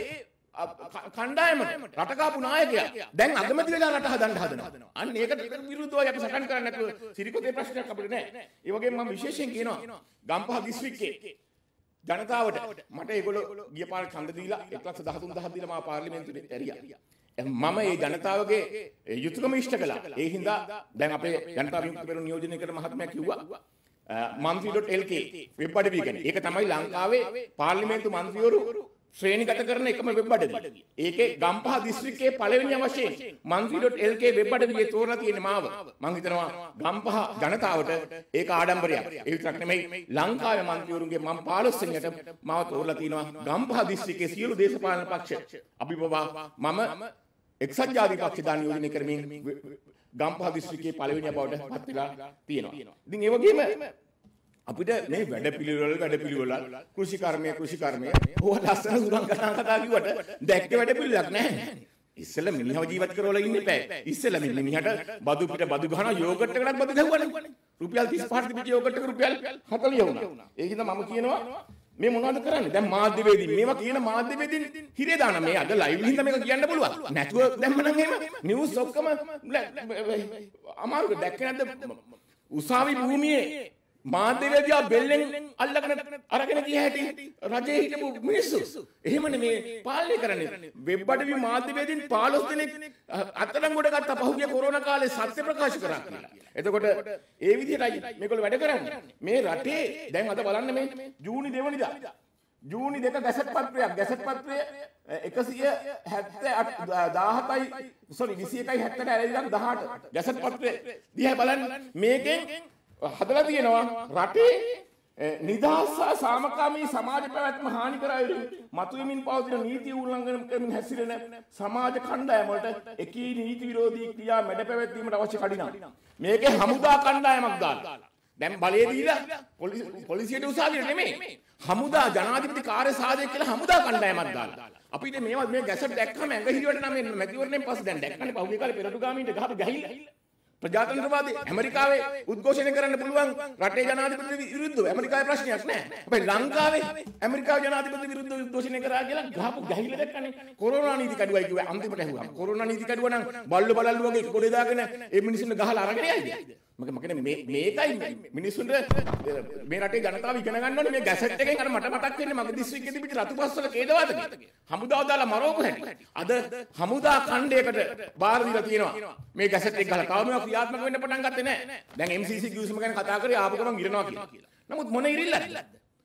කණ්ඩායමට රට කාපු නායකයා දැන් අගමැති වෙලා රට හදන්න හදනවා. අන්න ඒකට විරුද්ධව අපි සටන් කරන්නේ නැතුව සිරිකොතේ ප්‍රශ්නයක් අපිට නෑ. ඒ වගේම මම විශේෂයෙන් කියනවා ගම්පහ දිස්ත්‍රික්කයේ ජනතාවට මට ඒගොල්ලෝ ගිය පාර ඡන්ද දීලා එක ලක්ෂ දහතුන් දහයක් දීලා මම පාර්ලිමේන්තුවේ ඇරියා. මම ඒ ජනතාවගේ යුතුයකම ඉෂ්ට කළා. ඒ හින්දා දැන් අපේ ජනතා විමුක්ති පෙරමුණ නියෝජනය කරන මහත්මයා කිව්වා මන්ත්‍රී ඩොට් එල් කේ වෙබ් අඩවිය ගැන. ඒක තමයි ලංකාවේ පාර්ලිමේන්තු මන්ත්‍රීවරු ශ්‍රේණිගත කරන එකම වෙබ් අඩවිය. ඒකේ ගම්පහ දිස්ත්‍රික්කයේ පළවෙනි වශයෙන් මන්ත්‍රී ඩොට් එල් කේ වෙබ් අඩවියේ තෝරලා තියෙන මාව. මම හිතනවා ගම්පහ ජනතාවට ඒක ආඩම්බරයක්. ඒ විතරක් නෙමෙයි ලංකාවේ මන්ත්‍රීවරුන්ගේ මම පහළොස් වෙනියට මාව තෝරලා තිනවා ගම්පහ දිස්ත්‍රික්කයේ සියලු දේශපාලන පක්ෂ අභිබවා මම එක්සත් ජාතික පක්ෂ දාන යෝජනය කරමින් ගම්පහ දිස්ත්‍රික්කයේ පළවෙනි බවට පත් වෙලා තියෙනවා. ඉතින් ඒ වගේම අපිට මේ වැඩ පිළිවෙල වැඩ පිළිවෙල කෘෂි කර්මය කෘෂි කර්මය ඕවා ලස්සන සුරං කතා කතා කිව්වට දැක්ක වැඩ පිළිවෙලක් නැහැ. ඉස්සෙල්ලා මිනිහව ජීවත් කරවලා ඉන්න එපා. ඉස්සෙල්ලා මිනිහට බදු පිට බදු ගහන යෝගට් එකකට බදු ගැහුවානේ. රුපියල් තිස් පහක් තිබිච්ච යෝගට් එක රුපියල් හතලිස් වුණා. ඒකින්ද මම කියනවා මේ මොනවද කරන්නේ? දැන් මාධ්‍යවේදීන් මේවා කියන මාධ්‍යවේදීන් හිරේ දාන මේ අද ලයිව් හින්දා මේක කියන්න පුළුවන්. නැතුව දැම්මනම් එහෙම නිවුස් ඔක්කොම අමාරුද දැක්කේ නැද්ද? උසාවි භූමියේ මාධ්‍යවේදියා බෙල්ලෙන් අල්ලගෙන අරගෙන ගිය හැටි රජයේ හිටපු මිනිස්සු එහෙමනේ මේ පාලනය කරන්නේ. වෙබ් අඩවි මාධ්‍යවේදීන් පහළොස් දෙනෙක් අත්අඩංගුවට ගත්ත පහුගිය කොරෝනා කාලේ සත්‍ය ප්‍රකාශ කරා කියලා. එතකොට ඒ විදිහටයි මේගොල්ලෝ වැඩ කරන්නේ. මේ රටේ දැන් අද බලන්න මේ ජූනි දෙවනිදා ජූනි දෙක ගැසට් පත්‍රයක් ගැසට් පත්‍රය එකසිය දාහතයි සෝරි විසි එකයි හැත්තට ඇරෙලා දහඅට ගැසට් පත්‍රය දිහා බලන්න මේකෙන් හදලා තියෙනවා රටේ නිදහස් සහ සාමකාමී සමාජ පැවැත්ම හානි කර අයුරු මතුවෙමින් පවතින නීති උල්ලංඝන කරමින් හැසිරෙන සමාජ කණ්ඩායම් වලට එකී නීති විරෝධී ක්‍රියා මැඩ පැවැත්වීමට අවශ්‍ය කඩිනම් මේකේ හමුදා කණ්ඩායමක් දාලා දැන් බලය දීලා පොලිසියට උසාවියට නෙමෙයි හමුදා ජනාධිපති කාර්ය සාධක කියලා හමුදා කණ්ඩායමක් දාලා අපිට මේවා මේ ගැසට් දැක්කම ඇඟ හිරිවට නම් මේ මැතිවරණයෙන් පස්සේ දැන් දැක්කනේ පහුගිය කාලේ පෙරටු ගාමීන්ට ගහපු ගහිල්ල ප්‍රජාතන්ත්‍රවාදී ඇමරිකාවේ උද්ඝෝෂණය කරන්න පුළුවන් රටේ ජනාධිපති විරුද්ධව ඇමරිකාවේ ප්‍රශ්නයක් නැහැ. හැබැයි ලංකාවේ ඇමරිකාවේ ජනාධිපති විරුද්ධව උද්ඝෝෂණය කරා කියලා ගහපු ගහිල්ල දැක්කනේ. කොරෝනා නීති කඩුවයි කිව්වා අන්තිමට ඇහුවා. කොරෝනා නීති කඩුව නම් බල්ලු බලල්ලු වගේ ගොඩේ දාගෙන ඒ මිනිස්සුන්ට ගහලා අරගෙන යයිද? මම කියන්නේ මේ මේකයි මිනිස්සුන්ට මේ රටේ ජනතාව ඉගෙන ගන්න ඕනේ මේ ගැසට් එකෙන් අර මට මතක් වෙන්නේ මගේ දිස්ත්‍රික්කයේ තිබිච්ච රතුපස්වල කේදවාදකේ. හමුදාව දාලා මරවපු හැටි. අද හමුදා ඛණ්ඩයකට බාර දීලා තියෙනවා. මේ ගැසට් එක ගහලා තාම මේවා ක්‍රියාත්මක වෙන්න පටන් ගත්තේ නැහැ. දැන් එම් සී සී ගිවිසුම ගැන කතා කරේ ආපු ගමන් ඉරනවා කියලා. නමුත් මොන ඉරිල්ලද?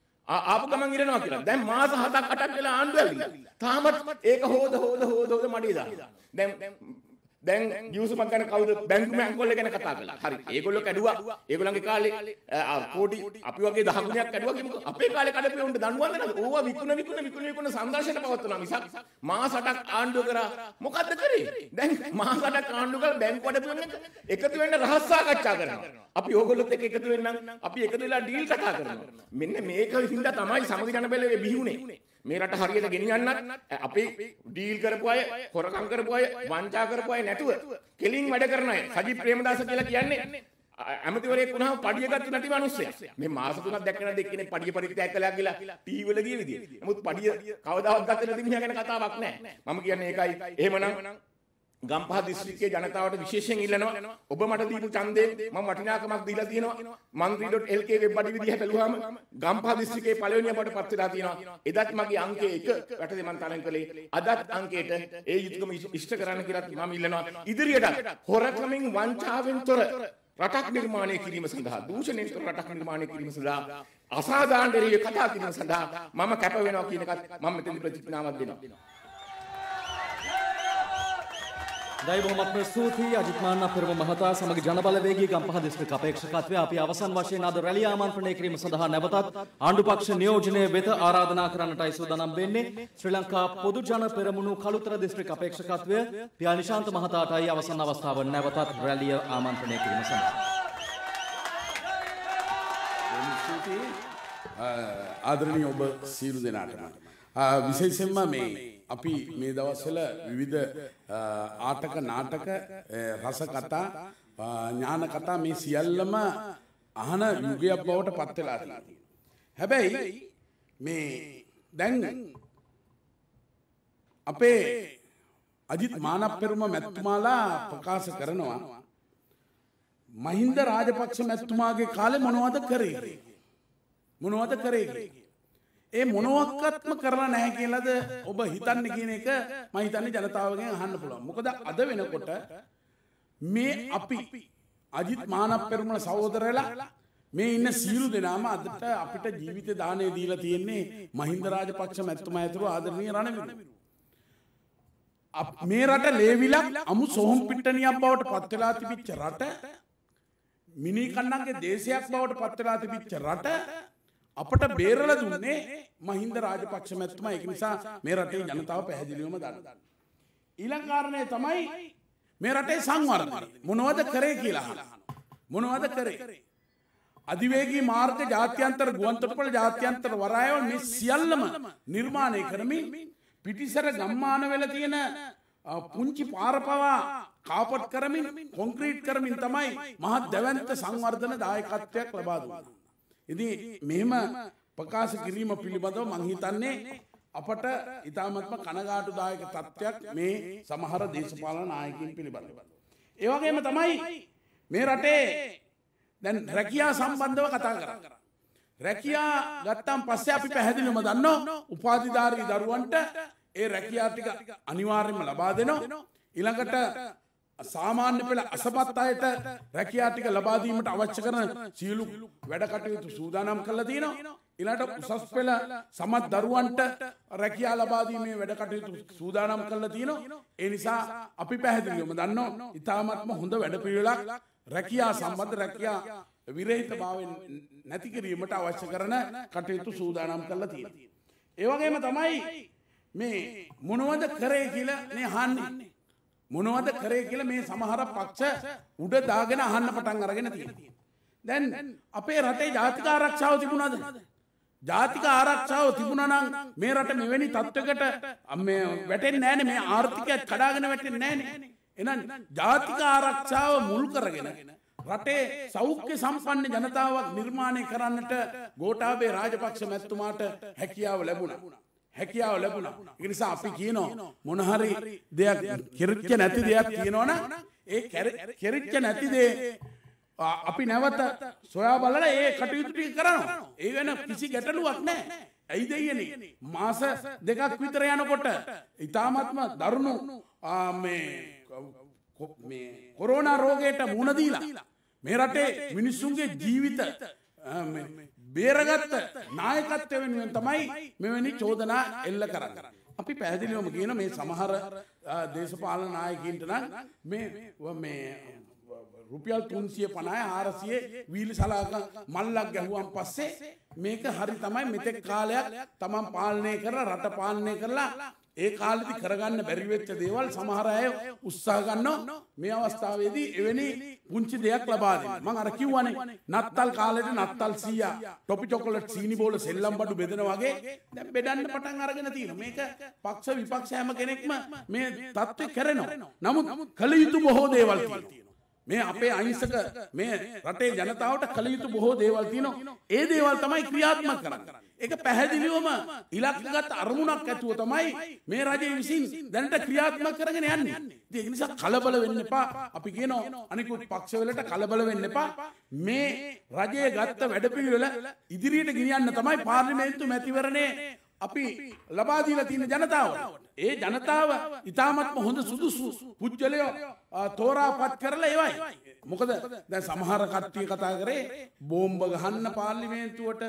ආපු ගමන් ඉරනවා කියලා. දැන් මාස හතක් අටක් වෙලා ආණ්ඩුව ඇවිල්ලා. තාමත් ඒක හොද හොද හොද හොද මඩේ දාලා. දැන් දැන් ගිවිසුමක් ගැන කවුද බැංකු මැංකොල්ල ගැන කතා කළා. හරි. ඒගොල්ලෝ කැඩුවා. ඒගොල්ලන්ගේ කාලේ කෝටි අපි වගේ දහ ගුණයක් කැඩුවා කියමුකෝ. අපේ කාලේ කඩපේ උන්ට දඬුවම් දෙනවද? ඕවා විකුණ විකුණ විකුණ විකුණ සංഘർഷණ පවත්වනවා මිසක් මාස අටක් ආණ්ඩුව කරා මොකද්ද කරේ? දැන් මාස අටක් ආණ්ඩුව කරලා බැංකු කඩපේ උන් එකතු වෙන්න රහස් සාකච්ඡා කරනවා. අපි ඕගොල්ලොත් එක්ක එකතු වෙන්නම් අපි එකතු වෙලා ඩීල් කතා කරනවා. මෙන්න මේක හින්දා තමයි සමගි ජන බැලේ බිහිුනේ. මේ රට හරියට ගෙනියන්නත් අපි ඩීල් කරපු අය, හොරකම් කරපු අය, වංචා කරපු අය නැතුව කෙලින් වැඩ කරන අය. සජිත් ප්‍රේමදාස කියලා කියන්නේ ඇමතිවරයෙක් වුණාම පඩිය ගත්ත නැති මිනිස්සයා. මේ මාස තුනක් දැක්ක නැද්ද එක්කෙනෙක් පඩිය පරිත්‍යාග කළා කියලා ටීවී වල ගිය විදිය. නමුත් පඩිය කවදාවත් ගත්ත නැති මිනිහා ගැන කතාවක් නැහැ. මම කියන්නේ ඒකයි. එහෙමනම් ගම්පහ දිස්ත්‍රික්කයේ ජනතාවට විශේෂයෙන් ඉල්ලනවා ඔබ මට දීපු ඡන්දයෙන් මම වටිනාකමක් දීලා තියෙනවා මන්ත්‍රී ඩොට් එල් කේ වෙබ් අඩවි දිහා බැලුවාම ගම්පහ දිස්ත්‍රික්කයේ පළවෙනියට පත් වෙලා තියෙනවා එදත් මගේ අංකය එක රටේ මම තරම් කළේ අදත් අංකයට ඒ යුතුයකම ඉෂ්ට කරන්න කියලා මම ඉල්ලනවා ඉදිරියට හොරකමින් වංචාවෙන් තොර රටක් නිර්මාණය කිරීම සඳහා දූෂණයෙන් තොර රටක් නිර්මාණය කිරීම සඳහා අසාධාරණ කතා කිරීම සඳහා මම කැප වෙනවා කියන එකත් මම මෙතන ප්‍රතිඥාවක් දෙනවා දෛ බොහොමත්ම ස්තුතියි අජිත් මාන්න පෙරම මහතා සමග ජනබලවේගී ගම්පහ දිස්ත්‍රික් අපේක්ෂකත්වය අපි අවසන් වශයෙන් අද රැලිය ආමන්ත්‍රණය කිරීම සඳහා නැවතත් ආණ්ඩු පක්ෂ නියෝජනය වෙත ආරාධනා කරන්නටයි සූදානම් වෙන්නේ ශ්‍රී ලංකා පොදු ජන පෙරමුණු කළුතර දිස්ත්‍රික් අපේක්ෂකත්වය පියා නිශාන්ත මහතාටයි අවසන් අවස්ථාව නැවතත් රැලිය ආමන්ත්‍රණය කිරීම සඳහා ආදරණීය ඔබ සියලු දෙනාටම විශේෂයෙන්ම මේ අපි මේ දවස්වල විවිධ ආටක නාටක රස කතා ඥාන කතා මේ සියල්ලම අහන යුගයක් බවට පත් වෙලා තියෙනවා. හැබැයි මේ දැන් අපේ අජිත් මානප්පෙරුම මැතිතුමාලා ප්‍රකාශ කරනවා මහින්ද රාජපක්ෂ මැතිතුමාගේ කාලේ මොනවද කරේ මොනවද කරේ ඒ මොනවත්ක්ම කරලා නැහැ කියලාද ඔබ හිතන්නේ කියන එක මම හිතන්නේ ජනතාවගෙන් අහන්න පුළුවන්. මොකද අද වෙනකොට මේ අපි අජිත් මානප්පෙරුම සහෝදරයලා මේ ඉන්න සියලු දෙනාම අදට අපිට ජීවිත දාණය දීලා තියෙන්නේ මහින්ද රාජපක්ෂ මැතිතුමා ඇතුළු ආදරණීය රණවිරු. මේ රට ලේවිලක් අමු සොහොන් පිට්ටනියක් බවට පත් වෙලා තිබිච්ච රට මිනි කන්නන්ගේ දේශයක් බවට පත් වෙලා තිබිච්ච රට අපට බේරලා දුන්නේ මහින්ද රාජපක්ෂ මැතිතුමා. ඒක නිසා මේ රටේ ජනතාව පැහැදිලිවම දන්නවා. ඊළඟ කාරණේ තමයි මේ රටේ සංවර්ධනය මොනවද කරේ කියලා අහනවා. මොනවද කරේ? අධිවේගී මාර්ග ජාත්‍යන්තර ගුවන්තොටුපළ ජාත්‍යන්තර වරායවල් මේ සියල්ලම නිර්මාණය කරමින් පිටිසර ගම්මාන වල තියෙන පුංචි පාර පවා කාපට් කරමින් කොන්ක්‍රීට් කරමින් තමයි මහත් දැවැන්ත සංවර්ධන දායකත්වයක් ලබා දුන්නේ. ඉතින් මෙහෙම ප්‍රකාශ කිරීම පිළිබඳව මම හිතන්නේ අපට ඉතාමත්ම කනගාටුදායක තත්ත්වයක් මේ සමහර දේශපාලන නායකයින් පිළිබඳව. ඒ වගේම තමයි මේ රටේ දැන් රැකියා සම්බන්ධව කතා කරා. රැකියා ගත්තාන් පස්සේ අපි පැහැදිලිවම දන්නවා උපාධිධාරී දරුවන්ට ඒ රැකියා ටික අනිවාර්යයෙන්ම ලබා දෙනවා. ඊළඟට සාමාන්‍ය පෙළ අසපත් අයට රැකියා ටික ලබා දීමට අවශ්‍ය කරන සියලු වැඩ කටයුතු සූදානම් කරලා තියෙනවා. ඊළඟට උසස් පෙළ සමත් දරුවන්ට රැකියා ලබා දීමේ වැඩ කටයුතු සූදානම් කරලා තියෙනවා. ඒ නිසා අපි පැහැදිලිවම දන්නවා ඉතාමත්ම හොඳ වැඩපිළිවෙලක් රැකියා සම්බන්ධ රැකියා විරහිතභාවයෙන් නැති කිරීමට අවශ්‍ය කරන කටයුතු සූදානම් කරලා තියෙනවා. ඒ වගේම තමයි මේ මොනවද කරේ කියලා නේ අහන්නේ. මොනවද කරේ කියලා මේ සමහර පක්ෂ උඩ දාගෙන අහන්න පටන් අරගෙන තියෙනවා. දැන් අපේ රටේ ජාතික ආරක්ෂාව තිබුණාද? ජාතික ආරක්ෂාව තිබුණා නම් මේ රට මෙවැනි තත්ත්වයකට මේ වැටෙන්නේ නැහැනේ. මේ ආර්ථිකයත් කඩාගෙන වැටෙන්නේ නැහැනේ. එහෙනම් ජාතික ආරක්ෂාව මුල් කරගෙන රටේ සෞඛ්‍ය සම්පන්න ජනතාවක් නිර්මාණය කරන්නට ගෝඨාභය රාජපක්ෂ මැතිතුමාට හැකියාව ලැබුණා. හැකියාව ලැබුණා. ඒ නිසා අපි කියනවා මොන හරි දෙයක් කෙරිච්ච නැති දෙයක් කියනවනම් ඒ කෙරිච්ච නැති දේ අපි නැවත සොයා බලලා ඒ කටයුතු ටික කරනවා. ඒ වෙන කිසි ගැටලුවක් නැහැ. ඇයි දෙයනේ මාස දෙකක් විතර යනකොට ඊ타ත්ම දරුණු මේ මේ කොරෝනා රෝගයට මුහුණ දීලා මේ රටේ මිනිස්සුන්ගේ ජීවිත බේරගත්ත නායකත්වය වෙනුවෙන් තමයි මෙවැනි චෝදනා එල්ල කරන්නේ. අපි පැහැදිලිවම කියන මේ සමහර දේශපාලන නායකයින්ට නම් මේ මේ රුපියල් තුන්සිය පනහයි හාරසිය වීලි සලාක මල්ලක් ගැහුවන් පස්සේ මේක හරි තමයි මෙතෙක් කාලයක් තමන් පාලනය කරලා රට පාලනය කරලා ඒ කාලෙදි කරගන්න බැරි වෙච්ච දේවල් සමහර අය උත්සාහ ගන්නවා මේ අවස්ථාවේදී එවැනි පුංචි දෙයක් ලබා දෙන්න. මම අර කිව්වනේ නත්තල් කාලෙට නත්තල් සීයා ටොපි චොකලට් සීනි බෝල සෙල්ලම් බඩු බෙදන වගේ දැන් බෙදන්න පටන් අරගෙන තියෙනවා. මේක පක්ෂ විපක්ෂ හැම කෙනෙක්ම මේ தත්ත්වය කරනවා. නමුත් කල යුතු බොහෝ දේවල් තියෙනවා. මේ අපේ අහිංසක මේ රටේ ජනතාවට කල යුතු බොහෝ දේවල් තියෙනවා. ඒ දේවල් තමයි ක්‍රියාත්මක කරන්නේ. ඒක පැහැදිලිවම ඉලක්කගත අරමුණක් ඇතුව තමයි මේ රජය විසින් දැනට ක්‍රියාත්මක කරගෙන යන්නේ. ඉතින් ඒ නිසා කලබල වෙන්න එපා. අපි කියනවා අනිකුත් පක්ෂවලට කලබල වෙන්න එපා. මේ රජයේ ගත්ත වැඩපිළිවෙල ඉදිරියට ගෙනියන්න තමයි පාර්ලිමේන්තු මැතිවරණේ අපි ලබා දීලා තියෙන ජනතාවට. ඒ ජනතාව ඉතාමත්ම හොඳ සුදුසු පුජ්‍යලයෝ තෝරාපත් කරලා ඒවයි. මොකද දැන් සමහර කට්ටිය කතා කරේ බෝම්බ ගහන්න පාර්ලිමේන්තුවට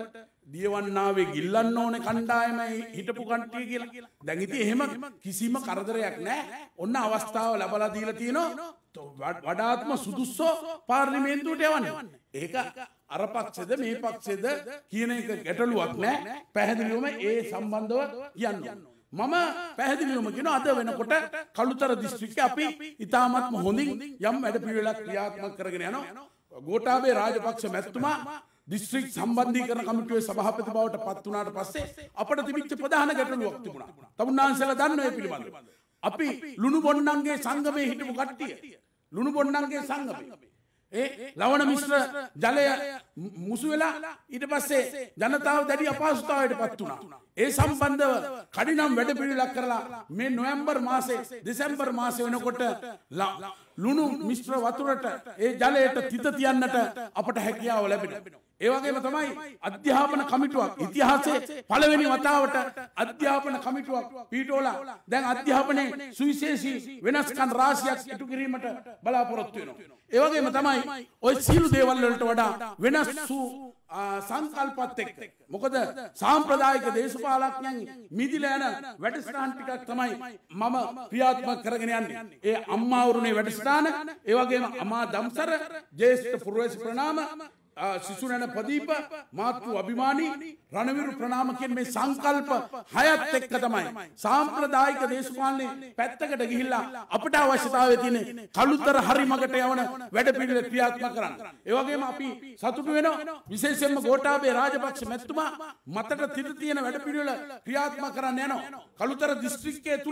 දියවන්නාවේ ගිල්ලන්න ඕනේ කණ්ඩායමයි හිටපු කට්ටිය කියලා. දැන් ඉතින් එහෙම කිසිම කරදරයක් නැහැ. ඔන්න අවස්ථාව ලැබලා දීලා තියෙනවා වඩාත්ම සුදුස්සෝ පාර්ලිමේන්තුවට යවන්න. ඒක අර පක්ෂෙද මේ පක්ෂෙද කියන එක ගැටලුවක් නැහැ. පැහැදිලිවම ඒ සම්බන්ධව කියන්න. මම පැහැදිලිවම කියනවා අද වෙනකොට කළුතර දිස්ත්‍රික්කයේ අපි ඉතාමත්ම හොඳින් යම් වැඩපිළිවෙලක් ක්‍රියාත්මක කරගෙන යනවා. ගෝඨාභය රාජපක්ෂ මැතිතුමා දිස්ත්‍රික් සම්බන්ධීකරණ කමිටුවේ සභාපති බවට පත් වුණාට පස්සේ අපට තිබිච්ච ප්‍රධාන ගැටලුවක් තිබුණා. තමුන්නාන්සලා දන්නවා මේ පිළිබඳව. අපි ලුණු බොන්නන්ගේ සංගමයේ හිටපු කට්ටිය ලුණු බොන්නන්ගේ සංගමයේ ඒ ලවණ මිශ්‍ර ජලය මුසු වෙලා ඊට පස්සේ ජනතාව දැඩි අපහසුතාවයට පත් වුණා. ඒ සම්බන්ධව කඩිනම් වැඩ පිළිවෙලක් කරලා මේ නොවැම්බර් මාසේ දෙසැම්බර් මාසේ වෙනකොට ලුණු මිශ්‍ර වතුරට ඒ ජලයට තිත තියන්නට අපට හැකියාව ලැබෙනවා. ඒ වගේම තමයි අධ්‍යාපන කමිටුවක් ඉතිහාසයේ පළවෙනි වතාවට අධ්‍යාපන කමිටුවක් පීඨෝලා දැන් අධ්‍යාපනයේ සුවිශේෂී වෙනස්කම් රාශියක් ඉටු කිරීමට බලාපොරොත්තු වෙනවා. ඒ වගේම තමයි ওই සීළු දේවල් වලට වඩා වෙනස් වූ සංකල්පත් එක්ක මොකද සාම්ප්‍රදායික දේශපාලඥයන් මිදිලා යන වැඩසටහන් ටිකක් තමයි මම ක්‍රියාත්මක කරගෙන යන්නේ. ඒ අම්මා වරුනේ වැඩසටහන, ඒ වගේම අමා දම්සර, ජේෂ්ඨ පුරවැසි ප්‍රණාම, සිසුනන ප්‍රදීප, මාතෘ අභිමානී, රණවිරු ප්‍රණාම කියන මේ සංකල්ප හයත් එක්ක තමයි සාම්ප්‍රදායික දේශපාලනේ පැත්තකට ගිහිල්ලා අපට අවශ්‍යතාවය තියෙන කළුතර හරි මගට යවන වැඩ පිළිවෙල ක්‍රියාත්මක කරන්න. ඒ වගේම අපි සතුටු වෙනවා විශේෂයෙන්ම ගෝඨාභය රාජපක්ෂ මැතිතුමා මතට තිත තියෙන වැඩ පිළිවෙල ක්‍රියාත්මක කරන්න යනවා. කළුතර දිස්ත්‍රික්කයේ තුල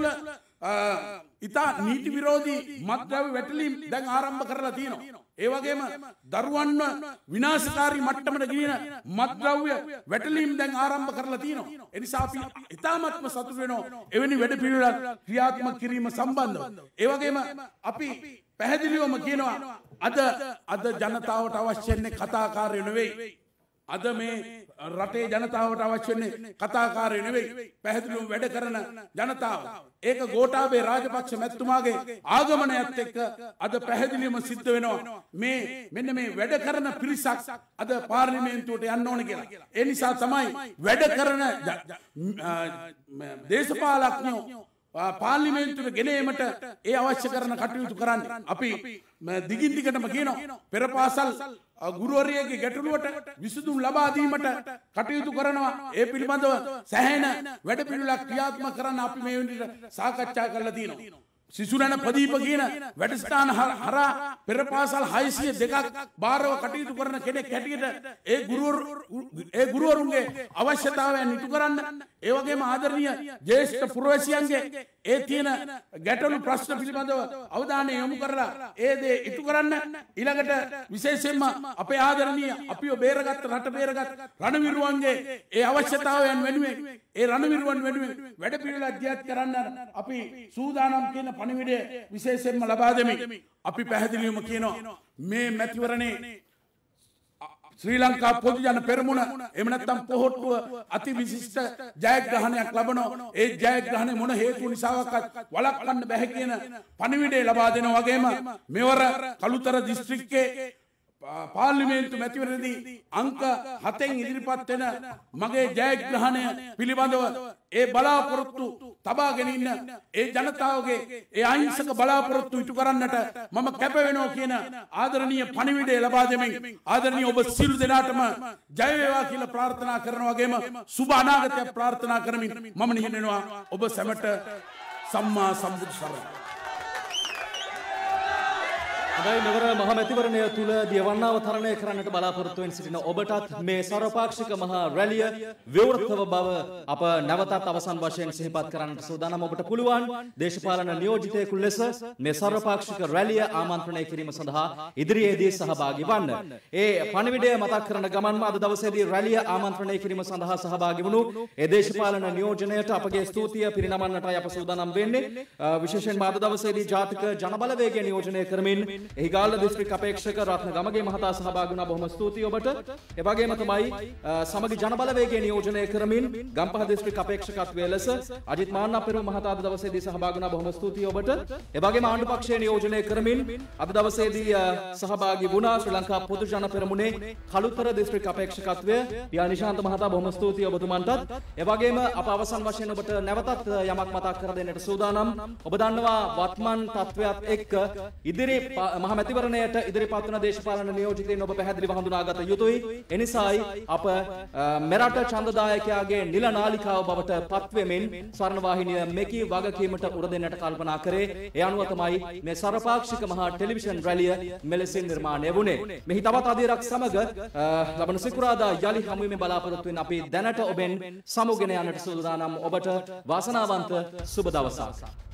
ඉතා නීති විරෝධී මත්ද්‍රව්‍ය වැටලීම් දැන් ආරම්භ කරලා තියෙනවා. ඒ වගේම දරුවන්ව විනාශකාරී මට්ටමට ගෙනියන මත්ද්‍රව්‍ය වැටලීම් දැන් ආරම්භ කරලා තියෙනවා. ඒ නිසා අපි ඉතාමත්ම සතුටු වෙනවා එවැනි වැඩ පිළිවෙලක් ක්‍රියාත්මක කිරීම සම්බන්ධව. ඒ වගේම අපි පැහැදිලිවම කියනවා අද අද ජනතාවට අවශ්‍ය වෙන්නේ කතාකාරයෝ නෙවෙයි. අද මේ රටේ ජනතාවට අවශ්‍ය වෙන්නේ කතාකාරයෝ නෙවෙයි. පැහැදිලිවම වැඩ කරන ජනතාව. ඒක ගෝඨාභය රාජපක්ෂ මැතිතුමාගේ ආගමනයත් එක්ක අද පැහැදිලිවම සිද්ධ වෙනවා. මේ මෙන්න මේ වැඩ කරන පිරිසක් අද පාර්ලිමේන්තුවට යන්න ඕන කියලා. ඒ නිසා තමයි වැඩ කරන දේශපාලඥයෝ පාර්ලිමේන්තුවට ගෙනීමට ඒ අවශ්‍ය කරන කටයුතු කරන්නේ. අපි දිගින් දිගටම කියනවා පෙර පාසල් ගුරුවරියගේ ගැටලුවට විසඳුම් ලබා දීමට කටයුතු කරනවා. ඒ පිළිබඳව සැහැණ වැඩ පිළිවෙලක් ක්‍රියාත්මක කරන්න අපි මේ වෙනකොට සාකච්ඡා කරලා තියෙනවා. සිසුනන ප්‍රදීප කියන වැඩසටහන හරහා පෙර පාසල් හයසිය දෙකක් බාරව කටයුතු කරන කෙනෙක් හැටියට ඒ ගුරුවරු ඒ ගුරුවරුන්ගේ අවශ්‍යතාවයන් ඉටු කරන්න, ඒ වගේම ආදරණීය ජ්‍යෙෂ්ඨ පුරවැසියන්ගේ ඒ තියෙන ගැටලු ප්‍රශ්න පිළිබඳව අවධානය යොමු කරලා ඒ දේ ඉටු කරන්න, ඊළඟට විශේෂයෙන්ම අපේ ආදරණීය අපිව බේරගත් රට බේරගත් රණවිරුවන්ගේ ඒ අවශ්‍යතාවයන් වෙනුවෙන් ඒ රණවිරුවන් වෙනුවෙන් වැඩ පිළිවෙල අධ්‍යයනය කරන්න අපි සූදානම් කියන පණිවිඩය විශේෂයෙන්ම ලබා දෙමින් අපි පැහැදිලිවම කියනවා මේ මැතිවරණේ ශ්‍රී ලංකා පොදු ජන පෙරමුණ එහෙම නැත්නම් පොහොට්ටුව අති විශිෂ්ට ජයග්‍රහණයක් ලබනවා. ඒ ජයග්‍රහණය මොන හේතු නිසාවක්වත් වළක්වන්න බැහැ කියන පණිවිඩය ලබා දෙනා වගේම මෙවර කළුතර දිස්ත්‍රික්කයේ පාර්ලිමේන්තු මැතිවරණදී අංක හතෙන් ඉදිරිපත් වෙන මගේ ජයග්‍රහණය පිළිබඳව ඒ බලාපොරොත්තු තබාගෙන ඉන්න ඒ ජනතාවගේ ඒ අහිංසක බලාපොරොත්තු ඉටු කරන්නට මම කැප වෙනවා කියන ආදරණීය පණිවිඩය ලබා දෙමින් ආදරණීය ඔබ සියලු දෙනාටම ජය වේවා කියලා ප්‍රාර්ථනා කරනවා වගේම සුබ අනාගතයක් ප්‍රාර්ථනා කරමින් මම නිහිනවා ඔබ සැමට සම්මා සම්බුදු සරණයි. හොඳයි, මෙවර මහ මැතිවරණය තුල දියවන්නාව තරණය කරන්නට බලාපොරොත්තු වෙන සිටින ඔබටත් මේ සර්වපාක්ෂික මහා රැළිය විවෘතව බව අප නැවතත් අවසන් වශයෙන් සිහිපත් කරන්නට සූදානම්. ඔබට පුළුවන් දේශපාලන නියෝජිතයෙකු ලෙස මේ සර්වපාක්ෂික රැළිය ආමන්ත්‍රණය කිරීම සඳහා ඉදිරියේදී සහභාගී වන්න. ඒ පණිවිඩය මතක් කරන ගමන්ම අද දවසේදී රැළිය ආමන්ත්‍රණය කිරීම සඳහා සහභාගී වුණු ඒ දේශපාලන නියෝජනයට අපගේ ස්තුතිය පිරිනමන්නටයි අප සූදානම් වෙන්නේ. විශේෂයෙන්ම අද දවසේදී ජාතික ජනබලවේගය නියෝජනය කරමින් එහිගාල්ල දිස්ත්‍රික් අපේක්ෂක රත්න ගමගේ මහතා සහභාගී වුණා. බොහොම ස්තුතියි ඔබට. ඒ වගේම තමයි සමගි ජනබලවේගය නියෝජනය කරමින් ගම්පහ දිස්ත්‍රික් අපේක්ෂකත්වයේ ලෙස අජිත් මාන්නපෙරුම මහතා අද දවසේදී සහභාගී වුණා. බොහොම ස්තුතියි ඔබට. ඒ වගේම ආණ්ඩු පක්ෂයේ නියෝජනය කරමින් අද දවසේදී සහභාගී වුණා ශ්‍රී ලංකා පොදු ජන පෙරමුණේ කළුතර දිස්ත්‍රික් අපේක්ෂකත්වය පියා නිශාන්ත මහතා. බොහොම ස්තුතියි ඔබතුමන්ටත්. ඒ වගේම අප අවසන් වශයෙන් ඔබට නැවතත් යමක් මතක් කර දෙන්නට සූදානම්. ඔබ දන්නවා වත්මන් තත්වයක් එක්ක ඉදිරි මහ මැතිවරණයට ඉදිරිපත් වන දේශපාලන නියෝජිතයින් ඔබ පැහැදිලිව හඳුනාගත යුතුයි. එනිසායි අප මෙරට ඡන්දදායකයාගේ නිල නාලිකාව බවට පත්වෙමින් ස්වර්ණවාහිනිය මෙකී වගකීමට උර දෙන්නට කල්පනා කරේ. ඒ අනුව තමයි මේ සර්වපාක්ෂික මහා ටෙලිවිෂන් රැළිය මෙලෙසින් නිර්මාණය වුණේ. මෙහි තවත් අධීරක් සමග ලබන සිකුරාදා යලි හමුවීමේ බලාපොරොත්තු වෙන අපි දැනට ඔබෙන් සමුගෙන යන්නට සූදානම්. ඔබට වාසනාවන්ත සුබ දවසක්.